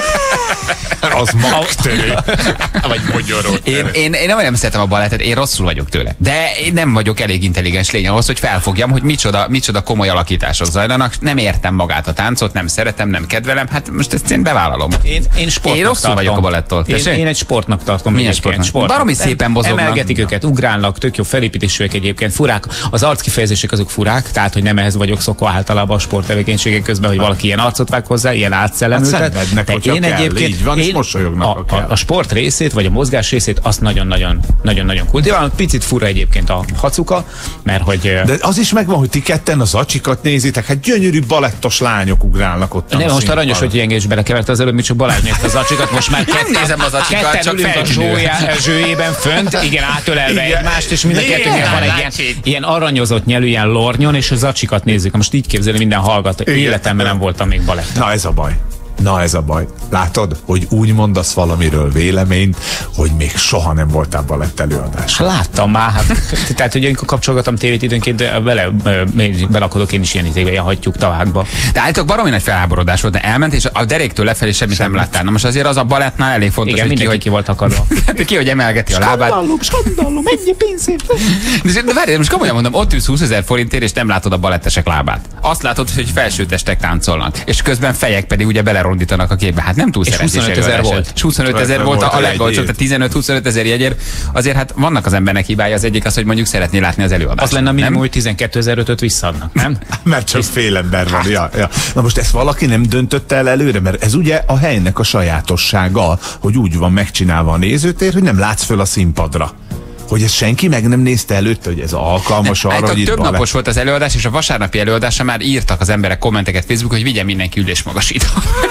Speaker 4: Az magtörő. Vagy mogyoró.
Speaker 3: Én, én, én nem, nem szeretem a balettet, én rosszul vagyok tőle. De én nem vagyok elég intelligens lény ahhoz, hogy felfogjam, hogy micsoda, micsoda komoly alakítások zajlanak. Nem értem magát a táncot, nem szeretem, nem kedvelem. Hát most ezt én bevállalom.
Speaker 5: Én, én sportnak
Speaker 3: Én rosszul
Speaker 5: tartom.
Speaker 3: vagyok a balettól.
Speaker 5: Én, én egy sportnak tartom.
Speaker 3: Milyen sportnak? Sport. Baromi szépen mozognak.
Speaker 5: Emelgetik őket, ugrálnak, tök jó felépítésűek egyébként, furák. Az arckifejezések azok furák, tehát hogy nem ehhez vagyok szokva általában a sporttevékenységek közben, hogy valaki ilyen arcot vág hozzá, ilyen átszellemültet.
Speaker 4: Hát én egyébként én
Speaker 5: a, a, a sport részét, vagy a mozgás részét azt nagyon-nagyon nagyon-nagyon kultiválom. Picit fura egyébként a hacuka, mert hogy...
Speaker 4: De az is megvan, hogy ti ketten az acsikat nézitek, hát gyönyörű balettos lányok ugrálnak ott.
Speaker 5: Nem, most aranyos, hogy engedj belekevert az előbb, mint csak Balázs nézte az acsikat, most már ketten,
Speaker 3: nézem az acsikat,
Speaker 5: ketten ülünk a zsójá, zsőjében fönt, igen, átölelve egymást, és mind a kettőnél van egy ilyen, ilyen aranyozott nyelű, ilyen lornyon, és az acsikat nézzük. Most így képzelni minden hallgató. Életemben nem voltam még balett.
Speaker 4: Na ez a baj. Na ez a baj. Látod, hogy úgy mondasz valamiről véleményt, hogy még soha nem voltál balett előadás.
Speaker 5: Láttam már, hát, tehát hogy amikor kapcsolgatom tévét időnként, bele, belakodok én is ilyen idébe, ilyen Hattyúk tavákba.
Speaker 3: De állítok baromi nagy felháborodás volt, de elment, és a deréktől lefelé semmit nem láttál. Na most azért az a balettnál elég fontos,
Speaker 5: igen,
Speaker 3: hogy ki, hogy
Speaker 5: ki volt akadva.
Speaker 3: ki, hogy emelgeti a lábát.
Speaker 5: Skandallum, skandallum, ennyi pénzért.
Speaker 3: De, de várj, most komolyan mondom, ott ülsz húszezer forintért, és nem látod a balettesek lábát. Azt látod, hogy felsőtestek táncolnak, és közben fejek pedig ugye belerondítanak a képbe. Hát nem túl szerencsés.
Speaker 5: huszonöt ezer volt.
Speaker 3: És huszonöt ezer volt a, a legolcsóbb, tehát tizenöt-huszonöt ezer jegyért. Azért hát vannak az embernek hibája, az egyik az, hogy mondjuk szeretné látni az előadást.
Speaker 5: Az lenne a minimum, hogy tizenkétezer-ötöt visszaadnak, nem?
Speaker 4: Mert csak fél ember van. Ja, ja. Na most ezt valaki nem döntötte el előre, mert ez ugye a helynek a sajátossága, hogy úgy van megcsinálva a nézőtér, hogy nem látsz föl a színpadra. Hogy ezt senki meg nem nézte előtte, hogy ez alkalmas arra, hogy itt
Speaker 3: több
Speaker 4: balett.
Speaker 3: napos volt az előadás, és a vasárnapi előadásra már írtak az emberek kommenteket Facebookon, hogy vigyen mindenki ülésmagasító.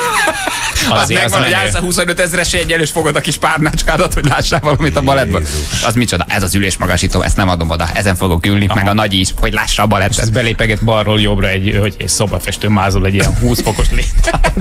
Speaker 3: Az megvan, hogy állsz a huszonöt ezeres jeggyel, és fogod a kis párnácskádat, hogy lássál valamit a balettban. Az micsoda? Ez az ülésmagasító, ezt nem adom oda. Ezen fogok ülni, aha, meg a nagy is, hogy lássa a balettet.
Speaker 5: Ez belépeget balról jobbra egy, hogy egy szobafestő mázol egy ilyen húsz fokos létát.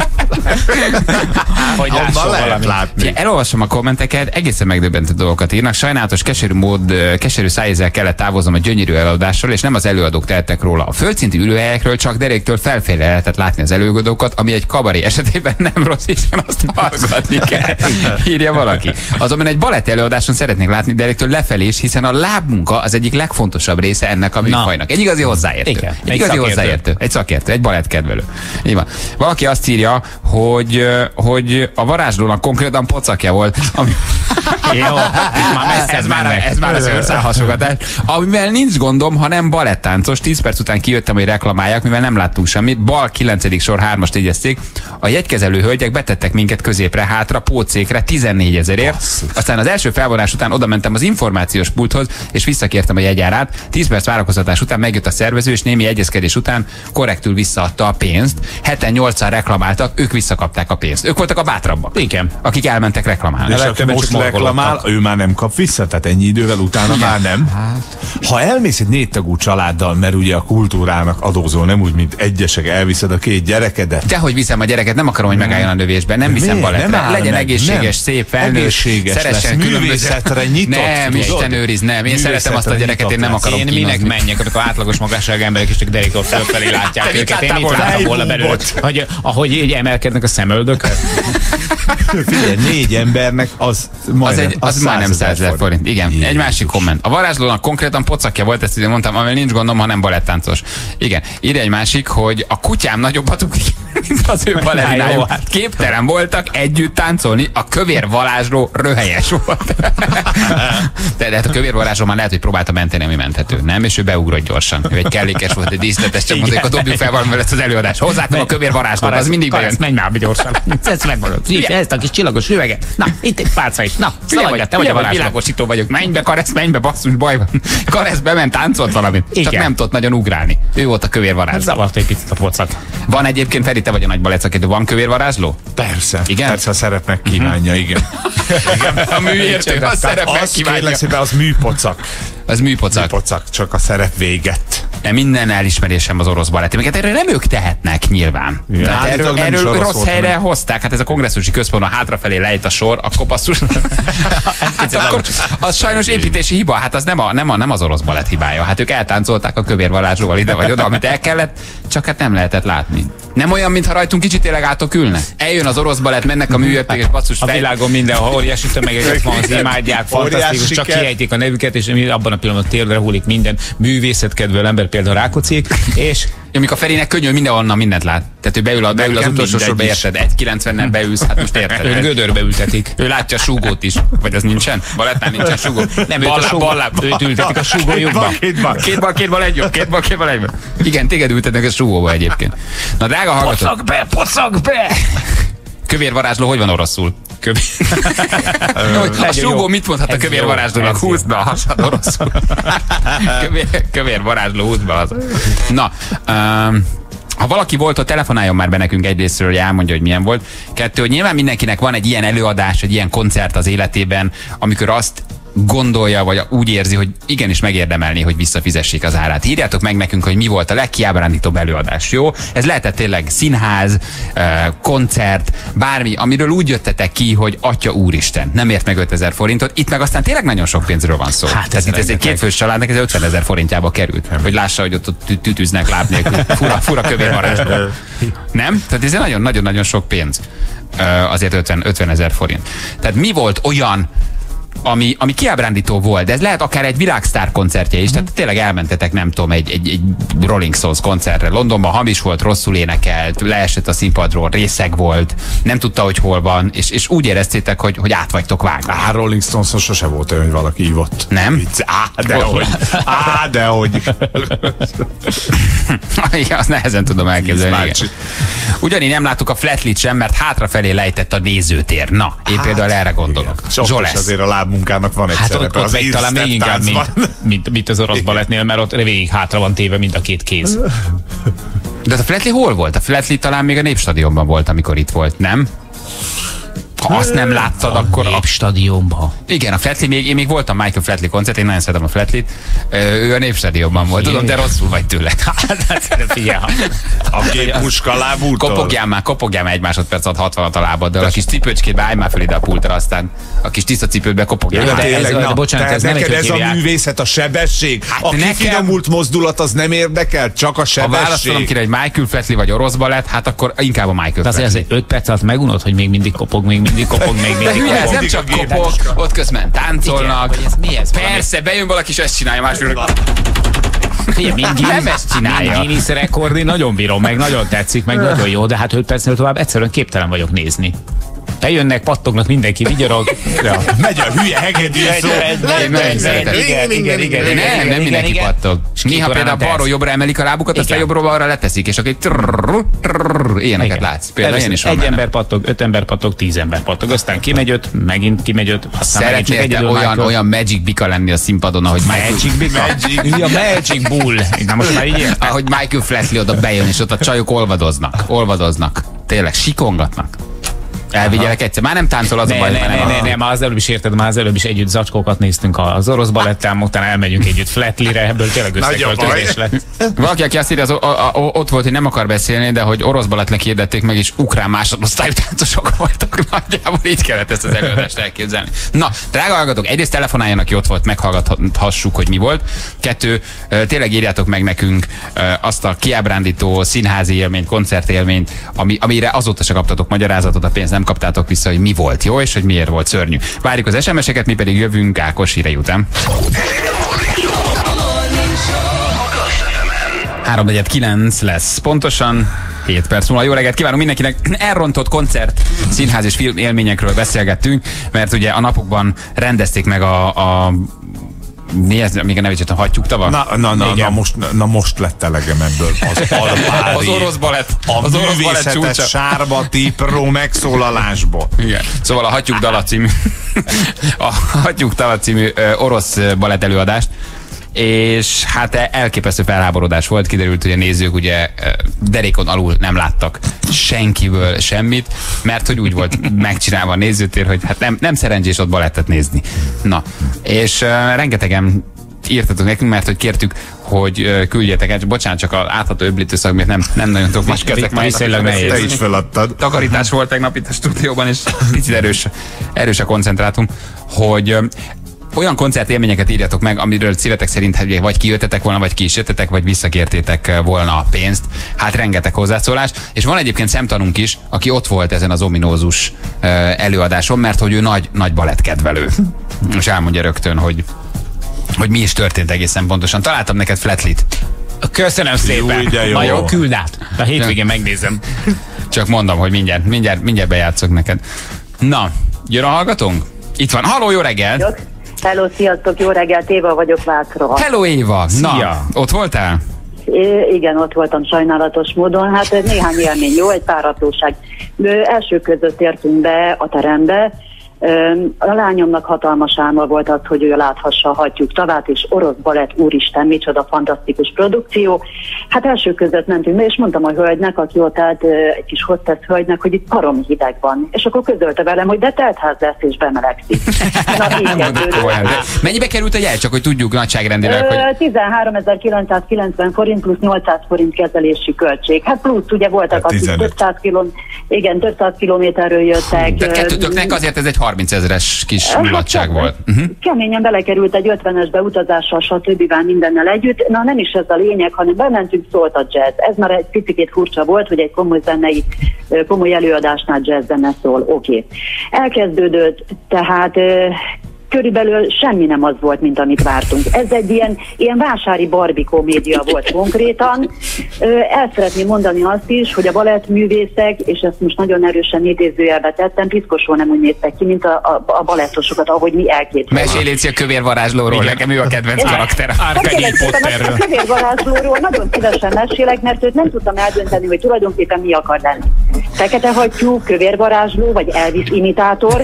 Speaker 5: Hogy lásson valamit.
Speaker 3: Ja, elolvasom a kommenteket, egészen megdöbbentő dolgokat írnak. Sajnálatos, keserű mód, keserű szájézzel kellett távoznom a gyönyörű előadásról, és nem az előadók tehettek róla. A földszintű ülőhelyekről csak deréktől felfele lehetett látni az előadókat, ami egy kabaré esetében nem rossz, hiszen azt hallgatni kell. Írja valaki. Azonban egy balett előadáson szeretnék látni deréktől lefelé is, hiszen a lábmunka az egyik legfontosabb része ennek a műfajnak. Egy igazi hozzáértő. Igen, egy, egy igazi szakértő. hozzáértő. Egy szakértő, egy balettkedvelő. Így van. Valaki azt írja, hogy, hogy a varázslónak konkrétan pocakja volt. Ami...
Speaker 5: Jó, már
Speaker 3: ez, már, ez már az őrszálhasogatás. Amivel nincs gondom, ha nem balettáncos. tíz perc után kijöttem, hogy reklamálják, mivel nem láttunk semmit. Bal kilencedik sor hármas négyezték. A jegykezelő hölgyek betettek minket középre, hátra, pócékre tizennégyezerért. Aztán az első felvonás után oda mentem az információs pulthoz, és visszakértem a jegyárát. tíz perc várakoztatás után megjött a szervező, és némi egyezkedés után korrektül visszaadta a pénzt. heten nyolcan reklamáltak, ők visszakapták a pénzt. Ők voltak a bátrabbak.
Speaker 5: Igen.
Speaker 3: Akik elmentek reklamálni.
Speaker 4: És aki most reklamál, ő már nem kap vissza, tehát ennyi idővel utána igen, már nem. Hát. Ha elmész egy négytagú családdal, mert ugye a kultúrának adózol, nem úgy, mint egyesek, elviszed a két gyerekedet.
Speaker 3: Dehogy viszem a gyereket, nem akarom, hogy megálljon a növésben, nem viszem
Speaker 4: miért?
Speaker 3: balettre.
Speaker 4: Nem
Speaker 3: legyen
Speaker 4: meg,
Speaker 3: egészséges,
Speaker 4: nem.
Speaker 3: szép, felnőtt, szeressen
Speaker 4: művészetre nyitott.
Speaker 3: Nem, Isten őriz, nem. Én szeretem azt a gyereket, én nem akarom
Speaker 5: kínozni. Én minek menjek, amikor átlagos magasságú emberek is csak deréktől fölfelé látják őket. Én mit látom volna belőle, hogy ahogy így emelkednek a szemöldökök.
Speaker 4: Figyelj, négy embernek az
Speaker 3: az egy egy, az, az majdnem százezer forint. Igen, Jézus. Egy másik komment. A varázslónak konkrétan pocakja volt, ezt én mondtam, amivel nincs gondom, hanem balettáncos. Igen, írja egy másik, hogy a kutyám nagyobb hatukig, mint az ő balerinájuk. Képtelen voltak együtt táncolni, a kövér varázsló röhelyes volt. De, de hát a kövér varázsló már lehet, hogy próbálta menteni, ami menthető, nem? És ő beugrott gyorsan. Ő egy kellékes volt, egy díszletes, csak mondjuk, a dobjuk fel valami lesz az előadás. Hozzátom a kövér varázslót, az mindig bejön.
Speaker 5: Menj már gyorsan. Ezt megmondod. Ezt a kis csillagos üveget. Na, itt egy pálca is. Na, szaladj, te vagy a varázsló. Világosító vagyok. Menj be, Karesz, menj be, basszus, baj van. Karesz bement, táncolt valamit. Csak nem tudott nagyon ugrálni. Ő volt a kövér varázsló. Zavart egy picit a pocak.
Speaker 3: Van egyébként, Feri, te vagy a nagy baletszakértő, van kövér varázsló?
Speaker 4: Persze. Igen? Persze, a szerep megkívánja, igen.
Speaker 3: A műértő, a szerep megkívánja.
Speaker 4: Az műpocak.
Speaker 3: Az műpocak.
Speaker 4: Műpocak, csak a szerep véget.
Speaker 3: De minden elismerésem az orosz balettimeket, erről nem ők tehetnek nyilván. Ja, hát erről erről rossz rossz helyre nem. hozták, hát ez a kongresszusi központban hátrafelé lejt a sor, akkor basszus. Hát akkor az sajnos építési hiba, hát az nem, a, nem, a, nem az orosz balett hibája. Hát ők eltáncolták a kövér varázslóval ide vagy oda, amit el kellett, csak hát nem lehetett látni. Nem olyan, mintha rajtunk kicsit tényleg átok ülne. Eljön az orosz balett, mennek a műjöttek, és basszus.
Speaker 5: A világon mindenhol óriási tömegeket van, az imádják, fantasztikus, csak kiejtik a nevüket, és abban a pillanatban térdre hullik minden művészetkedvő ember, például Rákóczik, és
Speaker 3: amikor a Ferinek könnyű, mindenhonnan mindent lát. Tehát ő beül, a, beül az utolsó sorba, érted? egy kilencvennel beülsz, hát most érted.
Speaker 5: Ő gödörbe ültetik.
Speaker 3: Ő látja a súgót is. Vagy az nincsen? Balettnál nincsen súgó.
Speaker 5: Nem, őt a súgó, őt ültetik a súgójukba.
Speaker 3: Két bal, két bal, két bal egy jobb. Két bal, két bal egy jobb. Igen, téged ültetnek a súgóba egyébként. Na drága hallgatók.
Speaker 5: Pocak be, pocak be!
Speaker 3: Kövér varázsló, hogy van oroszul? Kövér. A súgó mit mondhat a kövér varázslónak? Húzd be a hasad oroszul. Kövér, kövér varázsló, húzd be az. Na, um, ha valaki volt, ott telefonáljon már be nekünk egyrésztről, hogy elmondja, hogy milyen volt. Kettő, hogy nyilván mindenkinek van egy ilyen előadás, egy ilyen koncert az életében, amikor azt gondolja, vagy úgy érzi, hogy igenis megérdemelni, hogy visszafizessék az árát. Írjátok meg nekünk, hogy mi volt a legkiábrándítóbb előadás, jó? Ez lehetett tényleg színház, koncert, bármi, amiről úgy jöttetek ki, hogy atya úristen, nem ért meg ötezer forintot. Itt meg aztán tényleg nagyon sok pénzről van szó. Hát ez, ez egy kétfős családnak, ez ötvenezer forintjába került. Hogy lássa, hogy ott tütűznek láb nélkül. Fura, fura kövér varázsló. Nem? Tehát ez nagyon-nagyon sok pénz. Azért ötvenezer forint. Tehát mi volt olyan, Ami, ami kiábrándító volt, de ez lehet akár egy világsztár koncertje is, tehát tényleg elmentetek, nem tudom, egy, egy, egy Rolling Stones koncertre. Londonban hamis volt, rosszul énekelt, leesett a színpadról, részeg volt, nem tudta, hogy hol van, és, és úgy éreztétek, hogy, hogy át vagytok vágva.
Speaker 4: Á, Rolling Stones sose volt olyan, hogy valaki ívott.
Speaker 3: Nem?
Speaker 4: Á, dehogy. Á, dehogy.
Speaker 3: Igen, azt nehezen tudom elképzelni. Ugyanígy nem láttuk a Flatlit sem, mert hátrafelé lejtett a nézőtér. Na, én hát, például erre gondolok.
Speaker 4: Zsolesz. Azért a lábmunkának van egy
Speaker 5: hát
Speaker 4: szerepe.
Speaker 5: Ott, ott az talán még inkább, mint, mint, mint az orosz balettnél, mert ott végig hátra van téve, mint a két kéz.
Speaker 3: De a Flatli hol volt? A Flatli talán még a Népstadionban volt, amikor itt volt, nem? Ha azt nem láttad, a akkor...
Speaker 5: A Népstadionban.
Speaker 3: Igen, a Flatli, még, én még voltam Michael Flatley koncert, én nagyon szeretem a Flatlit. Ő a Népstadionban volt, tudom, de rosszul vagy tőle.
Speaker 4: A két puska lábútól.
Speaker 3: Kopogjál már, kopogjál már egy másodperc alatt hatvanat a lábaddal. A kis cipőcskét állj már fel ide a pultra, aztán a kis tiszta cipődbe kopogjál
Speaker 4: már.
Speaker 3: De
Speaker 4: ez, de bocsánat, ez nem egy ez a művészet, a sebesség. Hát a kifinomult mozdulat az nem érdekel, csak a sebesség.
Speaker 3: Ha választanom ki, hogy Michael Flatley vagy orosz balett, hát akkor inkább a Michael Flatley.
Speaker 5: Azért öt perc alatt megunod, hogy még mindig kopog, még mindig kopog, még mindig
Speaker 3: kopog. Ez nem csak kopog, ott közben táncolnak.
Speaker 5: Igen, ez mi ez?
Speaker 3: Persze, bejön valaki, és ezt csinálja másfél.
Speaker 5: Nem ezt csinálja. Guinness rekord, nagyon bírom, meg nagyon tetszik, meg nagyon jó, de hát öt percnél tovább egyszerűen képtelen vagyok nézni. Bejönnek, pattognak, mindenki vigyorog.
Speaker 4: Ja. Megy a hülye hegedű szó.
Speaker 3: Igen, igen, igen. Nem, nem mindenki pattog. Néha például balról jobbra emelik a lábukat, aztán jobbról balra leteszik, és akkor ilyeneket látsz. Például ilyen is van.
Speaker 5: Egy ember pattog, öt ember pattog, tíz ember pattog, aztán kimegy öt, megint kimegy öt.
Speaker 3: Szeretnél te olyan, olyan Magic Bika lenni a színpadon, ahogy
Speaker 5: Magic Bika? A Magic Bull. Na most már így értem.
Speaker 3: Ahogy Michael Flatley oda bejön, és ott a csajok olvadoznak. Olvadoznak. Tényleg, sikongatnak. Elvigyelek egyszer. Már nem táncol az
Speaker 5: ne,
Speaker 3: a baj.
Speaker 5: Ne, ne, ne, ne, már az előbb is érted, már az előbb is együtt zacskókat néztünk az orosz balettel, utána elmegyünk együtt Flatleyre, ebből tényleg összeköltözés lett.
Speaker 3: Valaki, aki azt írja, az, a, a, ott volt, hogy nem akar beszélni, de hogy orosz balettnek hirdették meg, és ukrán másodosztályú táncosok voltak. Nagyjából így kellett ezt az előadást elképzelni. Na, drága hallgatók, egyrészt telefonáljanak, aki ott volt, meghallgathassuk, hogy mi volt. Kettő, tényleg írjátok meg nekünk azt a kiábrándító színházi élményt, koncertélményt, ami, amire azóta se kaptatok magyarázatot, a pénz nem nem kaptátok vissza, hogy mi volt jó, és hogy miért volt szörnyű. Várjuk az es em es-eket, mi pedig jövünk Ákos hírei után. három negyven kilenc lesz pontosan, hét perc múlva. Jó reggelt kívánunk mindenkinek! Elrontott koncert, színház és film élményekről beszélgettünk, mert ugye a napokban rendezték meg a, a mi ez, még a nevét hagyjuk tava?
Speaker 4: Na, na, na, na, most, na most lett elegem ebből. Az,
Speaker 3: az orosz balett.
Speaker 4: A
Speaker 3: az orosz balett csúcsa.
Speaker 4: Sárbati pro megszólalásból.
Speaker 3: Igen. Szóval a Hattyúk dala című a Hattyúk dala című ö, orosz balett előadást, és hát elképesztő felháborodás volt, kiderült, hogy a nézők ugye derékon alul nem láttak senkiből semmit, mert hogy úgy volt megcsinálva a nézőtér, hogy hát nem, nem szerencsés ott balettet nézni. Na, és uh, rengetegen írtatok nekünk, mert hogy kértük, hogy uh, küldjetek el, bocsánat, csak az átható öblítőszak miért nem, nem nagyon tudok más kezdek már.
Speaker 4: Te is feladtad.
Speaker 3: Takarítás volt tegnap itt a stúdióban, és picit erős, erős a koncentrátum, hogy uh, olyan koncertélményeket írjatok meg, amiről szívetek szerint vagy kijöttetek volna, vagy ki is jöttetek, vagy visszakértétek volna a pénzt. Hát rengeteg hozzászólás. És van egyébként szemtanunk is, aki ott volt ezen az ominózus előadáson, mert hogy ő nagy, nagy balettkedvelő. És elmondja rögtön, hogy, hogy mi is történt egészen pontosan. Találtam neked flatlit.
Speaker 5: Köszönöm szépen.
Speaker 4: Jó, jó.
Speaker 5: Na jó, küld át. A hétvégén megnézem.
Speaker 3: Csak mondom, hogy mindjárt, mindjárt, mindjárt bejátszok neked. Na, jön a hallgatónk? Itt van. Halló, jó reggelt!
Speaker 8: Hello, sziasztok, jó reggelt, Éva vagyok Vácról.
Speaker 3: Hello, Éva!
Speaker 5: Szia.
Speaker 3: Na, ott voltál?
Speaker 8: É, igen, ott voltam sajnálatos módon, hát néhány élmény jó, egy pár apróság. Első között értünk be a terembe, a lányomnak hatalmas álma volt az, hogy ő láthassa a Hattyúk tavát, és orosz balett, úristen, micsoda fantasztikus produkció. Hát első között mentünk be, és mondtam a hölgynek, aki ott állt, egy kis hostess hölgynek, hogy itt parom hideg van. És akkor közölte velem, hogy de teltház lesz, és bemelegszik. Na, így
Speaker 3: mennyibe került a jegy, csak hogy tudjuk nagyságrendileg, hogy...
Speaker 8: tizenháromezer-kilencszázkilencven forint plusz nyolcszáz forint kezelési költség. Hát plusz ugye voltak, akik több száz kilom, igen, több száz kilométerről jöttek.
Speaker 3: De kettőtöknek azért ez egy harminc ezeres kis mulatság volt. Uh-huh.
Speaker 8: Keményen belekerült egy ötvenesbe utazással, stb. Mindennel együtt. Na nem is ez a lényeg, hanem bementünk, szólt a jazz. Ez már egy picit furcsa volt, hogy egy komoly zenei, komoly előadásnál jazz zene szól. Oké. Okay. Elkezdődött, tehát körülbelül semmi nem az volt, mint amit vártunk. Ez egy ilyen, ilyen vásári Barbie komédia volt konkrétan. El szeretném mondani azt is, hogy a balettművészek, és ezt most nagyon erősen idézőjelbe tettem, piszkosul nem úgy néztek ki, mint a, a, a balettosokat, ahogy mi elképzeljük.
Speaker 3: Mesélj légy a kövér varázslóról, nekem ő a kedvenc karakter.
Speaker 8: Árkányi Potterről. A kövér varázslóról nagyon szívesen mesélek, mert őt nem tudtam eldönteni, hogy tulajdonképpen mi akar lenni. Fekete hattyú, kövér varázsló, vagy Elvis imitátor.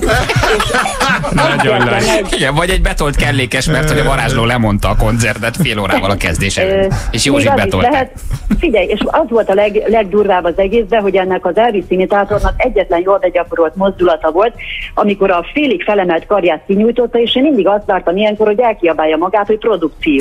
Speaker 5: Nagyon nagy.
Speaker 3: Igen, vagy egy betolt kellékes, mert hogy a varázsló lemondta a koncertet fél órával a kezdés előtt. És Józsik betolták.
Speaker 8: Figyelj, és az volt a leg, legdurvább az egészben, hogy ennek az Elvis imitátornak egyetlen jól begyakorolt mozdulata volt, amikor a félig felemelt karját kinyújtotta, és én mindig azt vártam ilyenkor, hogy elkiabálja magát, hogy produkció.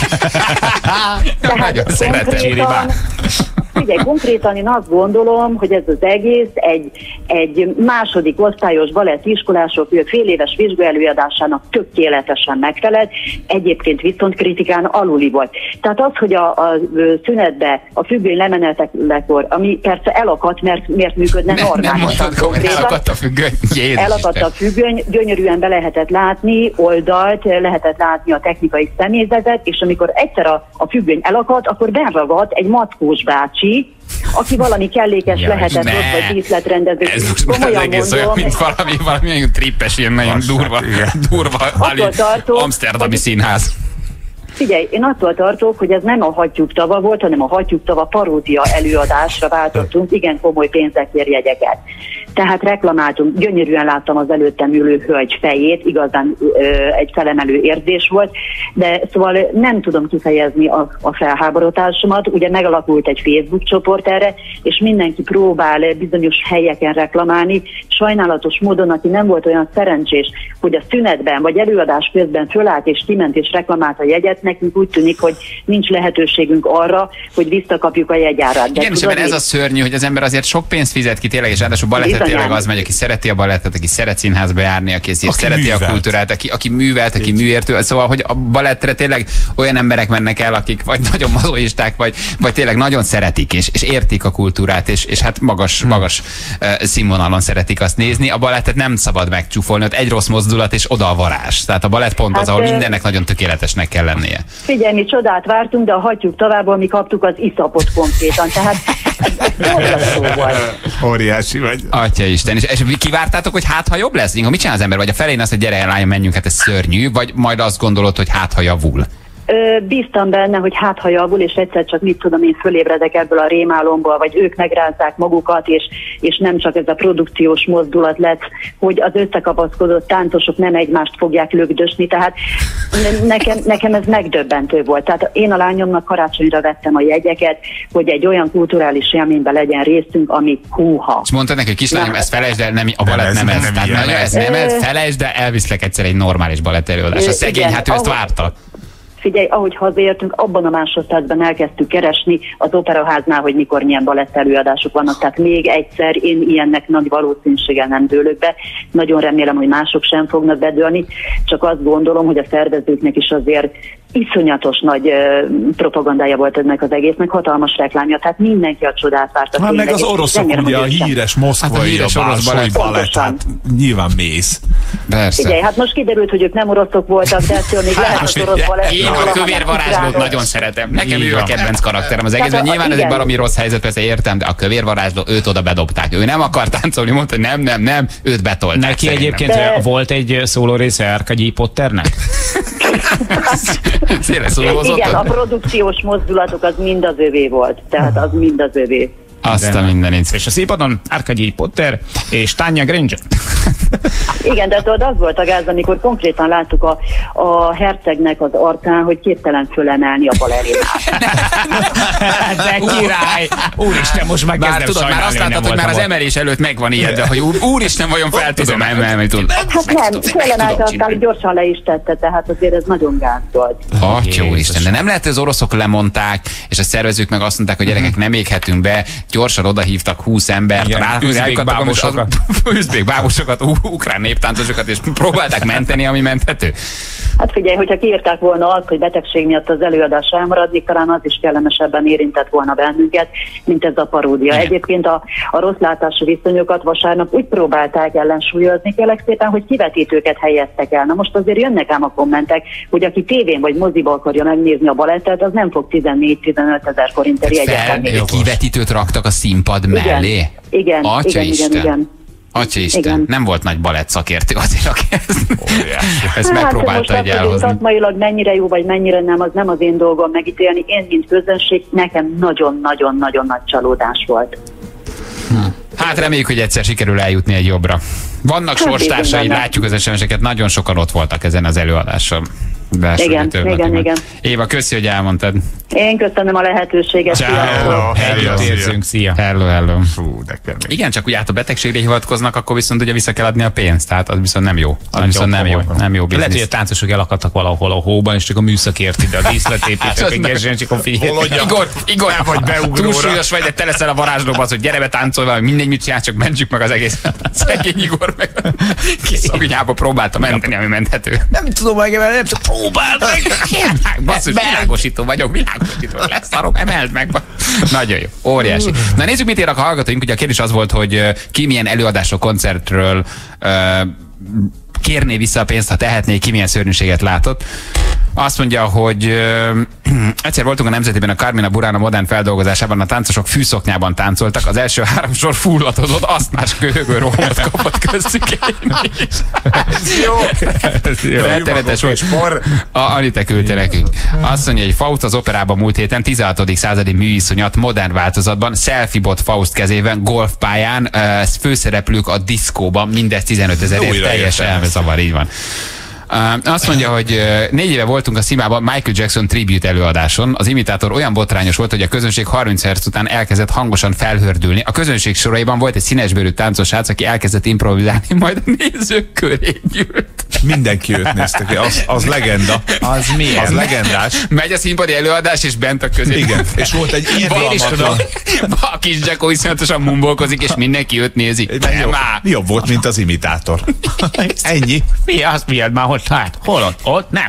Speaker 3: Nagyon szeretem.
Speaker 8: Figyelj, konkrétan én azt gondolom, hogy ez az egész egy, egy második osztályos balettiskolások fél éves vizsgaelőadásának tökéletesen megfelelt, egyébként viszont kritikán aluli volt. Tehát az, hogy a, a szünetbe, a függöny lemenetekor, ami persze elakadt, mert miért működne
Speaker 3: ne,
Speaker 8: normálisan.
Speaker 3: Nem elakadt a függöny. Jézus
Speaker 8: elakadt a függöny, gyönyörűen be lehetett látni oldalt, lehetett látni a technikai személyzetet, és amikor egyszer a, a függöny elakadt, akkor benragadt egy mackós bácsi, aki valami kellékes ja, lehetett ne. Ott, vagy díszletrendező.
Speaker 3: Ez most az egész mondom, olyan, mint valami, valami nagyon trippes, ilyen nagyon durva, durva amszterdami színház.
Speaker 8: Figyelj, én attól tartok, hogy ez nem a Hattyúk tava volt, hanem a Hattyúk tava paródia előadásra váltottunk igen komoly pénzekért jegyeket. Tehát reklamáltunk, gyönyörűen láttam az előttem ülő hölgy fejét, igazán ö, egy felemelő érzés volt, de szóval nem tudom kifejezni a, a felháborodásomat. Ugye megalakult egy Facebook csoport erre, és mindenki próbál bizonyos helyeken reklamálni. Sajnálatos módon, aki nem volt olyan szerencsés, hogy a szünetben vagy előadás közben fölállt és kiment és reklamált a jegyet, nekünk úgy tűnik, hogy nincs lehetőségünk arra, hogy visszakapjuk a jegyárat.
Speaker 3: Igen, és ez a szörnyű, hogy az ember azért sok pénzt fizet ki tényleg, és ráadásul balettet balett tényleg az megy, aki szereti a balettet, aki szeret színházba járni, aki, aki szereti művelt. a kultúrát, aki, aki művelt, aki műértő. Szóval, hogy a balettre tényleg olyan emberek mennek el, akik vagy nagyon mazoisták, vagy, vagy tényleg nagyon szeretik, és, és értik a kultúrát, és, és hát magas, hmm. magas uh, színvonalon szeretik azt nézni. A balettet nem szabad megcsúfolni, ott egy rossz mozdulat, és oda a varázs. Tehát a balett pont hát, az, ahol mindennek nagyon tökéletesnek kell lennie.
Speaker 8: Figyelj, mi csodát vártunk, de a hatjuk tovább, mi kaptuk az iszapot konkrétan. Tehát
Speaker 4: óriási vagy.
Speaker 3: Atyaisten. És, és kivártátok, hogy hát ha jobb lesz? Inga, mit csinál az ember? Vagy a felén azt, hogy gyere, lányom, menjünk, hát ez szörnyű, vagy majd azt gondolod, hogy hát ha javul?
Speaker 8: Ö, bíztam benne, hogy hát ha javul, és egyszer csak mit tudom, én fölébredek ebből a rémálomból, vagy ők megrázzák magukat, és, és nem csak ez a produkciós mozdulat lett, hogy az összekapaszkodott táncosok nem egymást fogják lögdösni, tehát nekem, nekem ez megdöbbentő volt. Tehát én a lányomnak karácsonyra vettem a jegyeket, hogy egy olyan kulturális élményben legyen részünk, ami húha.
Speaker 3: És mondtad neki, hogy kislányom, ezt felejtsd el, nem, a balett nem, nem ez. Nem, tehát, nem, ez, nem ez, felejtsd el, elviszlek egyszer egy normális balett előadás. A szegény, igen, hát ő ezt várta.
Speaker 8: Figyelj, ahogy hazaértünk, abban a másodpercben elkezdtük keresni az Operaháznál, hogy mikor milyen balett előadások vannak. Tehát még egyszer én ilyennek nagy valószínűséggel nem dőlök be. Nagyon remélem, hogy mások sem fognak bedőlni. Csak azt gondolom, hogy a szervezőknek is azért iszonyatos nagy uh, propagandája volt ennek az egésznek, hatalmas reklámja, tehát mindenki a csodát várta.
Speaker 4: Hát meg az oroszok, remélem, ugye a híres moszkvai, hát a híres orosz balett, balett, hát nyilván mész.
Speaker 3: Persze.
Speaker 8: Figyelj, hát most kiderült, hogy ők nem oroszok voltak, de ettől még lehet az orosz balett.
Speaker 3: Én a kövér varázslót nagyon szeretem. Nekem ő a kedvenc karakterem az egészben. Nyilván ez egy baromi rossz helyzet, persze értem, de a kövér varázsló, őt oda bedobták. Ő nem akar táncolni, mondta, hogy nem, nem, nem, őt betolták.
Speaker 5: Neki egyébként de... volt egy szóló része Arkadyi Potternek?
Speaker 8: Igen, a produkciós mozdulatok az mind az övé volt. Tehát az mind az övé.
Speaker 3: Azt a mindenit.
Speaker 5: És a színpadon Arkadyi Potter és Tanya Granger.
Speaker 8: Igen, de tudod, az volt a gáz, amikor konkrétan láttuk a, a hercegnek az arcán, hogy képtelen fölemelni a balerinát.
Speaker 5: De király! Úristen, most már kezdem
Speaker 3: tudod,
Speaker 5: sajnálni,
Speaker 3: már azt láttad, hogy már az emelés előtt megvan ilyen, de hogy úr, úristen, vajon fel tudom emelni?
Speaker 8: Hát nem, felemelte, aztán gyorsan le is tette, tehát azért ez nagyon gáz volt.
Speaker 3: Atya úristen, de nem lehet, hogy az oroszok lemondták, és a szervezők meg azt mondták, hogy gyerekek, nem éghetünk be, gyorsan odahívtak húsz embert,
Speaker 5: üzbék bábosokat,
Speaker 3: üzbék bábosokat, ukrán néptáncosokat, és próbálták menteni, ami menthető.
Speaker 8: Hát figyelj, hogyha kiírták volna azt, hogy betegség miatt az előadás elmaradni, talán az is kellemesebben érintett volna bennünket, mint ez a paródia. Igen. Egyébként a, a rossz látású viszonyokat vasárnap úgy próbálták ellensúlyozni, kérlek szépen, hogy kivetítőket helyeztek el. Na most azért jönnek ám a kommentek, hogy aki tévén vagy moziba akarja megnézni a balettet, az nem fog tizennégy-tizenöt ezer forintért jegyet venni.
Speaker 3: Kivetítőt raktak a színpad mellé?
Speaker 8: Igen,
Speaker 3: Atya
Speaker 8: igen,
Speaker 3: Isten.
Speaker 8: igen, igen.
Speaker 3: Atya Isten, igen. Nem volt nagy balett szakértő azért, aki ezt, ezt hát, megpróbálta egy elhozni.
Speaker 8: Szakmailag mennyire jó, vagy mennyire nem, az nem az én dolgom megítélni. Én, mint közönség, nekem nagyon-nagyon-nagyon nagy csalódás volt.
Speaker 3: Hm. Hát reméljük, hogy egyszer sikerül eljutni egy jobbra. Vannak hát, sorstársaid, látjuk az es em es-eket, nagyon sokan ott voltak ezen az előadáson. Belső
Speaker 8: igen, igen, igen.
Speaker 3: Éva, köszi, hogy elmondtad.
Speaker 8: Én köszönöm a lehetőséget.
Speaker 3: Ciao.
Speaker 5: Hello, érzünk, szia.
Speaker 3: Hello, hello.
Speaker 4: Fú, de kemény.
Speaker 3: Igen, csak ugye hát a betegségre hivatkoznak, akkor viszont ugye vissza kell adni a pénzt, tehát az viszont nem jó. Az viszont nem jó, nem jó biznisz.
Speaker 5: Lehet, hogy a táncosok elakadtak valahol a hóban, és csak a műszak ért ide, a díszletépítők, egy gezsen, csak a figyelj.
Speaker 3: Igor, Igor, vagy túlsúlyos vagy, de te leszel a varázslóba az, hogy gyere be táncolva, mindegy mit csinál, csak mentsük meg az egész. Szegény Igor meg kiszagnyába próbálta menteni, ami menthető.
Speaker 5: Nem tudom meg, nem csak próbáld meg.
Speaker 3: Basszus, világosító vagyok, világosító lesz, szarom, emeld meg. Nagyon jó, óriási. Na nézzük, mit írnak a hallgatóink. Ugye a kérdés az volt, hogy ki milyen előadások, koncertről uh, kérné vissza a pénzt, ha tehetné, ki milyen szörnyűséget látott. Azt mondja, hogy uh, egyszer voltunk a Nemzetiben a Carmina Burana modern feldolgozásában, a táncosok fűszoknyában táncoltak, az első három sor fullatozott, azt más köhögő rohamot kapott köztük én is.
Speaker 4: Ez jó. Ez jó.
Speaker 3: Rettenetes volt. Anita küldte nekünk. Azt mondja, hogy Faust az operában múlt héten tizenhatodik századi műiszonyat modern változatban, selfie-bot Faust kezében, golfpályán, uh, főszereplők a diszkóban, mindez tizenötezerért, teljes elmezavar, így van. Uh, azt mondja, hogy uh, négy éve voltunk a Szimában Michael Jackson tribute előadáson. Az imitátor olyan botrányos volt, hogy a közönség harminc perc után elkezdett hangosan felhördülni. A közönség soraiban volt egy színesbőrű táncos srác, aki elkezdett improvizálni, majd a nézők köré gyűlt.
Speaker 4: Mindenki őt nézte ki. Az, az legenda.
Speaker 5: Az milyen?
Speaker 4: Az legendás.
Speaker 3: Megy a színpadi előadás, és bent a közé.
Speaker 4: Igen, és volt egy ilyen
Speaker 3: tudom. A kis Jacko iszonyatosan mumbolkozik, és mindenki őt nézi.
Speaker 4: Jobb, jobb volt, mint az imitátor. Ennyi.
Speaker 5: Mi az, miért már ott lát? Hol ott? Ott? Nem.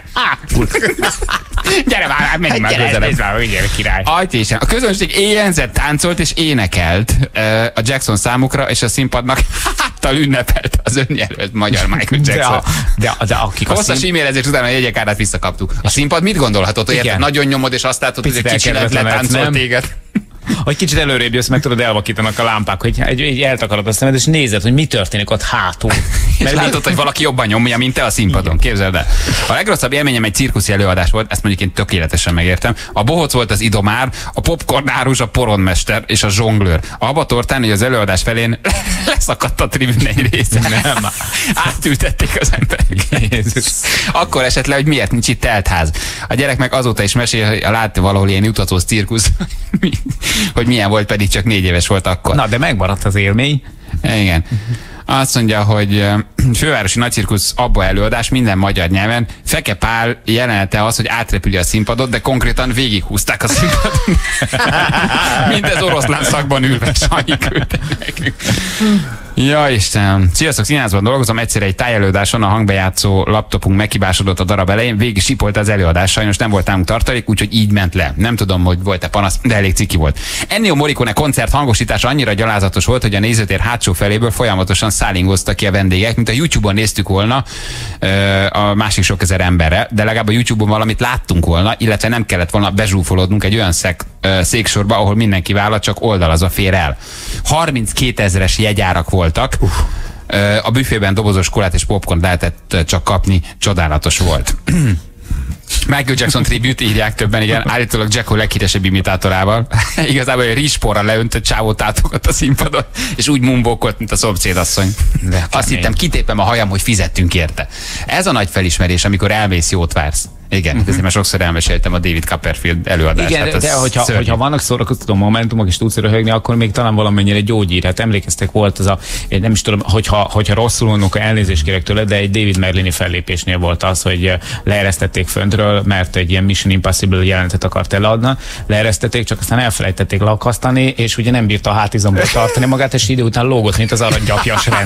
Speaker 5: Gyere már, menjünk már közelebb. Gyere, király.
Speaker 3: Ajtésen. A közönség éjjelzett, táncolt és énekelt uh, a Jackson számukra, és a színpadnak háttal ünnepelt az önjelölt magyar Michael Jackson.
Speaker 5: De, de, de akik a
Speaker 3: hosszas szín... e-mailezés után a jegyek árát visszakaptuk. A színpad mit gondolhatott? Érted? Nagyon nyomod, és azt látod, hogy kicsi letáncolt téged.
Speaker 5: Hogy kicsit előrébb jössz, meg tudod, elvakítanak a lámpák, hogy egy, egy eltakarod a szemed, és nézed, hogy mi történik ott hátul.
Speaker 3: És látod, hogy valaki jobban nyomja, mint te a színpadon. Képzeld el. A legrosszabb élményem egy cirkuszi előadás volt, ezt mondjuk én tökéletesen megértem. A bohóc volt az idomár, a popcornárus, a poronmester és a zsonglőr. A habatortán, hogy az előadás felén leszakadt a tribűn egy része. Nem. Átültették az emberek. Jézus. Akkor esett le, hogy miért nincs itt teltház. A gyerek meg azóta is mesél, hogy látta valahol ilyen utatós cirkusz, hogy milyen volt, pedig csak négy éves volt akkor.
Speaker 5: Na, de megmaradt az élmény.
Speaker 3: Igen. Azt mondja, hogy fővárosi nagycirkusz abba előadás minden magyar nyelven. Feke Pál jelenete az, hogy átrepüli a színpadot, de konkrétan végighúzták a színpadot. Mint ez oroszlán szakban ülve, Sanyi küldte nekünk. Ja, Istenem. Sziasztok, színházban dolgozom, egyszer egy tájelőadáson a hangbejátszó laptopunk meghibásodott a darab elején, végig sipolt az előadás, sajnos nem volt nálunk tartalék, úgyhogy így ment le. Nem tudom, hogy volt-e panasz, de elég ciki volt. Ennio Morricone koncert hangosítása annyira gyalázatos volt, hogy a nézőtér hátsó feléből folyamatosan szálingoztak ki a vendégek, mint a YouTube-on néztük volna a másik sok ezer emberre, de legalább a YouTube-on valamit láttunk volna, illetve nem kellett volna bezsúfolódnunk egy olyan szek, széksorba, ahol mindenki vállal, csak oldalazva fér el. harminckétezres jegyárak voltak. Uh. A büfében dobozos kolát és popcorn lehetett csak kapni, csodálatos volt. Michael Jackson tribute írják többen, igen, állítólag Jacko leghíresebb imitátorával. Igazából egy rizsporra leöntött csávót átogat a színpadon, és úgy mumbókolt, mint a szomszédasszony. Azt hittem, kitépem a hajam, hogy fizettünk érte. Ez a nagy felismerés, amikor elmész, jót vársz. Igen, uh-huh. Ezt már sokszor elmeséltem a David Copperfield előadást. Igen,
Speaker 5: hát de hogyha, hogyha vannak szórakoztató momentumok, és tudsz röhögni, akkor még talán valamennyire gyógyír. Hát emlékeztek, volt az a, én nem is tudom, hogyha, hogyha rosszul mondok, elnézést kérek tőle, de egy David Merlini fellépésnél volt az, hogy leeresztették föntről, mert egy ilyen Mission Impossible jelentet akart eladni. Leeresztették, csak aztán elfelejtették leakasztani, és ugye nem bírta a hátizomból tartani magát, és idő után lógott, mint az aranygyapjas rend.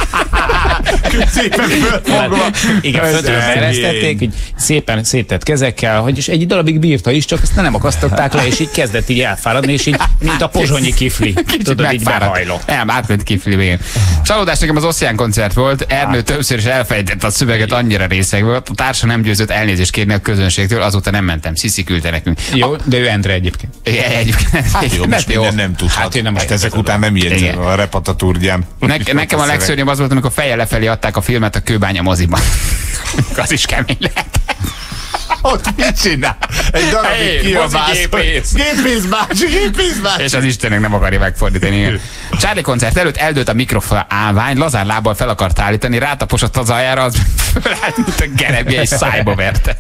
Speaker 4: Szépen fölfogva.
Speaker 5: Igen, föntről leeresztették, így szépen széttett kezekkel, hogy is egy darabig bírta is, csak ezt nem akasztották le, és így kezdett így elfáradni, és így, mint a pozsonyi kifli. Tudod, így behajlott.
Speaker 3: El, átment kifli végén. Csalódás nekem az Oszján koncert volt, Ernő többször is elfelejtett a szöveget, annyira részeg volt. A társa nem győzött elnézést kérni a közönségtől, azóta nem mentem. Sziszi küldte nekünk.
Speaker 5: Jó, de ő Endre egyébként.
Speaker 3: Egyébként.
Speaker 4: Hát jó, most minden nem tudhat. Hát, nem hát ezek után nem ilyen a repatatúrgyán.
Speaker 3: Nekem a legszörnyebb az volt, amikor feje lefelé adták a filmet a Kőbánya moziban. Az is kemény lehet.
Speaker 4: Ott mit csinál? Egy darabig hey, kiabász.
Speaker 3: Gépész.
Speaker 4: Gépész bácsi, gépész bácsi.
Speaker 3: És az Istennek nem akarja megfordítani. Charlie koncert előtt eldőlt a mikrofon állvány, lazár lábbal fel akart állítani, rátaposott az aljára, az fölállt, mint a gerebje, és szájba verte.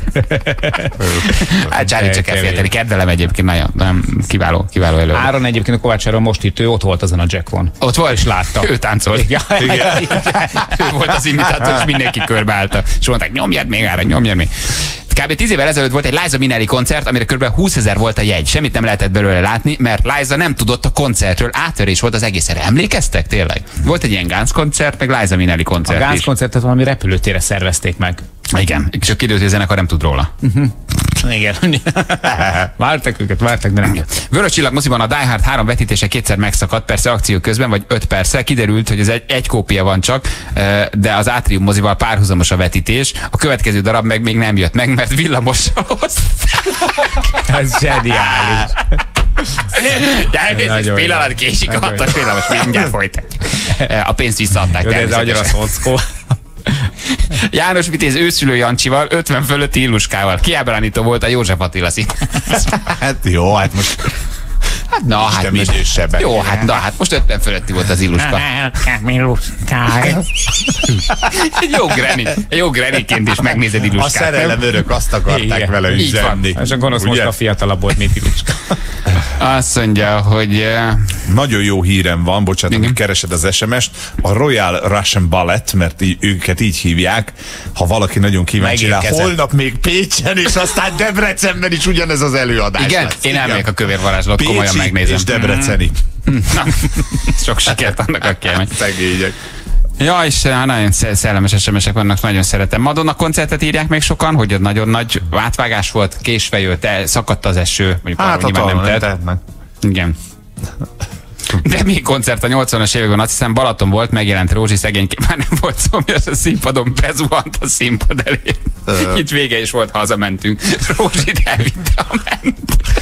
Speaker 3: Hát Charlie csak elfélteni, kedvelem egyébként, nagyon, nagyon kiváló, kiváló elő.
Speaker 5: Áron egyébként a Kovács Áron most itt, ő ott volt azon a Jackon.
Speaker 3: Ott volt,
Speaker 5: és látta.
Speaker 3: Ő táncolt.
Speaker 5: Igen. Igen.
Speaker 3: Ő volt az imitátor, és mindenki körbeállta. És mondták, nyomjad még Áron, nyomjad még. Kb. tíz évvel ezelőtt volt egy Liza Minnelli koncert, amire kb. húszezer volt a jegy. Semmit nem lehetett belőle látni, mert Liza nem tudott a koncertről. Áttörés volt az egészre. Emlékeztek tényleg? Volt egy ilyen Guns koncert, meg Liza Minnelli koncert.
Speaker 5: A Guns koncertet valami repülőtérre szervezték meg.
Speaker 3: Igen, és a kiderült, hogy a zenekar nem tud róla.
Speaker 5: Uh-huh. Igen. Vártak őket, vártak, de nem jött.
Speaker 3: Vörös Csillag moziban a Die Hard három vetítése kétszer megszakadt, persze akció közben, vagy öt perccel. Kiderült, hogy ez egy, egy kópia van csak, de az Átrium mozival párhuzamos a vetítés. A következő darab meg még nem jött meg, mert villamossal hozták.
Speaker 5: Ez zseniális.
Speaker 3: Elnézést, pillanat késik, a hatos villamos, mindjárt folytatjuk. A pénzt visszaadták.
Speaker 5: Jó, de ez annyira szockó.
Speaker 3: János Vitéz őszülő Jancsival, ötven fölötti Illuskával. Kiábrándító volt a József Attila szín.
Speaker 4: Hát jó, hát most...
Speaker 3: Hát na, hát most,
Speaker 4: idősebbek.
Speaker 3: Jó, hát na, hát most ötven fölötti volt az Iluska. Egy jó granny, egy jó grannyként is megnézed Iluskát.
Speaker 4: A szerelem örök, azt akarták igen. vele üzenni.
Speaker 5: És a gonosz most a fiatalabb volt, mint Iluska.
Speaker 3: Azt mondja, hogy...
Speaker 4: Nagyon jó hírem van, bocsánat, hogy keresed az es em est. A Royal Russian Ballet, mert így, őket így hívják, ha valaki nagyon kíváncsi rá, holnap még Pécsen, és aztán Debrecenben is ugyanez az előadás.
Speaker 3: Igen, lesz. Én elmegyek a kövér varázslót, komolyan megnézem.
Speaker 4: És debreceni.
Speaker 3: Na, sok sikert annak, aki elmegy.
Speaker 4: Szegények.
Speaker 3: Ja, és nagyon szellemes es em esek vannak, nagyon szeretem. Madonna koncertet írják még sokan, hogy ez nagyon nagy átvágás volt, késve jött, szakadt az eső, mondjuk
Speaker 4: hát
Speaker 3: arról nyilván nem tehetnek. Igen. De még koncert a nyolcvanas években, azt hiszem Balaton volt, megjelent Rózsi, szegényként már nem volt szó, mi az a színpadon bezuhant a színpad elé. Uh. Itt vége is volt, hazamentünk. Rózsit elvitte a ment.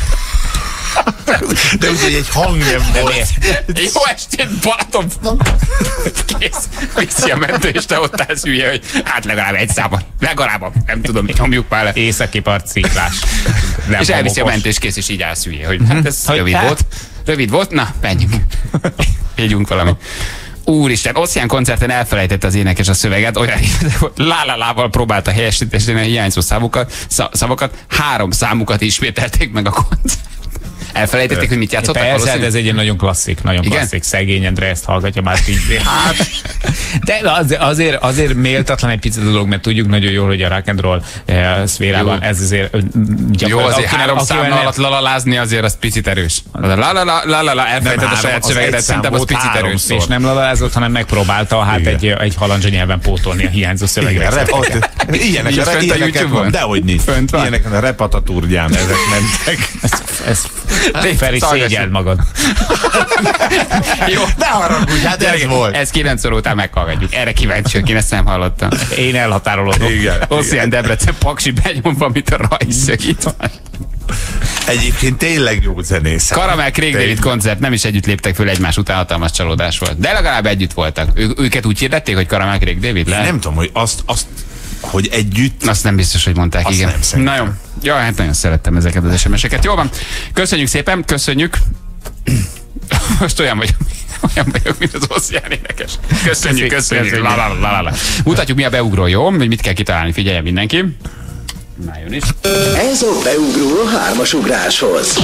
Speaker 4: De ugye egy hangnem volt.
Speaker 3: Jó estét, Balaton! Kész. Viszi a mentő, és te ott állsz hülye, hogy hát legalább egy számban. Legalább, nem tudom, nyomjuk már le.
Speaker 5: Északi part sziklás.
Speaker 3: És elviszi a mentő, és kész, és így állsz hülye, hogy hát ez rövid volt. Rövid volt? Na, menjünk. Higgyünk valamit. Úristen, Ocean koncerten elfelejtette az énekes a szöveget, olyan lá-lá-lával próbálta helyesíteni a hiányzó szavakat, szavakat, három számukat ismételték meg a koncert. Elfelejtették, hogy mit játszottak?
Speaker 5: Persze, de ez egy ilyen nagyon klasszik, nagyon igen? klasszik. Szegény Endre ezt hallgatja már így. Hát, de az, azért, azért méltatlan egy picit a dolog, mert tudjuk nagyon jól, hogy a rock and roll eh, szférában ez azért
Speaker 3: jó, azért három szám alatt lalalázni azért az picit erős. La-la-la-la-la, elfelejtett a saját szövegedet, szerintem az picit erős.
Speaker 5: És nem lalalázott, hanem megpróbálta hát egy, egy halandzsa nyelven pótolni a hiányzó szöveget.
Speaker 4: Ilyeneket van, dehogy nincs. Ilyeneken a Repatatúrgyán ezek mentek.
Speaker 5: Ez Feri, szégyeld magad.
Speaker 3: Jó,
Speaker 4: ne haragudj, hát ez volt.
Speaker 3: Ez kilenc óra után meghallgatjuk. Erre kíváncsi, hogy én ezt nem hallottam.
Speaker 5: Én elhatárolodom.
Speaker 3: Ocean Debrecen Paksi benyomva, mint a rajszög itt van.
Speaker 4: Egyébként tényleg jó zenész.
Speaker 3: Karamell Craig David koncert, nem is együtt léptek föl egymás után, hatalmas csalódás volt. De legalább együtt voltak. Ő, őket úgy hirdették, hogy Karamell Craig David?
Speaker 4: Én nem tudom, hogy azt, azt hogy együtt...
Speaker 3: Azt nem biztos, hogy mondták, azt igen. Na jó. Ja, hát nagyon szerettem ezeket az es em eseket. Jó van. Köszönjük szépen, köszönjük. Most olyan vagyok, olyan vagyok, mint az Ocean énekes. Köszönjük, köszönjük. La, la, la, la, la. Mutatjuk, mi a beugró, jó? Hogy mit kell kitalálni, figyeljen mindenki. Na, jön is.
Speaker 1: Ez a beugró a hármas ugráshoz.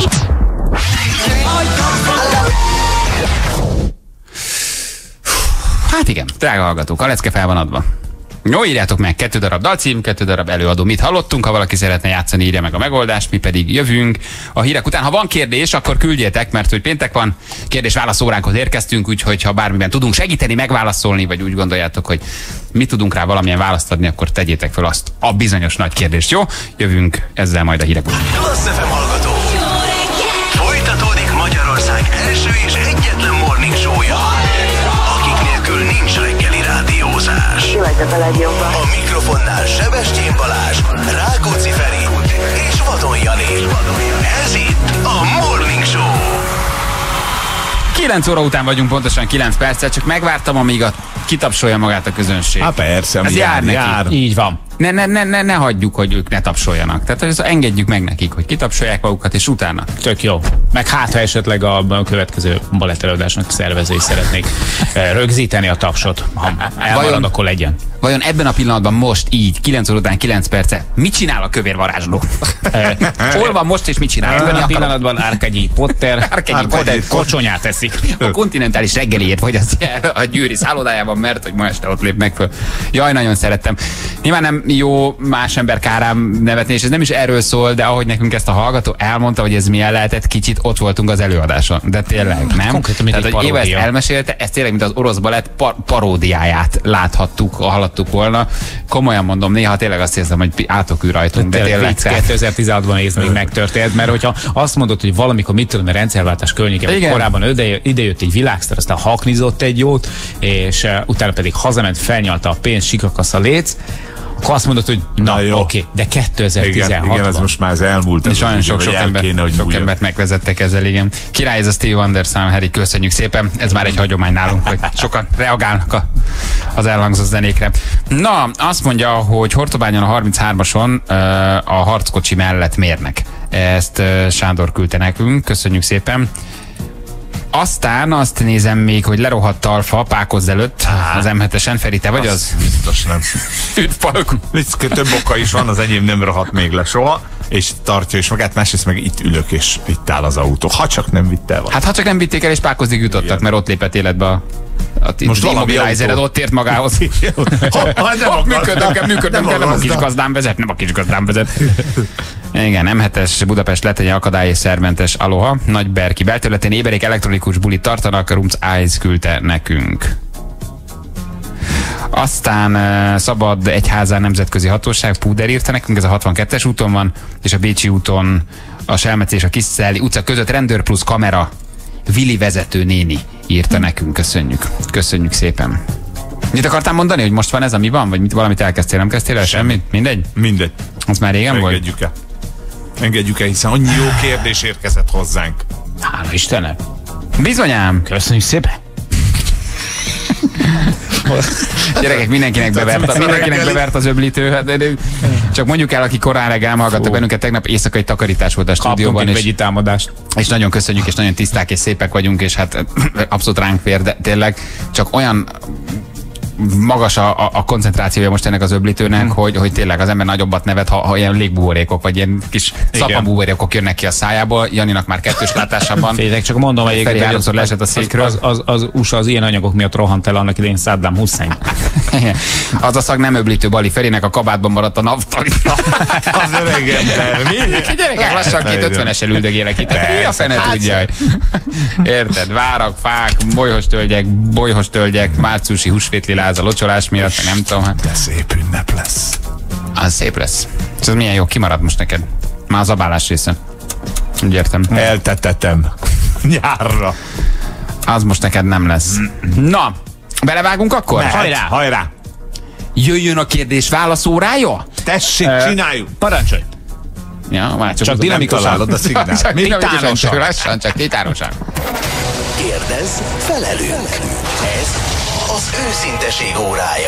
Speaker 3: Hát igen, drága hallgatók, a lecke fel van adva. Jó, írjátok meg, kettő darab dalcím, kettő darab előadó. Mit hallottunk? Ha valaki szeretne játszani, írja meg a megoldást, mi pedig jövünk a hírek után. Ha van kérdés, akkor küldjétek, mert hogy péntek van, kérdés-válasz óránkhoz érkeztünk, úgyhogy ha bármiben tudunk segíteni, megválaszolni, vagy úgy gondoljátok, hogy mi tudunk rá valamilyen választ adni, akkor tegyétek fel azt a bizonyos nagy kérdést, jó? Jövünk ezzel majd a hírek után.
Speaker 1: Klassz ef em hallgató! Folytatódik Magyarország első és egyetlen morning show-ja, akik nélkül nincs reggeli rádiózás. A mikrofonnál Sebestyén Balázs, Rákóczi Feri és Vadon Jani. Ez itt a Morning Show.
Speaker 3: kilenc óra után vagyunk, pontosan kilenc perccel, csak megvártam, amíg a kitapsolja magát a közönség.
Speaker 4: Hát persze,
Speaker 3: ez jár, jár, jár.
Speaker 5: Így van.
Speaker 3: Ne, ne, ne, ne, ne hagyjuk, hogy ők ne tapsoljanak. Tehát hogy engedjük meg nekik, hogy kitapsolják magukat, és utána.
Speaker 5: Tök jó. Meg hát, ha esetleg a, a következő balettelőadásnak szervezői szeretnék rögzíteni a tapsot. Ha elmarad, vajon, akkor legyen.
Speaker 3: Vajon ebben a pillanatban most így, kilenc óra után kilenc perce, mit csinál a kövér varázsló? Hol van most, és mit csinál?
Speaker 5: Ebben a pillanatban Árkegyi Potter,
Speaker 3: Árkegyi Potter
Speaker 5: kocsonyát eszik.
Speaker 3: A kontinentális reggeliért vagy az a Győri szállodájában, mert hogy ma este ott lépnek föl. Jaj, nagyon szerettem. Nyilván nem jó más ember kárám nevetni, és ez nem is erről szól, de ahogy nekünk ezt a hallgató elmondta, hogy ez milyen lehetett, kicsit ott voltunk az előadáson. De tényleg, nem?
Speaker 5: Konkrétan, mint
Speaker 3: Tehát, hogy Éva ezt elmesélte, ez tényleg, mint az orosz balett par- paródiáját láthattuk, hallottuk volna. Komolyan mondom, néha tényleg azt érzem, hogy átokű rajtunk, de, de tényleg.
Speaker 5: kétezer-tizenhatban ez még megtörtént, mert hogyha azt mondod, hogy valamikor mit tudom, a rendszerváltás környékén, korábban idejött egy világsztár, aztán haknizott egy jót, és uh, utána pedig hazament, felnyalta a pénzt, sikakasza léc, akkor azt mondod, hogy na, na jó, oké, de kétezer-tizenhatban.
Speaker 4: Igen, igen, ez most már az elmúlt.
Speaker 3: És olyan sok, sok, ember, kéne, sok embert megvezettek ezzel, igen. Király ez a Steve Wonder szám, Harry, köszönjük szépen. Ez már egy hagyomány nálunk, hogy sokan reagálnak a, az elhangzott zenékre. Na, azt mondja, hogy Hortobányon a harminchármason a harckocsi mellett mérnek. Ezt Sándor küldte nekünk, köszönjük szépen. Aztán azt nézem még, hogy lerohadt alfa Pákozz előtt az em hetesen. Feri, te vagy az?
Speaker 4: az? Biztos nem. Több oka is van, az enyém nem rohadt még le soha, és tartja is magát, másrészt meg itt ülök, és itt áll az autó. Ha csak nem vitt el.
Speaker 3: Hát ha csak nem vitték el, és Pákozzig jutottak, igen, mert ott lépett életbe a
Speaker 4: most
Speaker 3: immobilizered, ott ért magához. Működöm, működöm, nem a kis gazdám vezet, nem a kis gazdám vezet. Igen, em hetes Budapest lett egy akadály és szerventes aloha. Nagy Berki belterületén éberék elektronikus bulit tartanak, a Rumc Eyes küldte nekünk. Aztán uh, Szabad Egyházán nemzetközi hatóság, Púder írta nekünk, ez a hatvankettes úton van, és a Bécsi úton a Selmeci és a Kiszeli utca között rendőr plusz kamera, Vili vezető néni írta nekünk, köszönjük. Köszönjük szépen. Mit akartál mondani, hogy most van ez, ami van? Vagy mit, valamit elkezdtél, nem kezdtél el? Semmit? Mindegy?
Speaker 4: Mindegy.
Speaker 3: Az már régen volt?
Speaker 4: Engedjük el. Engedjük el, hiszen annyi jó kérdés érkezett hozzánk.
Speaker 5: Hála Istenem.
Speaker 3: Bizonyám.
Speaker 5: Köszönjük szépen.
Speaker 3: Gyerekek, mindenkinek bevert, mindenkinek bevert az öblítő. Hát, csak mondjuk el, aki korán reggel hallgattak bennünket, tegnap éjszakai takarítás volt a stúdióban.
Speaker 5: És, egy támadást.
Speaker 3: És nagyon köszönjük, és nagyon tiszták és szépek vagyunk, és hát abszolút ránk fér, de tényleg csak olyan magas a, a, a koncentrációja most ennek az öblítőnek, hmm. hogy, hogy tényleg az ember nagyobbat nevet, ha, ha ilyen légbuborékok, vagy ilyen kis szappanbuborékok jönnek ki a szájából. Janinak már kettős látásában.
Speaker 5: Félek, csak mondom, hogy
Speaker 3: Feri háromszor leesett a székről.
Speaker 5: Az, az, az, az u es á az ilyen anyagok miatt rohant el annak idején Saddam Hussein.
Speaker 3: Az a szag nem öblítő, Bali. Ferinek a kabátban maradt a naftalin.
Speaker 4: Az öreg ember. Mi?
Speaker 3: Gyerekek, lassan két ötvenesen üldögélek itt. Mi a fene tudja? Érted? Várak, fák, bolyhos tölgyek, bolyhos tölgyek, márciusi húsvétli láz a locsolás miatt, nem tudom. Hát.
Speaker 4: De szép ünnep lesz.
Speaker 3: Az szép lesz. Ez milyen jó, kimarad most neked? Már az abálás része. Úgy értem.
Speaker 4: Eltetetem. Nyárra.
Speaker 3: Az most neked nem lesz. Na, belevágunk akkor?
Speaker 4: Mehet. Hajrá, hajrá.
Speaker 3: Jöjjön a kérdés válaszórája?
Speaker 4: Tessék, uh, csináljuk.
Speaker 5: Parancsolj.
Speaker 3: Ja, már csak,
Speaker 4: csak dinamikusan. A szignál.
Speaker 3: Csak dinamikusan, lassan, csak titánosan.
Speaker 1: Kérdezz, felelünk. Ez az őszinteség órája.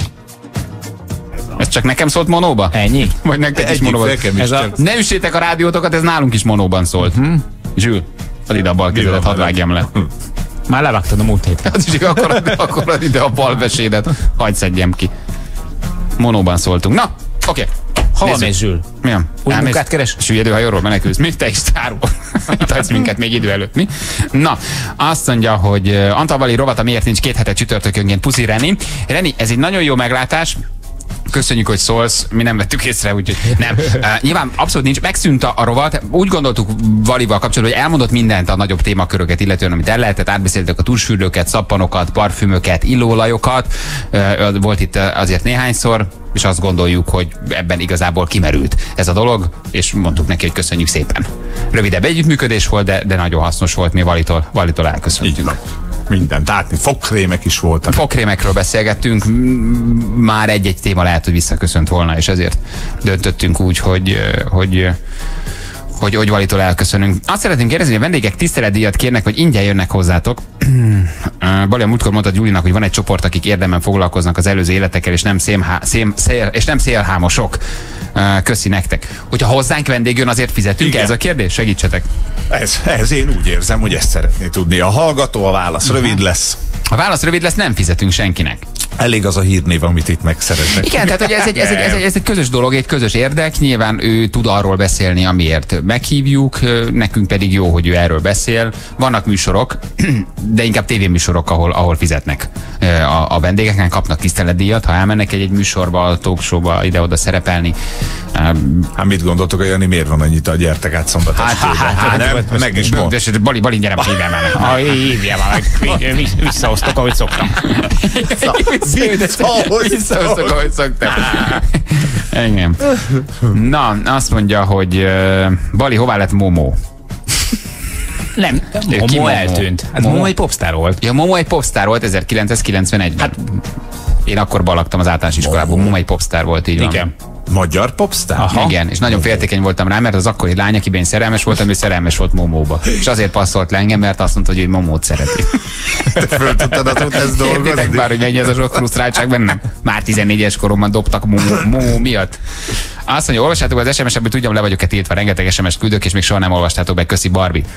Speaker 3: Ez csak nekem szólt monóba?
Speaker 5: Ennyi?
Speaker 3: Vagy nektek is monóban? Ez a... Ne üssétek a rádiótokat, ez nálunk is monóban szólt. Hm? Zsül, add ide a bal kezedet, hadd vágjam le.
Speaker 5: Már levágtad a múlt héten.
Speaker 3: Az is igaz, akkor, akkor add ide a bal vesédet, hagyd szedjem ki. Monóban szóltunk. Na, oké. Okay.
Speaker 5: Hova mész, Zsül?
Speaker 3: Milyen?
Speaker 5: Új munkát keres?
Speaker 3: Süllyedőhajóról menekülsz. Mi? Te is sztárul. Itt hagysz minket még idő előtt. Mi? Na, azt mondja, hogy Antal Bali rovata miért nincs két hete csütörtökönként. Puszi, Reni. Reni, ez egy nagyon jó meglátás. Köszönjük, hogy szólsz, mi nem vettük észre, úgyhogy nem. Uh, nyilván abszolút nincs, megszűnt a rovat. Úgy gondoltuk Valival kapcsolatban, hogy elmondott mindent a nagyobb témaköröket, illetően amit el lehetett, átbeszéltek a tusfürdőket, szappanokat, parfümöket, illóolajokat. Uh, volt itt azért néhányszor, és azt gondoljuk, hogy ebben igazából kimerült ez a dolog, és mondtuk neki, hogy köszönjük szépen. Rövidebb együttműködés volt, de, de nagyon hasznos volt, mi Valitól, Valitól elköszöntünk.
Speaker 4: Mindent átni, fogkrémek is voltak.
Speaker 3: Fogkrémekről beszélgettünk, már egy-egy téma lehet, hogy visszaköszönt volna, és ezért döntöttünk úgy, hogy, hogy, hogy, hogy Valitól elköszönünk. Azt szeretném kérdezni, hogy a vendégek tiszteletdíjat kérnek, vagy ingyen jönnek hozzátok. Bali, a múltkor mondtad Gyulinak, hogy van egy csoport, akik érdemben foglalkoznak az előző életekkel, és nem, szémhá, szém, szél, és nem szélhámosok. Köszi nektek. Hogyha hozzánk vendég jön, azért fizetünk? Igen. Ez a kérdés? Segítsetek.
Speaker 4: Ez, ez én úgy érzem, hogy ezt szeretné tudni. A hallgató, a válasz rövid lesz.
Speaker 3: A válasz rövid lesz, nem fizetünk senkinek.
Speaker 4: Elég az a hírnév, amit itt megszereznek.
Speaker 3: Igen, tehát hogy ez egy, ez, egy, ez, egy, ez egy közös dolog, egy közös érdek. Nyilván ő tud arról beszélni, amiért meghívjuk, nekünk pedig jó, hogy ő erről beszél. Vannak műsorok, de inkább tévéműsorok, ahol, ahol fizetnek a, a vendégeken, kapnak tiszteletdíjat, ha elmennek egy, egy műsorba, a talkshowba, ide-oda szerepelni.
Speaker 4: Hát mit gondoltok, hogy Jani miért van annyit a gyertek át szombat
Speaker 3: hát, hát, hát, hát, nem,
Speaker 4: hát, meg is mond.
Speaker 3: Bali, Bali, gyere, hívjál már.
Speaker 5: Hívjál már, visszahoztok, ahogy szoktam.
Speaker 3: Visszahoztok, ahogy szoktam. Engem. Na, azt mondja, hogy Bali, hová lett Momo?
Speaker 5: Nem, Momo, Momo eltűnt. Hát Momo egy popstar volt.
Speaker 3: Ja, Momo egy popstar volt ezerkilencszázkilencvenegyben. Hát, én akkor laktam az általános iskolában, Momo egy popstar volt, így
Speaker 5: igen.
Speaker 3: Van.
Speaker 4: Magyar popstar?
Speaker 3: Aha. Igen, és nagyon féltékeny voltam rá, mert az akkori lány, akiben én szerelmes voltam, ő szerelmes volt Momóba. És azért passzolt le engem, mert azt mondta, hogy ő Momót szereti.
Speaker 4: Te föl tudtad azóta ezt dolgozni?
Speaker 3: Értitek bár, hogy mennyi ez a sok frusztráltság bennem? Már tizennégyes koromban dobtak Momó, Momó miatt. Azt mondja, olvastátok az es em es-ebből, tudjam, le vagyok-e tiltva, rengeteg es em es küldök, és még soha nem olvastátok be, köszi Barbie.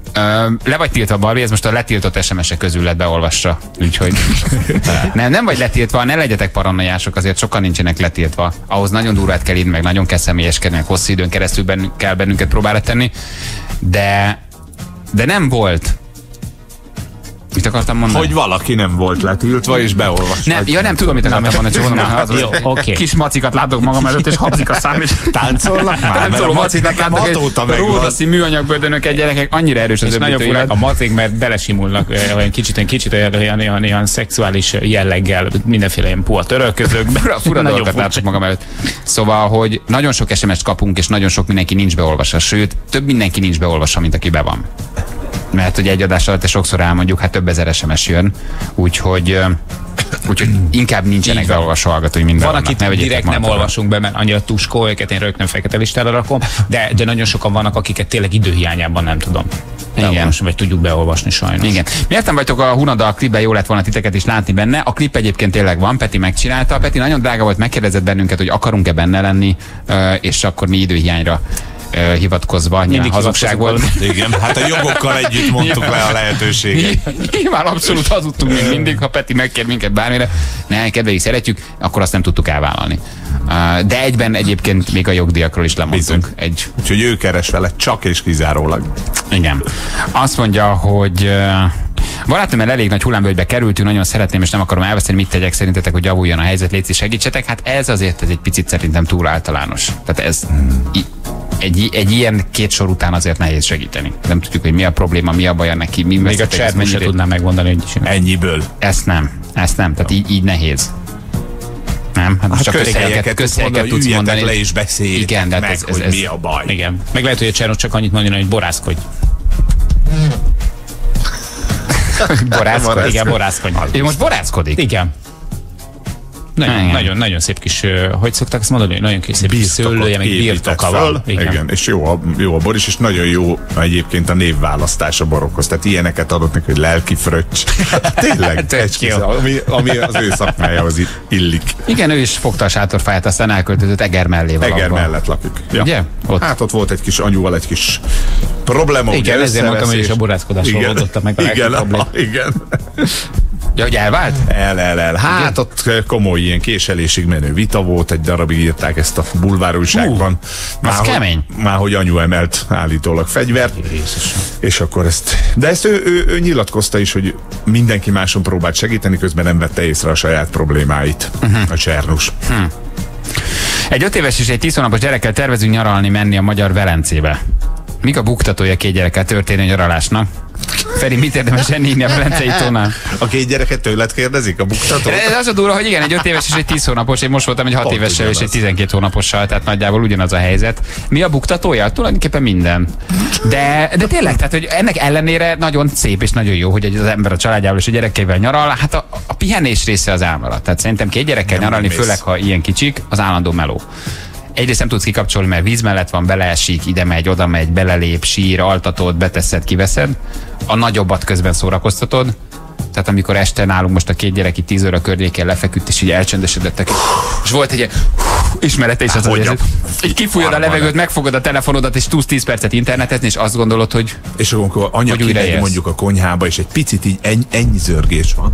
Speaker 3: Le vagy tiltva, Barbi, ez most a letiltott es em es-ek közül lett beolvassa. Úgyhogy nem, nem vagy letiltva, ne legyetek paranoiások, azért sokan nincsenek letiltva. Ahhoz nagyon durvát kell írni, meg nagyon kell személyeskedni, meg hosszú időn keresztül bennünk, kell bennünket próbára tenni. De, de nem volt. Mit akartam mondani?
Speaker 4: Hogy valaki nem volt letiltva és beolvassa.
Speaker 3: Nem, ja, nem tudom, mit akartam mondani, csak mondom, hogy
Speaker 5: jó, okay.
Speaker 3: Kis macikat látok magam előtt, és habzik a szám, és
Speaker 4: táncolnak már.
Speaker 3: Nem tudom, maciknak látok egy rózsaszín műanyagbödönöket, gyerekek, annyira erős az
Speaker 5: nagyon furák a macik, mert belesimulnak olyan kicsit, kicsit olyan, olyan, olyan, olyan szexuális jelleggel, mindenféle ilyen puha törölközőkben.
Speaker 3: Fura dolgokat látok magam előtt. Szóval, hogy nagyon sok es em es-t kapunk, és nagyon sok mindenki nincs beolvasva, sőt, több mindenki nincs beolvasva, mint aki be van. Mert hogy egy adás alatt sokszor elmondjuk, hát több ezer es em es jön, úgyhogy, úgyhogy inkább nincsenek beolvasó hallgatói minden.
Speaker 5: Van, akit direkt nem olvasunk be, mert annyira tuskó, őket én rögtön fekete listára rakom, de, de nagyon sokan vannak, akiket tényleg időhiányában nem tudom. Igen. Vagy tudjuk beolvasni sajnos.
Speaker 3: Igen. Miért nem vagytok a Hunada a klipben, jó lett volna titeket is látni benne. A klip egyébként tényleg van, Peti megcsinálta. Peti nagyon drága volt, megkérdezett bennünket, hogy akarunk-e benne lenni, és akkor mi időhiányra Uh, hivatkozva, nyilván hazugság volt.
Speaker 4: Igen, hát a jogokkal együtt mondtuk le a lehetőséget.
Speaker 3: Nyilván abszolút hazudtunk még mindig, ha Peti megkér minket bármire. Ne, kedveljük, szeretjük, akkor azt nem tudtuk elvállalni. Uh, de egyben egyébként még a jogdíjakról is lemondtunk. Egy...
Speaker 4: Úgyhogy ő keres vele csak és kizárólag.
Speaker 3: Igen. Azt mondja, hogy uh, barátom, elég nagy hullámvölgybe kerültünk, nagyon szeretném, és nem akarom elveszteni, mit tegyek szerintetek, hogy javuljon a helyzet, légy segítsetek. Hát ez azért ez egy picit szerintem túl általános. Tehát ez i- Egy, egy ilyen két sor után azért nehéz segíteni. Nem tudjuk, hogy mi a probléma, mi a baja neki. Mi
Speaker 5: még a chatben sem tudnám megmondani, hogy
Speaker 4: ennyiből.
Speaker 3: Ezt nem, ezt nem, tehát így, így nehéz. Nem? Hát, hát
Speaker 4: csak közhelyeket, közhelyeket tudsz mondani. Le és beszéljétek
Speaker 3: igen,
Speaker 4: meg,
Speaker 3: ez, ez,
Speaker 4: hogy
Speaker 3: ez,
Speaker 4: mi a baj.
Speaker 5: Igen. Meg lehet, hogy a Csernos csak annyit mondani, hogy borászkodj.
Speaker 3: borászkodj?
Speaker 5: Igen, borászkodj.
Speaker 3: Ő most borászkodik?
Speaker 5: Igen. Nagyon, nagyon, nagyon szép kis, hogy szokták ezt mondani, nagyon kis szép szőlője, meg birtoka van.
Speaker 4: Igen. Igen, és jó a, jó a bor is, és nagyon jó egyébként a névválasztás a borokhoz. Tehát ilyeneket adott neki, hogy lelki fröccs. Tényleg, egy, ami, ami az ő szakmájához illik.
Speaker 3: Igen, ő is fogta a sátorfáját, aztán elköltözött Eger mellé valahol.
Speaker 4: Eger mellett lakik. Ja.
Speaker 3: Ugye?
Speaker 4: Ott. Hát ott volt egy kis anyuval egy kis probléma.
Speaker 5: Igen, ezért mondtam, hogy is a borászkodásról oldottam meg a
Speaker 4: legtöbb problémát. Igen.
Speaker 3: Ja, hogy elvált?
Speaker 4: El, el, el. Hát igen? Ott komoly ilyen késelésig menő vita volt, egy darabig írták ezt a bulvárújságban.
Speaker 3: Uh, az kemény.
Speaker 4: Már hogy anyu emelt állítólag fegyvert. Jézus. És akkor ezt... De ezt ő, ő, ő nyilatkozta is, hogy mindenki máson próbált segíteni, közben nem vette észre a saját problémáit. Uh-huh. A Csernus. Uh-huh.
Speaker 3: Egy öt éves és egy tíz hónapos gyerekkel tervezünk nyaralni menni a magyar Velencébe. Mik a buktatója két gyerekkel történő nyaralásnak? Feri, mit érdemes enni a Velencei tónál?
Speaker 4: A két gyereket tőled kérdezik, a buktatót?
Speaker 3: Ez az a durva, hogy igen, egy öt éves és egy tíz hónapos, én most voltam egy hat évessel és egy tizenkét hónapossal, tehát nagyjából ugyanaz a helyzet. Mi a buktatója? Tulajdonképpen minden. De, de tényleg, tehát hogy ennek ellenére nagyon szép és nagyon jó, hogy az ember a családjával és a gyerekeivel nyaral, hát a, a pihenés része az elmaradt. Tehát szerintem két gyerekkel nem nyaralni, főleg ha ilyen kicsik, az állandó meló. Egyrészt nem tudsz kikapcsolni, mert víz mellett van, beleesik, ide megy, oda megy, belelép, sír, altatod, beteszed, kiveszed. A nagyobbat közben szórakoztatod. Tehát amikor este nálunk most a két gyerek itt tíz óra környékén lefeküdt, és így elcsendesedettek. És volt egy ilyen ismerete is az, hogy ez, így kifújod a levegőt, megfogod a telefonodat, és tudsz tíz percet internetezni, és azt gondolod, hogy
Speaker 4: és akkor anya kimegy mondjuk a konyhába, és egy picit így ennyi, ennyi zörgés van.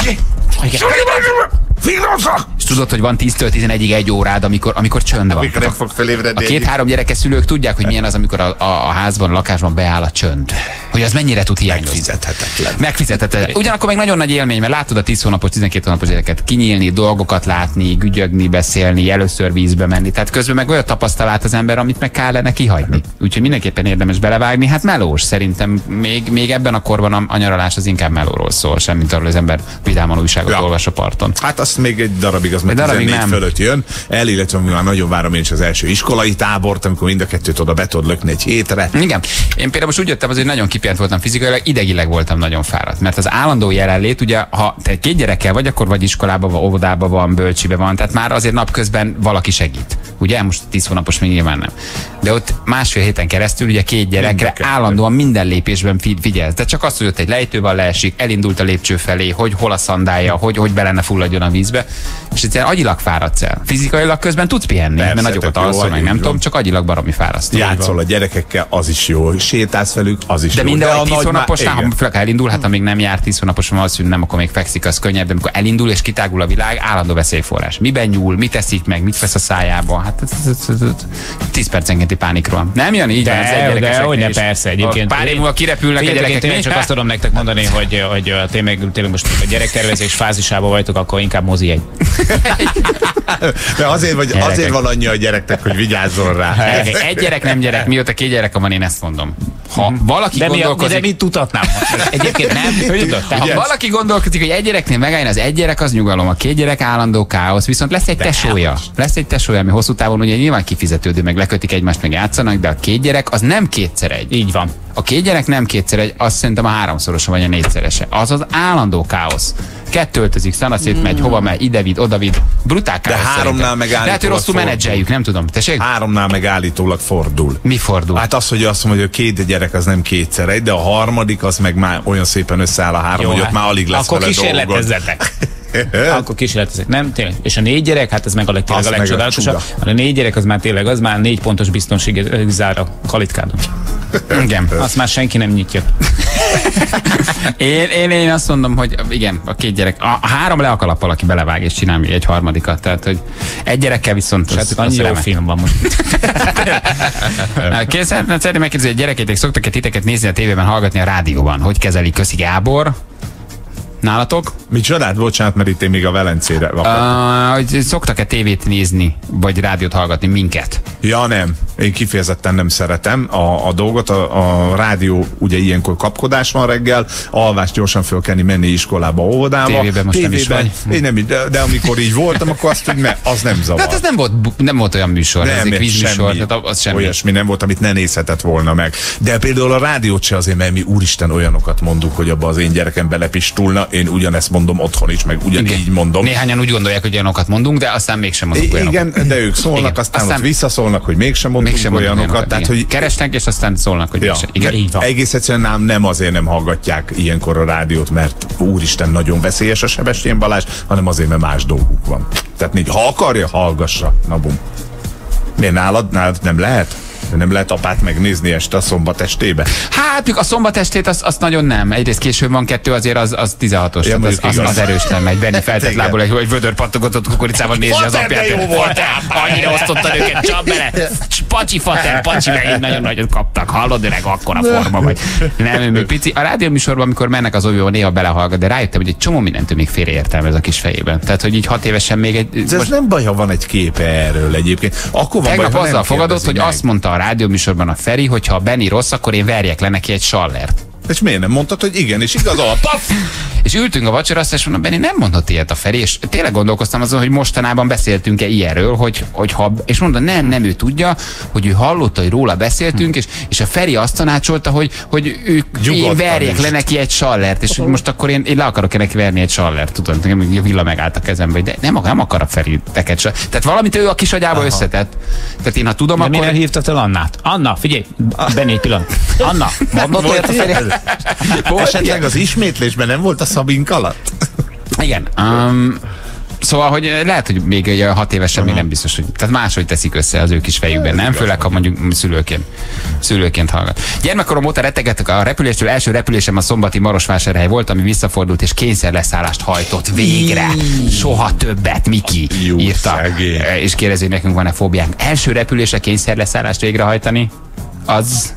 Speaker 3: És tudod, hogy van tíztől tizenegyig egy órád, amikor, amikor csönd van.
Speaker 4: Amikor nem fog felébredni.
Speaker 3: A két-három gyerekes szülők tudják, hogy milyen az, amikor a, a, a házban, a lakásban beáll a csönd. Hogy az mennyire tud hiányozni.
Speaker 4: Megfizethetetlen.
Speaker 3: Megfizethetetlen. Ugyanakkor meg nagyon nagy élmény, mert látod a tíz hónapos, tizenkét hónapos gyereket kinyílni, dolgokat látni, gügyögni, beszélni, először vízbe menni. Tehát közben meg olyan tapasztalat az ember, amit meg kellene kihagyni. Úgyhogy mindenképpen érdemes belevágni. Hát melós, szerintem még, még ebben a korban a, a nyaralás az inkább melóról szól, sem mint arról az ember vidáman újságot ja. olvas a parton.
Speaker 4: Hát azt még egy darabig, az meg tizennégy fölött jön. El, illetve már nagyon várom én is az első iskolai tábort, amikor mind a kettőt oda be tudod lökni egy hétre.
Speaker 3: Igen. Én például most úgy jöttem, azért nagyon kipihent voltam fizikailag, idegileg voltam nagyon fáradt. Mert az állandó jelenlét, ugye, ha te két gyerekkel vagy, akkor vagy iskolában van, óvodában van, bölcsibe van, tehát már azért napközben valaki segít. Ugye, most tíz hónapos még nyilván nem. De ott másfél héten keresztül ugye két gyerekre állandóan minden lépésben figyelsz. De csak azt, hogy ott egy lejtő van, leesik, elindult a lépcső felé, hogy hol a szandálja, hogy, hogy be lenne fulladjon a víz. vízbe, és egyszerűen agyilag fáradsz el. Fizikailag közben tudsz pihenni,
Speaker 4: Persze,
Speaker 3: mert nagyokat alszol, meg nem van. tudom, csak agyilag baromi fárasztó.
Speaker 4: Játszol a gyerekekkel, az is jó. Sétálsz velük, az is
Speaker 3: de
Speaker 4: jó.
Speaker 3: Minden,
Speaker 4: de
Speaker 3: tíz hónaposnál, ha főleg elindul, hát amíg nem jár tíz hónaposan valószínűleg nem, akkor még fekszik, az könnyebb, de amikor elindul és kitágul a világ, állandó veszélyforrás. Miben nyúl, mit teszik meg, mit vesz a szájába? Hát tíz percenkénti pánikról. Nem jön így?
Speaker 5: De,
Speaker 3: van,
Speaker 5: de hogy ne, persze. Egyébként
Speaker 3: pár év múlva kirepülnek a gyerekek.
Speaker 5: Én csak azt tudom nektek mondani, hogy, hogy tényleg, tényleg most a gyerektervezés fázisában vagytok, akkor inkább mozi egy.
Speaker 4: De azért, vagy, azért van annyi a gyereknek, hogy vigyázzon rá.
Speaker 3: Egy gyerek, nem gyerek. Mióta két gyerek van, én ezt mondom. Ha valaki
Speaker 5: de
Speaker 3: gondolkozik...
Speaker 5: Mi, de mit tudhatnám? Egyébként nem. Tudod,
Speaker 3: ha valaki gondolkozik, hogy egy gyereknél megálljon, az egy gyerek az nyugalom, a két gyerek állandó káosz, viszont lesz egy tesója. Lesz egy tesója, ami hosszú távon ugye nyilván kifizetődő, meg lekötik egymást, meg játszanak, de a két gyerek az nem kétszer egy.
Speaker 5: Így van.
Speaker 3: A két gyerek nem kétszer egy, azt szerintem a háromszorosa vagy a négyszerese. Az az állandó káosz. Kettő öltözik, szanaszét megy, hova megy, ide vidd, oda vidd. Brutál káosz.
Speaker 4: De háromnál megállítólag
Speaker 3: lehet, hogy rosszul menedzseljük, nem tudom. Tessék?
Speaker 4: Háromnál megállítólag fordul.
Speaker 3: Mi fordul?
Speaker 4: Hát az, hogy azt mondja, hogy a két gyerek az nem kétszer egy, de a harmadik az meg már olyan szépen összeáll a három, jó, hogy ott már alig lesz
Speaker 5: akkor
Speaker 4: vele
Speaker 5: kísérletezzetek. Akkor kísérletezek. Nem, tényleg. És a négy gyerek, hát ez meg a, leg, a legcsodálatosabb. A négy gyerek az már tényleg, az már négy pontos biztonsági zár a kalitkádon.
Speaker 3: Igen.
Speaker 5: Azt már senki nem nyitja.
Speaker 3: én, én, én azt mondom, hogy igen, a két gyerek, a, a három le a kalappal, aki belevág és csinál még egy harmadikat. Tehát, hogy egy gyerekkel viszont...
Speaker 5: Hát annyi jó film van most.
Speaker 3: Szeretném megkérdezni, hogy gyerekétek szoktak-e titeket nézni a tévében, hallgatni a rádióban? Hogy kezelik? Köszi Gábor. Nálatok?
Speaker 4: Mi csodát, bocsánat, mert itt én még a Velencére
Speaker 3: uh, hogy szoktak-e tévét nézni, vagy rádiót hallgatni minket?
Speaker 4: Ja, nem. Én kifejezetten nem szeretem a, a dolgot. A, a rádió, ugye ilyenkor kapkodás van reggel, alvást gyorsan fölkelni, menni iskolába, óvodába.
Speaker 3: Tévében most Tévében, nem is vagy.
Speaker 4: Én nem, de, de amikor így voltam, akkor azt, hogy ne, az nem zavar.
Speaker 3: Hát ez nem volt, nem volt olyan műsor, nem, ez egy kvízműsor, tehát az semmi.
Speaker 4: Olyasmi nem volt, amit ne nézhetett volna meg. De például a rádiót se azért, mert mi úristen olyanokat mondunk, hogy abba az én gyerekem belepistulna. Én ugyanezt mondom otthon is, meg ugyanígy igen. mondom.
Speaker 3: Néhányan úgy gondolják, hogy olyanokat mondunk, de aztán mégsem mondunk olyanokat.
Speaker 4: Igen, de ők szólnak, igen. aztán, aztán visszaszólnak, hogy mégsem mondunk mégsem olyanokat. olyanokat tehát, hogy
Speaker 3: keresnek, és aztán szólnak, hogy
Speaker 4: ja,
Speaker 3: mégsem. Igen, így van.
Speaker 4: Egész egyszerűen nem, nem azért nem hallgatják ilyenkor a rádiót, mert úristen, nagyon veszélyes a Sebestyén Balázs, hanem azért, mert más dolguk van. Tehát így, ha akarja, hallgassa. Na bum. Miért nálad, nálad nem lehet? De nem lehet apát megnézni este a szombat estébe?
Speaker 3: Hát, a szombat estét azt az nagyon nem. Egyrészt később van kettő, azért az, az tizenhatos. Ja, az, az, az erős nem megy. Benni feltett lából egy, egy vödör pattogatott kukoricával nézni az apját. Annyira osztottad őket, csap bele. Pacsi fater, pacsi megint nagyon nagyot kaptak. Hallod, öreg, akkora forma vagy. Nem, ő még pici. A rádióműsorban, amikor mennek az óvó, néha belehallgat, de rájöttem, hogy egy csomó mindentől még félreértelmez a kis fejében. Tehát, hogy így hat évesen még egy.
Speaker 4: Ez most... nem baj, ha van egy képe erről egyébként. Akkor van
Speaker 3: tegnap
Speaker 4: baj,
Speaker 3: azzal fogadott, hogy azt mondta a rádióműsorban a Feri, hogy ha a Benni rossz, akkor én verjek le neki egy sallert.
Speaker 4: És miért nem mondtad, hogy igen, és igazol? Paf!
Speaker 3: És ültünk a vacsorasztal, és mondom, Benni, nem mondott ilyet a Feri, és tényleg gondolkoztam azon, hogy mostanában beszéltünk-e ilyenről, hogy, hogy ha, és mondta, nem, nem, ő tudja, hogy ő hallotta, hogy róla beszéltünk, és, és a Feri azt tanácsolta, hogy, hogy ő, én verjek le neki egy sallert, és hogy most akkor én, én le akarok-e neki verni egy sallert, tudod, a villa megállt a kezembe, de nem, nem akar a Feri teket se. Tehát valamit ő a kis agyába összetett. Tehát én ha tudom,
Speaker 5: de
Speaker 3: akkor...
Speaker 5: miért hívtad el Annát? Anna, figyelj, Benni, egy pillanat. Anna, mondott olyat a Feri?
Speaker 4: Esetleg az ismétlésben nem volt a Szabink alatt?
Speaker 3: Igen. Um, szóval, hogy lehet, hogy még hat évesen még nem biztos, hogy... Tehát máshogy teszik össze az ő kis fejükben, nem? Főleg, ha mondjuk szülőként, szülőként hallgat. Gyermekkorom óta rettegettek a repüléstől. Első repülésem a szombati Marosvásárhely volt, ami visszafordult és kényszerleszállást hajtott végre. Soha többet, Miki írta. És kérdezi, hogy nekünk van-e fóbiánk. Első repülésre kényszerleszállást végrehajtani, az...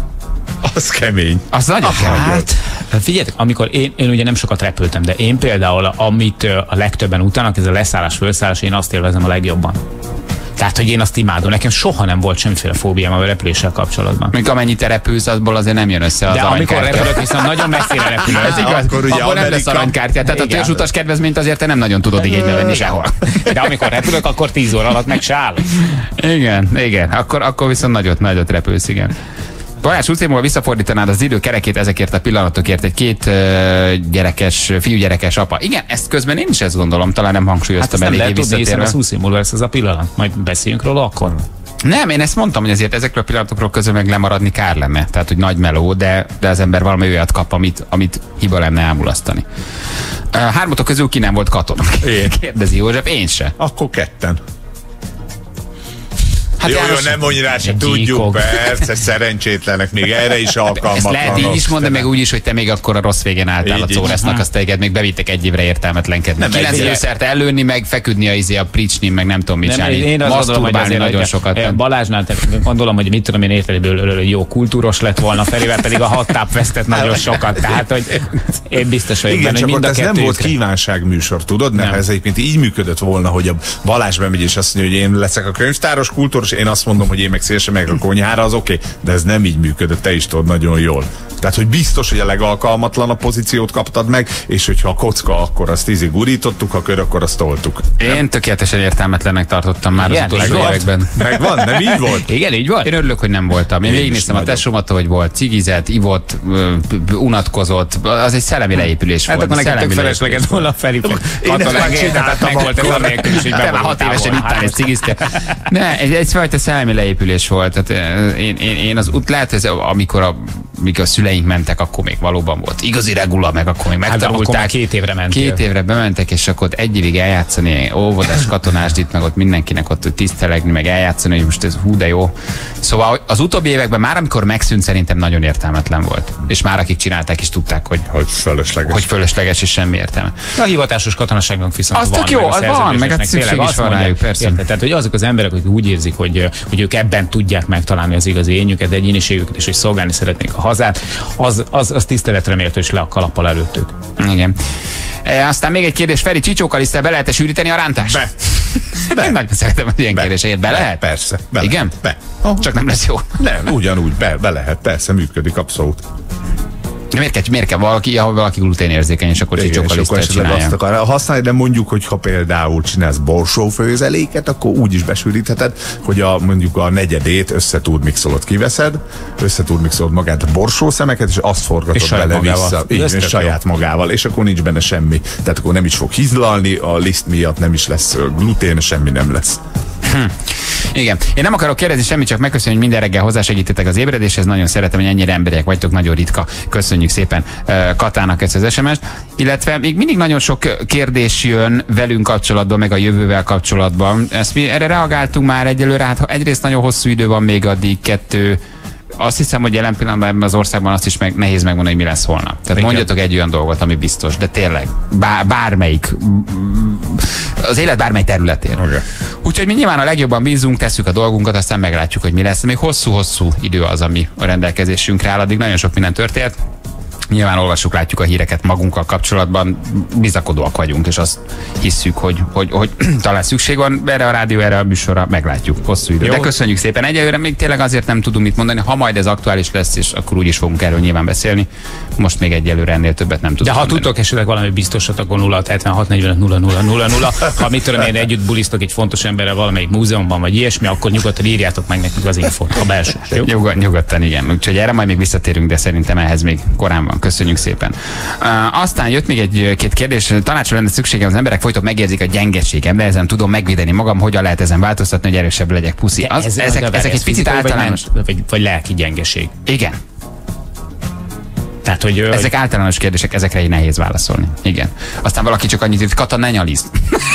Speaker 4: Az kemény.
Speaker 3: Az nagyon kemény.
Speaker 5: Hát, figyeljetek, amikor én, én ugye nem sokat repültem, de én például, amit a legtöbben utának, ez a leszállás, fölszállás, én azt élvezem a legjobban. Tehát, hogy én azt imádom. Nekem soha nem volt semmiféle fóbiám a repüléssel kapcsolatban.
Speaker 3: Még amennyit te repülsz, abból azért nem jön össze az
Speaker 5: de amikor repülök, viszont nagyon messzire repülök.
Speaker 3: Ez igaz, akkor ugye abból nem lesz aranykártya. Tehát igen. A törzsutas kedvezményt azért te nem nagyon tudod igénybe venni sehol.
Speaker 5: De amikor repülök, akkor tíz óra alatt meg se áll.
Speaker 3: Igen, igen. Akkor, akkor viszont nagyot, nagyot repülsz, igen. Balázs, húsz év múlva visszafordítanád az idő kerekét ezekért a pillanatokért egy két uh, gyerekes, fiúgyerekes apa. Igen, ezt közben én is ezt gondolom, talán nem hangsúlyoztam
Speaker 5: hát
Speaker 3: eléggé
Speaker 5: visszatérve. Hát
Speaker 3: nem lehet tudni,
Speaker 5: hiszen az húsz év múlva lesz ez a pillanat. Majd beszéljünk róla akkor.
Speaker 3: Nem, én ezt mondtam, hogy azért ezekről a pillanatokról közül meg lemaradni kár lenne. Tehát, hogy nagy meló, de, de az ember valami olyat kap, amit, amit hiba lenne elmulasztani. Uh, hármatok közül ki nem volt katona? Én. Kérdezi József, én se.
Speaker 4: Akkor ketten.
Speaker 3: Hát
Speaker 4: jó,
Speaker 3: János,
Speaker 4: jó, nem mondj rá, se tudjuk, persze, szerencsétlenek, még erre is alkalmatlanok.
Speaker 3: Ezt lehet így is mondani, meg úgy is, hogy te még akkor a rossz végén álltál így a Czóresznak, azt téged még bevittek egy évre értelmetlenkedni. Kilenc előszerte előni, meg feküdni a izé, a pricsni, meg nem tudom mit csinálni.
Speaker 5: Én azt gondolom, hogy azért
Speaker 3: nagyon sokat.
Speaker 5: Balázsnál gondolom, hogy mit tudom én érteléből jó kultúros lett volna, Ferivel pedig a hat táp vesztett nagyon sokat. Tehát, hogy én biztos vagyok benne, hogy mind a kettő.
Speaker 4: Ez nem volt kívánságműsor, tudod? Mert ha ez egyébként így működött volna, hogy a Balázs bemegy és azt mondja, hogy én leszek a könyvtáros kultúros, én azt mondom, hogy én meg szélesen meg a konyhára, az oké, okay, de ez nem így működött, te is tudod nagyon jól. Tehát, hogy biztos, hogy a legalkalmatlanabb pozíciót kaptad meg, és hogyha a kocka, akkor azt ízig gurítottuk, ha kör, akkor azt toltuk.
Speaker 3: Én tökéletesen értelmetlennek tartottam már igen, az utolsó években.
Speaker 4: Megvan, nem így volt?
Speaker 5: Igen, így volt.
Speaker 3: Én örülök, hogy nem voltam. Én, Én végignéztem a tesómat, hogy volt, cigizett, ivott, unatkozott. Az egy szellemi leépülés
Speaker 5: hát
Speaker 3: volt.
Speaker 5: Hát akkor neked tök felesleges volna Felipe.
Speaker 4: Én ezt már csináltam.
Speaker 5: Meg volt ez a nélkül is, hogy
Speaker 3: te már hat évesen ittál egy cigiztél. Ne, egy, egyfajta szellemi leépülés volt. Tehát én, én, én az út lehet, ez, amikor a, amikor a szüleink mentek, akkor még valóban volt igazi regula, meg akkor még megtanulták.
Speaker 5: Hát két évre mentek.
Speaker 3: Két évre bementek, és akkor ott egy évig eljátszani óvodás katonásd itt, meg ott mindenkinek ott tisztelegni, meg eljátszani, hogy most ez hú de jó. Szóval az utóbbi években már, amikor megszűnt, szerintem nagyon értelmetlen volt. És már akik csinálták is tudták, hogy,
Speaker 4: hogy fölösleges.
Speaker 3: Hogy fölösleges és semmi értelme.
Speaker 5: A hivatásos katonaságnak viszont
Speaker 3: az
Speaker 5: van.
Speaker 3: Az jó, az van, meg a szükség is van rájuk, persze.
Speaker 5: Érte, tehát, hogy azok az emberek, hogy úgy érzik, hogy, hogy ők ebben tudják megtalálni az igazi énjüket, egyéniségüket, és hogy szolgálni szeretnék a hazát, az, az, az tiszteletre méltó, és le a kalappal előttük.
Speaker 3: Igen. E, aztán még egy kérdés, Feri, csicsókaliszttel be lehet-e sűríteni a rántást?
Speaker 4: Be.
Speaker 3: Be. Nagyon szeretem az ilyen be. kérdéseket. Be, be lehet?
Speaker 4: Persze. Be
Speaker 3: igen?
Speaker 4: Be.
Speaker 3: Oh. Csak nem lesz jó.
Speaker 4: Nem, ugyanúgy be, be lehet, persze, működik abszolút.
Speaker 3: Miért kell, miért kell valaki, ahol valaki gluténérzékeny, és akkor csicsókalisztát csinálja?
Speaker 4: Azt használj, de mondjuk, hogy ha például csinálsz borsófőzeléket, akkor úgy is besűrítheted, hogy a, mondjuk a negyedét összetúrmixolod, kiveszed, összetúrmixolod magát a borsószemeket, és azt forgatod és bele vissza. Így, és saját magával, és akkor nincs benne semmi. Tehát akkor nem is fog hizlalni, a liszt miatt nem is lesz glutén, semmi nem lesz.
Speaker 3: Hm. Igen. Én nem akarok kérdezni semmit, csak megköszönöm, hogy minden reggel hozzásegítetek az ébredéshez. Nagyon szeretem, hogy ennyire emberek vagytok, nagyon ritka. Köszönjük szépen uh, Katának ezt az es em est. Illetve még mindig nagyon sok kérdés jön velünk kapcsolatban, meg a jövővel kapcsolatban. Ezt mi erre reagáltunk már egyelőre. Hát egyrészt nagyon hosszú idő van még addig, kettő. Azt hiszem, hogy jelen pillanatban ebben az országban azt is meg, nehéz megmondani, hogy mi lesz holnap. Tehát mondjatok egy olyan dolgot, ami biztos, de tényleg bár, bármelyik, az élet bármely területén. Okay. Úgyhogy mi nyilván a legjobban bízunk, tesszük a dolgunkat, aztán meglátjuk, hogy mi lesz. Még hosszú-hosszú idő az, ami a rendelkezésünkre áll, addig nagyon sok minden történt. Nyilván olvassuk, látjuk a híreket magunkkal kapcsolatban, bizakodóak vagyunk, és azt hisszük, hogy, hogy, hogy talán szükség van erre a rádió, erre a műsorra, meglátjuk, hosszú idő. Jó. De köszönjük szépen. Egyelőre még tényleg azért nem tudunk mit mondani, ha majd ez aktuális lesz, és akkor úgyis fogunk erről nyilván beszélni. Most még egyelőre ennél többet nem tudunk.
Speaker 5: De ha mondani. Tudtok esetleg valami biztosat, akkor nulla hetvenhat negyvenöt nulla nulla nulla nulla. Ha mit tudom én, együtt bulisztok egy fontos emberrel valamelyik múzeumban, vagy ilyesmi, akkor nyugodtan írjátok meg nekünk az infót, a belső.
Speaker 3: Nyugod, nyugodtan, igen. Úgyhogy erre majd még visszatérünk, de szerintem ehhez még korán van. Köszönjük szépen. Uh, aztán jött még egy-két kérdés. Tanácsra lenne szükségem, az emberek folyton megérzik a gyengeségem, de ezen tudom megvédeni magam, hogyan lehet ezen változtatni, hogy erősebb legyek, puszi. Az, ez, ezek, ezek egy picit általános.
Speaker 5: Vagy, vagy lelki gyengeség.
Speaker 3: Igen.
Speaker 5: Tehát, hogy,
Speaker 3: ezek hogy... általános kérdések, ezekre így nehéz válaszolni. Igen. Aztán valaki csak annyit írt, Kata, ne nyalizd.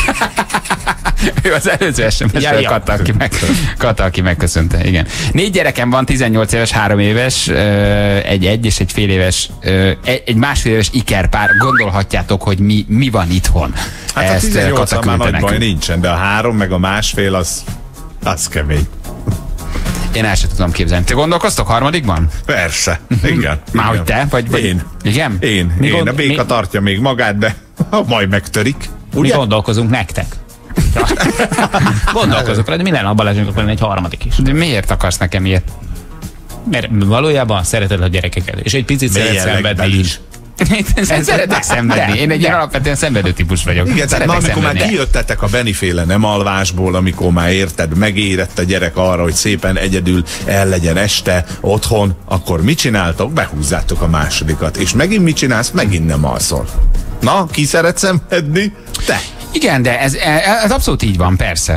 Speaker 3: Ő az előző es em es-ről ja, Kata, aki, meg, Kata, aki megköszönte. Igen. Négy gyerekem van, tizennyolc éves, három éves, egy egy és egy fél éves, egy másfél éves ikerpár. Gondolhatjátok, hogy mi, mi van itthon.
Speaker 4: Hát ezt a tizennyolc már nagy baj nincsen, de a három meg a másfél az, az kemény.
Speaker 3: Én el sem tudom képzelni. Te gondolkoztok harmadikban?
Speaker 4: Persze. Igen.
Speaker 3: Már hogy te? Vagy, vagy...
Speaker 4: Én.
Speaker 3: Igen?
Speaker 4: Én.
Speaker 3: Mi
Speaker 4: Én.
Speaker 3: Gond...
Speaker 4: A béka
Speaker 3: mi...
Speaker 4: tartja még magát, de majd megtörik.
Speaker 5: Ugye? Mi gondolkozunk nektek. Gondolkozok rá, de minden nap Balázsunknak lenne egy harmadik is.
Speaker 3: De miért akarsz nekem ilyet?
Speaker 5: Mert valójában szereted a gyerekeket, és egy picit szeretsz szenvedni is.
Speaker 3: Én szeretek szenvedni. Én egy alapvetően szenvedő típus vagyok.
Speaker 4: Igen, tehát na, amikor már kijöttetek a Beniféle nem alvásból, amikor már érted, megérett a gyerek arra, hogy szépen egyedül el legyen este, otthon, akkor mit csináltok? Behúzzátok a másodikat. És megint mit csinálsz? Megint nem alszol. Na, ki szeret szenvedni? Te.
Speaker 3: Igen, de ez, ez abszolút így van, persze.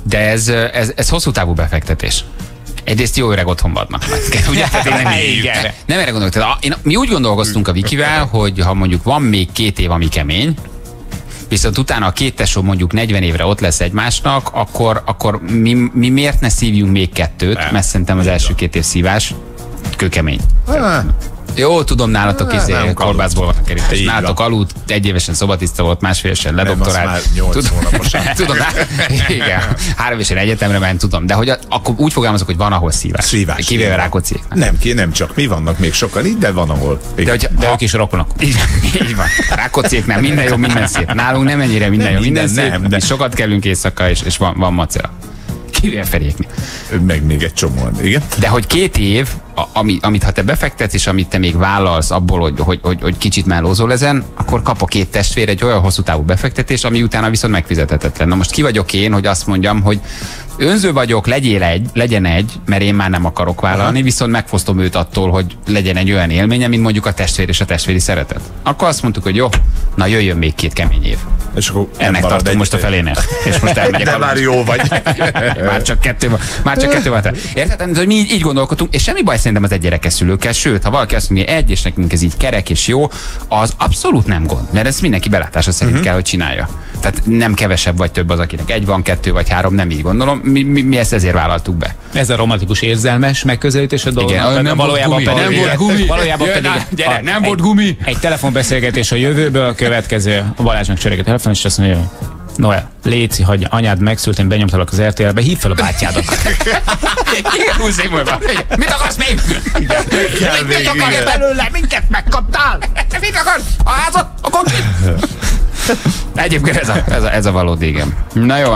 Speaker 3: de ez, ez, ez hosszú távú befektetés. Egyrészt jó öreg otthon vannak. Ugye, nem, nem erre gondolok. Tehát, én, mi úgy gondolkoztunk a Vikivel, hogy ha mondjuk van még két év, ami kemény, viszont utána a két tesó mondjuk negyven évre ott lesz egymásnak, akkor, akkor mi, mi miért ne szívjunk még kettőt, nem. Mert szerintem az első két év szívás kőkemény. Jó, tudom, nálatok izé, korbászból van a kerítés. Nálatok aludt, egy évesen szobatiszta volt, másfélesen ledoktorált.
Speaker 4: nyolc hónaposan.
Speaker 3: Tudom, igen, három évesen egyetemre ment, tudom. De hogy a, akkor úgy fogalmazok, hogy van, ahol szívás.
Speaker 4: Szívás.
Speaker 3: Kivéve Rákócziék.
Speaker 4: Nem, ki, nem csak mi vannak még sokan itt, de van, ahol.
Speaker 3: De, hogy,
Speaker 5: de ők is rokonok.
Speaker 3: Így van. Rákócziéknál minden jó, minden szép. Nálunk nem ennyire minden jó, minden, minden szép. Nem, de... Mi sokat kellünk éjszaka, és, és van, van macera. Kivéve Feréknél.
Speaker 4: Meg még egy csomóan, igen.
Speaker 3: De hogy két év, ami, amit ha te befektetsz, és amit te még vállalsz abból, hogy, hogy, hogy, hogy kicsit mellózol ezen, akkor kap a két testvér egy olyan hosszú távú befektetés, ami utána viszont megfizethetetlen. Na most ki vagyok én, hogy azt mondjam, hogy önző vagyok, legyél egy, legyen egy, mert én már nem akarok vállalni, aha, viszont megfosztom őt attól, hogy legyen egy olyan élménye, mint mondjuk a testvér és a testvéri szeretet. Akkor azt mondtuk, hogy jó, na jöjjön még két kemény év. És akkor ennek tartom most a felénél. És most elmegyek.
Speaker 4: De már jó vagy.
Speaker 3: már csak kettő van. Már csak kettő van. Érted? Hogy mi így, így gondolkodunk, és semmi baj szerintem az egyerekes szülőkkel, sőt, ha valaki azt mondja, egy, és nekünk ez így kerek és jó, az abszolút nem gond, mert ez mindenki belátása szerint uh-huh. kell, hogy csinálja. Tehát nem kevesebb vagy több az, akinek egy van, kettő vagy három, nem így gondolom. Mi, mi, mi ezt ezért vállaltuk be.
Speaker 5: Ez a romantikus érzelmes megközelítés a dolognak.
Speaker 3: Igen, nem valójában
Speaker 5: volt
Speaker 3: pedig, nem volt gumi.
Speaker 5: Valójában
Speaker 3: Jö,
Speaker 5: pedig
Speaker 3: na, gyere,
Speaker 5: a,
Speaker 3: nem
Speaker 5: egy,
Speaker 3: volt gumi.
Speaker 5: Egy telefonbeszélgetés a jövőből, a következő Balázs megcsörög a telefon, és azt mondja, Noel, léci, hogy anyád megszült, én benyomtalak az er té el-be, hívd fel a bátyádat.
Speaker 3: Igen, húsz év múlva. Mit akarsz még? Mit akarsz belőle? Minket megkaptál? Mit akarsz? A házat? A konkrét? Egyébként ez a, ez, a, ez a valódi, igen. Na jó.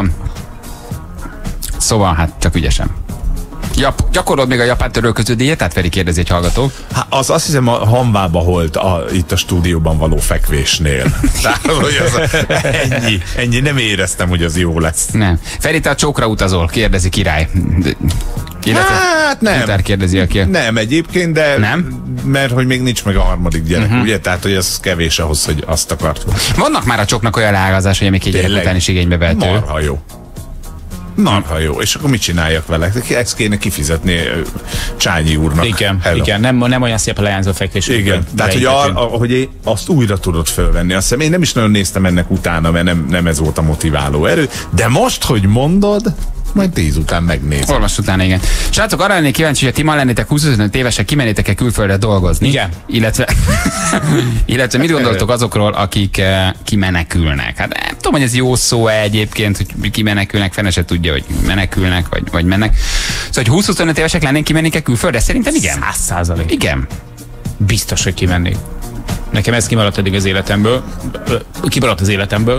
Speaker 3: Szóval hát csak ügyesen. Jap, gyakorolod még a japán törölköző diétát, Feri, kérdezi egy hallgató.
Speaker 4: Hát az azt hiszem a hanvába holt a, itt a stúdióban való fekvésnél. Tehát, hogy az, ennyi, ennyi, nem éreztem, hogy az jó lesz.
Speaker 3: Nem. Feri, te a csókra utazol, kérdezi Király. Illetve
Speaker 4: hát nem.
Speaker 3: Kérdezi, aki...
Speaker 4: Nem egyébként, de
Speaker 3: nem?
Speaker 4: Mert hogy még nincs meg a harmadik gyerek, uh-huh. ugye? Tehát, hogy ez kevés ahhoz, hogy azt akart.
Speaker 3: Vannak már a csóknak olyan leágazás, hogy még egy gyerek után is igénybe vehető.
Speaker 4: Marha jó. Marha jó. És akkor mit csináljak vele? Ezt kéne kifizetni Csányi úrnak.
Speaker 5: Igen, igen. Nem, nem olyan szép a leányzó fekvés.
Speaker 4: Igen. Tehát, hogy, a, hogy én azt újra tudod fölvenni. Azt hiszem, én nem is nagyon néztem ennek utána, mert nem, nem ez volt a motiváló erő. De most, hogy mondod, majd tíz után megnézem.
Speaker 3: Olvas után, igen. Srácok, arra lennék kíváncsi, hogy ti ma lennétek huszonöt évesek, kimennétek-e külföldre dolgozni?
Speaker 5: Igen.
Speaker 3: Illetve, illetve mit gondoltok azokról, akik uh, kimenekülnek? Hát nem tudom, hogy ez jó szó egyébként, hogy kimenekülnek, fene se tudja, hogy menekülnek, vagy, vagy mennek. Szóval, hogy húsz-huszonöt évesek lennénk, kimennék-e külföldre? Szerintem igen.
Speaker 5: Száz százalék.
Speaker 3: Igen.
Speaker 5: Biztos, hogy kimennék. Nekem ez kimaradt eddig az életemből. Kimaradt az életemből.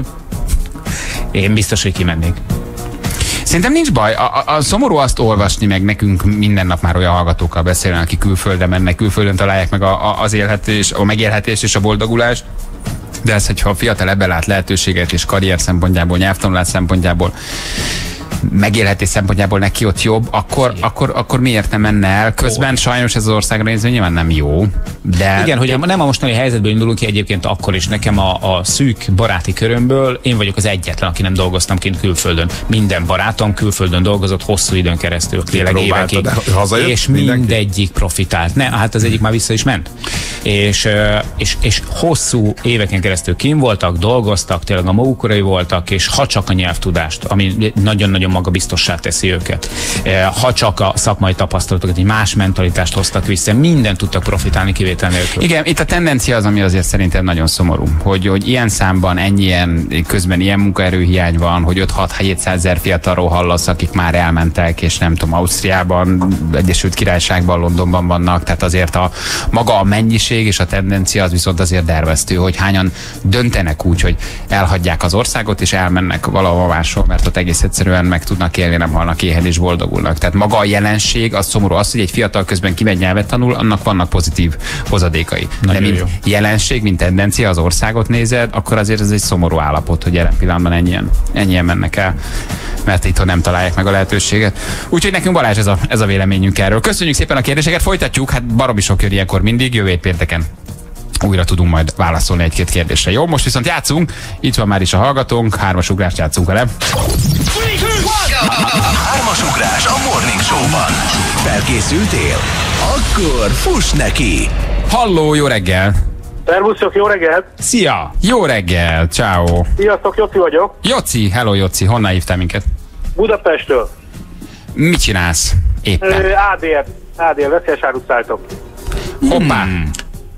Speaker 5: Én biztos, hogy kimennék.
Speaker 3: Szerintem nincs baj. A, a, a szomorú azt olvasni, meg nekünk minden nap már olyan hallgatókkal beszélnek, akik külföldre mennek, külföldön találják meg a, a, az élhetés, a megélhetést és a boldogulást. De ez, hogyha a fiatal ebben lát lehetőséget és karrier szempontjából, nyelvtanulás szempontjából, megélhetés szempontjából neki ott jobb, akkor, akkor, akkor miért nem menne el? Közben oh. sajnos ez az országra nézve nyilván nem jó. De
Speaker 5: igen, hogy nem a mostani helyzetből indulunk ki egyébként akkor is. Nekem a, a szűk baráti körömből én vagyok az egyetlen, aki nem dolgoztam kint külföldön. Minden barátom külföldön dolgozott hosszú időn keresztül, tényleg évekig. És mindegyik profitált. Ne, hát az egyik már vissza is ment. És, és, és hosszú éveken keresztül kint voltak, dolgoztak, tényleg a magukorai voltak, és ha csak a nyelvtudást, ami nagyon-nagyon magabiztossá teszi őket. Ha csak a szakmai tapasztalatokat, egy más mentalitást hoztak vissza, mindent tudtak profitálni kivétel nélkül.
Speaker 3: Igen, itt a tendencia az, ami azért szerintem nagyon szomorú, hogy, hogy ilyen számban, ennyien, közben ilyen munkaerőhiány van, hogy öt-hat-hétszázezer fiatalról hallasz, akik már elmentek, és nem tudom, Ausztriában, Egyesült Királyságban, Londonban vannak, tehát azért a maga a mennyiség és a tendencia az viszont azért dervesztő, hogy hányan döntenek úgy, hogy elhagyják az országot, és elmennek valahol máshol, mert ott egész egyszerűen meg tudnak élni, nem halnak éhen és boldogulnak. Tehát maga a jelenség, az szomorú az, hogy egy fiatal közben kimegy nyelvet tanul, annak vannak pozitív hozadékai. Nagyon de mint jó. Jelenség, mint tendencia az országot nézed, akkor azért ez egy szomorú állapot, hogy jelen pillanatban ennyien, ennyien mennek el, mert itt nem találják meg a lehetőséget. Úgyhogy nekünk Balázs ez a, ez a véleményünk erről. Köszönjük szépen a kérdéseket, folytatjuk, hát baromi sok jön ilyenkor mindig, jövő hét pénteken újra tudunk majd válaszolni egy-két kérdésre. Jó, most viszont játszunk, itt van már is a hallgatónk, hármas ugrást játszunk vele.
Speaker 1: hármasugrás a Morning Show-ban. Felkészültél? Akkor fuss neki!
Speaker 3: Halló, jó reggel!
Speaker 9: Szervusztok, jó reggelt!
Speaker 5: Szia!
Speaker 3: Jó reggel, ciao.
Speaker 9: Sziasztok, Jóci vagyok.
Speaker 3: Jóci, hello Jóci, honnan hívtál minket?
Speaker 9: Budapestről.
Speaker 3: Mit csinálsz éppen?
Speaker 9: á dé el, á dé el, veszélyes árut szálltok.
Speaker 3: Hoppá!
Speaker 9: Hmm.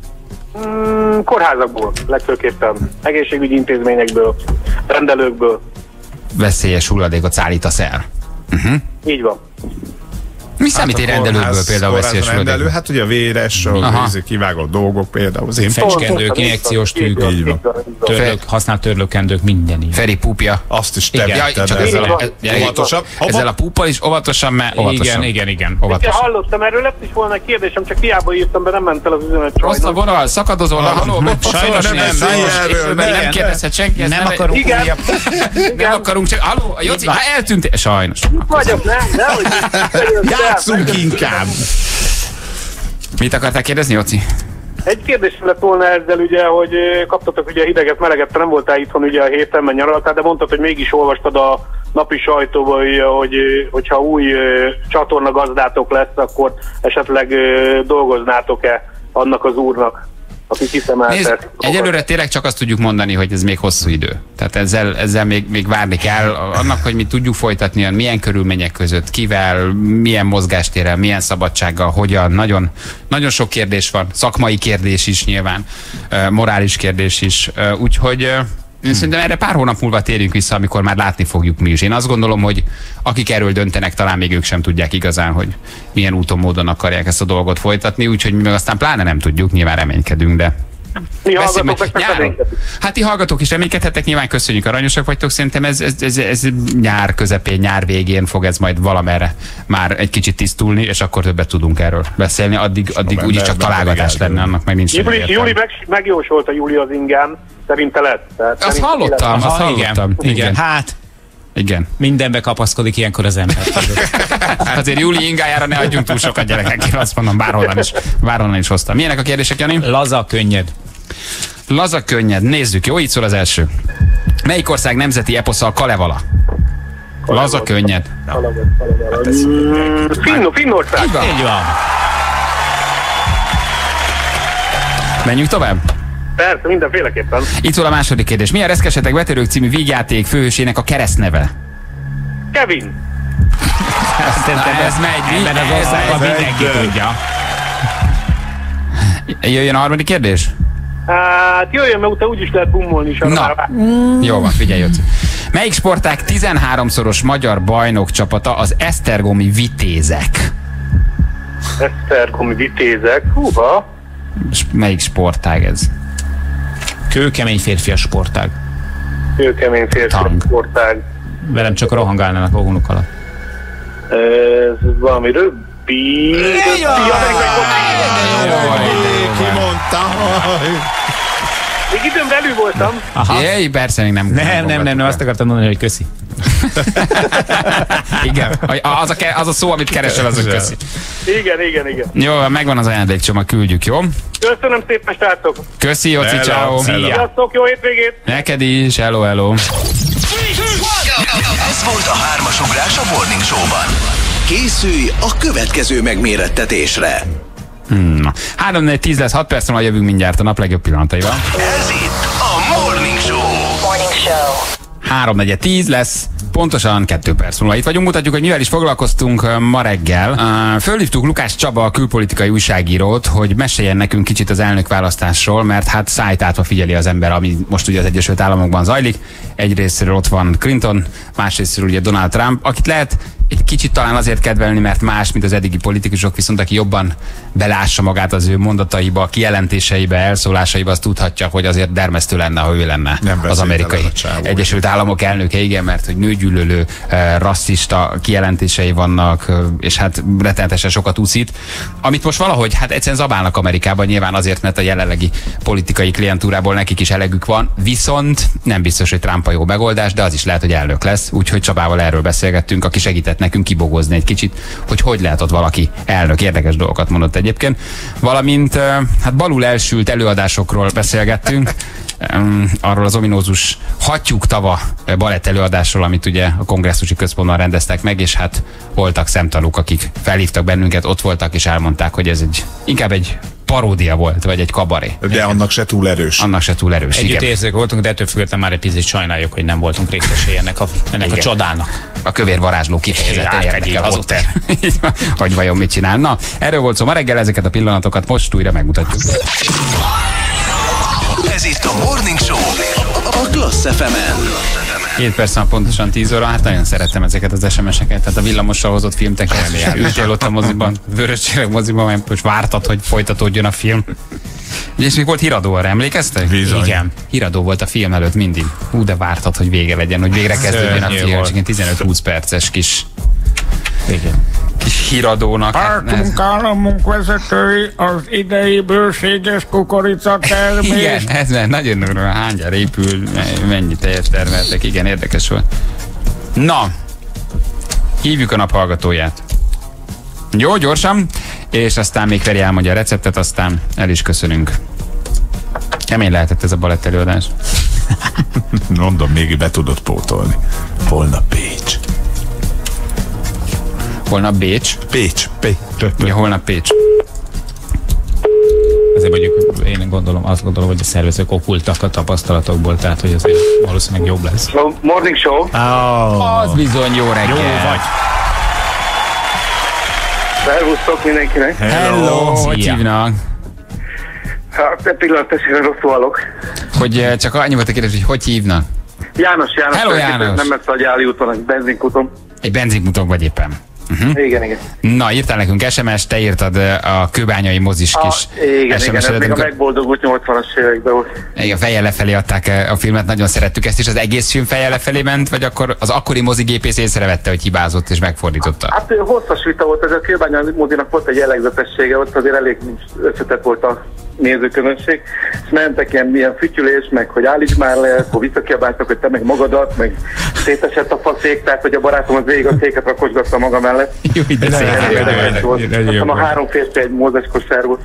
Speaker 9: Mm, kórházakból, legfőképpen. Egészségügyi intézményekből, rendelőkből.
Speaker 3: Veszélyes hulladékot szállítasz el. Uh-huh.
Speaker 9: Így van.
Speaker 3: Mi számít egy rendelőkből például veszélyes
Speaker 4: rendelő? Hát ugye a véres, a kivágott dolgok például. Az én
Speaker 5: fecskendők, injekciós tűk, törlők, használt törlőkendők, minden így.
Speaker 3: Feri púpja.
Speaker 4: Azt is te vetted.
Speaker 3: Csak ezzel a,
Speaker 4: óvatosabb.
Speaker 3: Ezzel a púppal is óvatosan, mert óvatosan.
Speaker 5: Igen, igen, igen.
Speaker 9: Óvatosan. Hallottam, erről lett is volna egy kérdésem, csak hiába írtam be, nem ment el az üzenet.
Speaker 3: Rossz a vonal, szakadozol, haló,
Speaker 5: sajnos nem,
Speaker 3: nem kérdezhet senki.
Speaker 5: Nem akarunk újabb.
Speaker 3: Nem akarunk csak, haló, Jóci, ha eltűnt, sajnos.
Speaker 9: Vagyok, nem, nem,
Speaker 4: játszunk inkább.
Speaker 3: Mit akartál kérdezni, Jóci?
Speaker 9: Egy kérdésem lett volna ezzel, ugye, hogy kaptatok ugye hideget, meleget, te nem voltál itthon ugye a héten, mert nyaraltál, de mondtad, hogy mégis olvastad a napi sajtóban, hogy hogyha új csatorna gazdátok lesz, akkor esetleg dolgoznátok-e annak az úrnak, aki kiszemelte.
Speaker 3: Egyelőre tényleg csak azt tudjuk mondani, hogy ez még hosszú idő. Tehát ezzel, ezzel még, még várni kell. Annak, hogy mi tudjuk folytatni, milyen körülmények között, kivel, milyen mozgástérrel, milyen szabadsággal, hogyan. Nagyon, nagyon sok kérdés van. Szakmai kérdés is nyilván, morális kérdés is. Úgyhogy én szerintem erre pár hónap múlva térjünk vissza, amikor már látni fogjuk mi is. Én azt gondolom, hogy akik erről döntenek, talán még ők sem tudják igazán, hogy milyen úton, módon akarják ezt a dolgot folytatni, úgyhogy mi meg aztán pláne nem tudjuk, nyilván reménykedünk, de...
Speaker 9: Mi hallgatók
Speaker 3: Hát ti hallgatók is reménykedhetek, nyilván köszönjük, aranyosak vagytok, szerintem ez, ez, ez, ez nyár közepén, nyár végén fog ez majd valamerre már egy kicsit tisztulni, és akkor többet tudunk erről beszélni, addig, addig úgyis csak találgatás lenne, annak meg nincs.
Speaker 9: Júli, Júli meg, megjósolta Júli az ingán, szerinte lett. Tehát
Speaker 3: azt hallottam, azt hallottam. Igen,
Speaker 5: igen. igen. Hát,
Speaker 3: igen.
Speaker 5: Mindenbe kapaszkodik ilyenkor az ember.
Speaker 3: Azért Júli ingájára ne adjunk túl sokat, gyerekek, én azt mondom, bárhonnan is, bárhonnan is hoztam. Milyenek a kérdések, Jani?
Speaker 5: Laza, könnyed.
Speaker 3: Laza, könnyed. Nézzük, jó? Így szól az első. Melyik ország nemzeti eposza a Kalevala? Laza, könnyed.
Speaker 9: Finnország.
Speaker 5: Így van.
Speaker 3: Menjünk tovább?
Speaker 9: Persze, mindenféleképpen.
Speaker 3: Itt szól a második kérdés. Milyen Reszkesetek Betörők című vígjáték főhősének a keresztneve?
Speaker 9: Kevin.
Speaker 3: Na, ez megy.
Speaker 5: Ebben az országban mindenki tudja.
Speaker 3: Jöjjön a harmadik kérdés?
Speaker 9: Hát jöjjön, mert utána úgyis lehet bummolni is.
Speaker 3: Na, jó van, figyelj, Jóci. Melyik sportág tizenháromszoros magyar bajnok csapata az esztergomi Vitézek?
Speaker 9: Esztergomi Vitézek, húha.
Speaker 3: Melyik sportág ez?
Speaker 5: Kőkemény férfias sportág.
Speaker 9: Kőkemény férfias sportág.
Speaker 5: Velem csak rohangálnának a hónuk alatt.
Speaker 9: Ez valami rögbi...
Speaker 4: Ki mondta?
Speaker 9: Még időmre elő voltam.
Speaker 3: Jéj, persze még nem.
Speaker 5: Nem, nem, nem, nem, azt akartam mondani, hogy köszi.
Speaker 3: Igen, az a, az a szó, amit keresel, az a köszi.
Speaker 9: Igen, igen, igen.
Speaker 3: Jó, megvan az ajándékcsomag, küldjük, jó?
Speaker 9: Köszönöm szépen, srácok.
Speaker 3: Köszi, Jóci, ciao.
Speaker 9: Sziasztok, jó hétvégét.
Speaker 3: Neked is, hello, hello.
Speaker 1: Ez volt a hármasugrás a Morning Show-ban. Készülj a következő megmérettetésre.
Speaker 3: Hmm. három négy tíz lesz, hat perc múlva jövünk mindjárt a nap legjobb pillanataival.
Speaker 1: Ez itt a Morning Show. Morning Show.
Speaker 3: három negyed tíz lesz, pontosan kettő perc múlva itt vagyunk. Mutatjuk, hogy mivel is foglalkoztunk ma reggel. Fölhívtuk Lukács Csaba, a külpolitikai újságírót, hogy meséljen nekünk kicsit az elnökválasztásról, mert hát szájtátva figyeli az ember, ami most ugye az Egyesült Államokban zajlik. Egyrésztről ott van Clinton, másrésztről ugye Donald Trump, akit lehet egy kicsit talán azért kedvelni, mert más, mint az eddigi politikusok, viszont aki jobban belássa magát az ő mondataiba, kijelentéseibe, elszólásaiba, az tudhatja, hogy azért dermesztő lenne, ha ő lenne nem az amerikai Egyesült Államok elnöke, igen, mert hogy nőgyűlölő, rasszista kijelentései vannak, és hát rettenetesen sokat úszít. Amit most valahogy, hát egyszerűen zabálnak Amerikában, nyilván azért, mert a jelenlegi politikai klientúrából nekik is elegük van, viszont nem biztos, hogy Trump a jó megoldás, de az is lehet, hogy elnök lesz, úgyhogy Csabával erről beszélgettünk, aki segített nekünk kibogozni egy kicsit, hogy hogy lehet ott valaki elnök. Érdekes dolgokat mondott egyébként. Valamint hát balul elsült előadásokról beszélgettünk. um, arról az ominózus Hattyúk tava balett előadásról, amit ugye a kongresszusi központban rendeztek meg, és hát voltak szemtanúk, akik felhívtak bennünket, ott voltak, és elmondták, hogy ez egy inkább egy paródia volt, vagy egy kabaré.
Speaker 4: De igen. Annak se túl erős.
Speaker 3: Annak se túl erős.
Speaker 5: Együtt érzők voltunk, de ettől függetlenül már egy picit sajnáljuk, hogy nem voltunk részesei ennek a, ennek a csodának.
Speaker 3: A kövér varázsló kifejezetten érdekel azóta, hogy vajon mit csinál. Na, erről volt szó ma reggel, ezeket a pillanatokat most újra megmutatjuk.
Speaker 1: Ez itt a Morning Show a Klassz ef emen.
Speaker 3: Két perc van pontosan tíz óra, hát nagyon szerettem ezeket az es em es-eket, tehát a villamossal hozott filmtekkel. Ültél ott a moziban, Vöröscsillag moziban, mert most vártad, hogy folytatódjon a film. És még volt híradó arra, emlékeztek?
Speaker 4: Bizony.
Speaker 3: Igen. Híradó volt a film előtt mindig. Hú, de vártad, hogy vége legyen, hogy végre kezdődjön a film. Csak tizenöt-húsz perces kis... Igen. Kis híradónak.
Speaker 10: Pártunk államunk vezetői az idei bőséges kukoricatermés.
Speaker 3: Igen, ez nagyon durva. Hányára épül, mennyi tejet termeltek. Igen, érdekes volt. Na, hívjuk a nap hallgatóját. Jó, gyorsan. És aztán még Feri elmondja a receptet, aztán el is köszönünk. Kemény lehetett ez a balett előadás.
Speaker 4: Mondom, még be tudod pótolni. Holnap Pécs.
Speaker 3: Holnap Bécs?
Speaker 4: Pécs. Pécs.
Speaker 3: Ja, holnap Pécs.
Speaker 5: Azért mondjuk, én gondolom, azt gondolom, hogy a szervezők okultak a tapasztalatokból, tehát hogy azért valószínűleg jobb lesz.
Speaker 2: Morning Show.
Speaker 3: Oh. Az bizony jó reggel. Jó vagy.
Speaker 2: Szervusztok mindenkinek.
Speaker 3: Hello. Hello. Hogy hívnak?
Speaker 2: Hát, egy pillanat, tessék, rosszul hallok.
Speaker 3: Hogy csak annyi volt a kérdés, hogy hogy hívnak?
Speaker 2: János, János.
Speaker 3: Hello, János.
Speaker 2: Nem messze a Gyáli úton, egy benzinkuton.
Speaker 3: Egy benzinkuton vagy éppen. Uh-huh.
Speaker 2: Igen, igen.
Speaker 3: Na, írtál nekünk es em es-t, te írtad a kőbányai mozis
Speaker 2: a,
Speaker 3: kis
Speaker 2: igen,
Speaker 3: es em es-et.
Speaker 2: Igen, ez még a megboldogult nyolcvanas években volt.
Speaker 3: Igen, fejjel lefelé adták a filmet, nagyon szerettük ezt is. Az egész film fejjel lefelé ment, vagy akkor az akkori mozigépész észrevette, hogy hibázott és megfordította?
Speaker 2: Hát hosszas vita volt, ez a kőbányai mozinak volt egy jellegzetessége, ott azért elég összetett volt a nézőközönség, és mentek ilyen, ilyen fütyülés, meg hogy állíts már le, akkor visszakiabáltak, hogy te meg magadat, meg szétesett a faszék, tehát hogy a barátom az végig a széket rakosgatta maga mellett.
Speaker 3: Jó, de
Speaker 2: szép. A három férfi egy mózes kosár volt.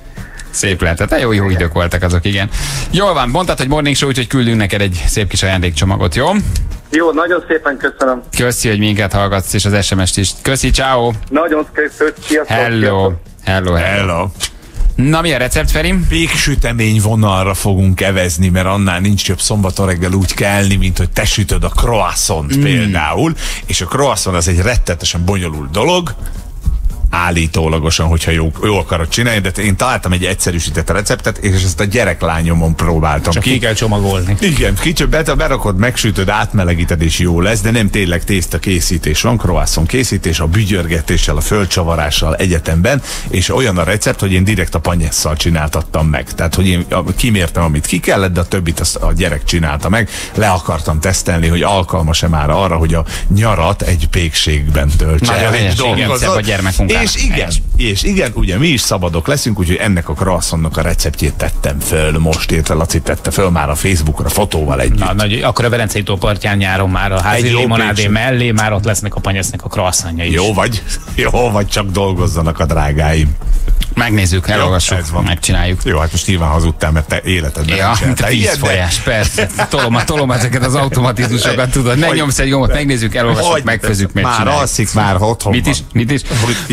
Speaker 3: Szép lehetett, jó, jó idők voltak azok, igen. Jól van, mondtad, hogy Morning Show, úgyhogy küldünk neked egy szép kis ajándékcsomagot, jó?
Speaker 2: Jó, nagyon szépen köszönöm.
Speaker 3: Köszi, hogy minket hallgatsz, és az es em es-t is. Köszi, ciao.
Speaker 2: Nagyon köszönöm, sziasztok.
Speaker 3: Hello. Hello, hello.
Speaker 4: Hello.
Speaker 3: Na, mi a recept, Feri?
Speaker 4: Péksütemény vonalra fogunk evezni, mert annál nincs jobb szombaton reggel úgy kelni, mint hogy te sütöd a croissant mm. például, és a croissant az egy rettetesen bonyolult dolog, állítólagosan, hogyha jó, jó akarod csinálni, de én találtam egy egyszerűsített receptet, és ezt a gyereklányomon próbáltam
Speaker 5: Csak
Speaker 4: ki.
Speaker 5: ki kell csomagolni.
Speaker 4: Igen, kicsit berakod, megsütöd, átmelegíted, és jó lesz, de nem tényleg tészta készítés van, croissant készítés, a bügyörgetéssel, a földcsavarással egyetemben, és olyan a recept, hogy én direkt a panyesszal csináltattam meg. Tehát, hogy én kimértem, amit ki kellett, de a többit azt a gyerek csinálta meg. Le akartam tesztelni, hogy alkalmas-e már arra, hogy a nyarat egy pékségben töltse.
Speaker 3: Nagyon helyes, igen, szebb a gyermekmunkám.
Speaker 4: És igen, és igen, ugye mi is szabadok leszünk, úgyhogy ennek a croissantnak a receptjét tettem föl most, érte Laci tette föl már a Facebookra fotóval együtt.
Speaker 5: Na, nagy, akkor a Velencei tó partján nyáron már a házi limonádé mellé már ott lesznek a panyesznek a croissantja is.
Speaker 4: Jó vagy, jó vagy, csak dolgozzanak a drágáim.
Speaker 3: Megnézzük, elolvassuk, megcsináljuk.
Speaker 4: Jó, hát most nyilván hazudtál, mert te életedben
Speaker 3: ja,
Speaker 4: nem
Speaker 3: te vízfolyás, persze. Tolom, tolom ezeket az automatizmusokat, tudod. Ne nyomsz egy gombot, megnézzük, elolvassuk, megfőzzük, megcsináljuk.
Speaker 4: Már alszik, már otthon
Speaker 3: Mit is? Mit is?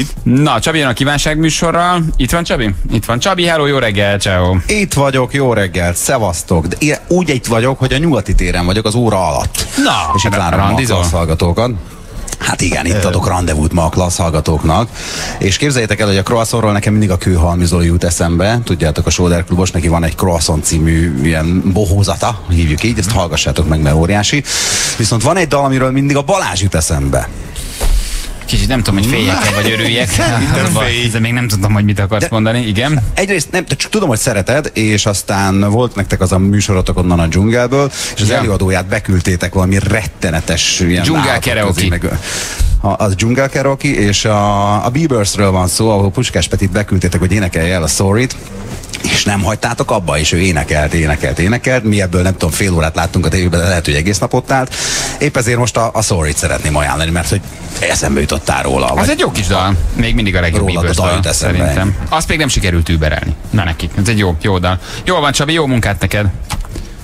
Speaker 3: Na, Csabi jön a kívánságműsorral. Itt van Csabi? Itt van Csabi, hello, jó reggel, ciao.
Speaker 11: Itt vagyok, jó reggel, szevasztok. De én úgy itt vagyok, hogy a Nyugati téren vagyok az óra alatt.
Speaker 3: Na,
Speaker 11: és itt várom a klassz hallgatókat. Hát igen, itt adok rendezvút ma a klassz hallgatóknak. És képzeljétek el, hogy a croissantról nekem mindig a Kőhalmi Zoli jut eszembe. Tudjátok, a Sóder klubos, neki van egy croissant című ilyen bohózata, hívjuk így, ezt hallgassátok meg, mert óriási. Viszont van egy dal, amiről mindig a Balázs jut eszembe.
Speaker 3: Kicsit nem tudom, hogy féljek-e vagy örüljek. De még nem tudom, hogy mit akarsz de mondani. Igen.
Speaker 11: Egyrészt nem, csak tudom, hogy szereted, és aztán volt nektek az a műsorotok onnan a dzsungelből, és az ja. előadóját beküldtétek valami rettenetes ilyen
Speaker 3: dzsungel karaoke.
Speaker 11: Az dzsungel karaoke, és a, a Biebersről van szó, ahol Puskás Petit beküldtétek, hogy énekelje el a Sorry-t, és nem hagytátok abba, és ő énekelt, énekelt, énekelt. Mi ebből nem tudom, fél órát láttunk a tévében, de lehet, hogy egész napot állt. Épp ezért most a, a Sorry-t szeretném ajánlani, mert hogy eszembe jutottál róla.
Speaker 3: Az egy jó kis dal. Még mindig a legjobb Bieber dal, szerintem. Azt még nem sikerült überelni. Na nekik. Ez egy jó, jó dal. Jó van, Csabi, jó munkát neked.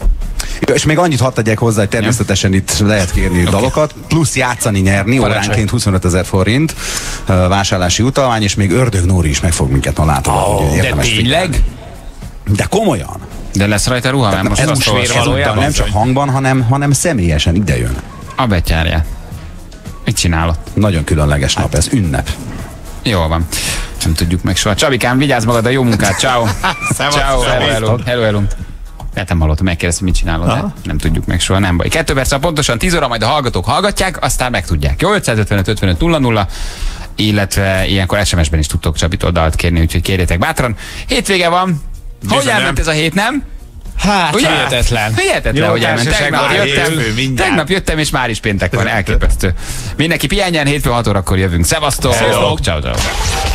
Speaker 11: És még annyit hadd tegyek hozzá, hogy természetesen itt lehet kérni okay. dalokat, plusz játszani, nyerni, óránként huszonötezer forint vásárlási utalvány, és még Ördög Nóri is meg fog minket ma látogatni.
Speaker 5: Oh, de tényleg?
Speaker 11: Figyelni. De komolyan.
Speaker 3: De lesz rajta ruha?
Speaker 11: Nem,
Speaker 3: most
Speaker 11: ez
Speaker 3: azt
Speaker 11: ezúttal nem csak hangban, hanem, hanem személyesen idejön.
Speaker 3: A betyárját. Mit csinálod?
Speaker 11: Nagyon különleges nap ez, ünnep.
Speaker 3: Jól van. Nem tudjuk meg soha. Csabikám, vigyázz magad, a jó munkát. Ciao. Ciao. Hello, hello. Hello, hello. Hát nem hallottam, megkérdeztem, mit csinálod, de nem tudjuk meg soha, nem baj. Kettő perc, pontosan tíz óra, majd a hallgatók hallgatják, aztán megtudják. Jó, ötszázötvenöt ötvenöt nulla nulla, illetve ilyenkor es em es-ben is tudtok Csabitól dalt kérni, úgyhogy kérjétek bátran. Hétvége van. Hogy elment ez a hét, nem?
Speaker 5: Hát,
Speaker 3: ugye?
Speaker 5: Hihetetlen.
Speaker 3: Hihetetlen, hogy elment. Tegnap jöttem, tegnap jöttem, és már is péntek van, elképesztő. Mindenki pihenjen, hétfő hat órakor jövünk. Szevasztok! Ciao, ciao.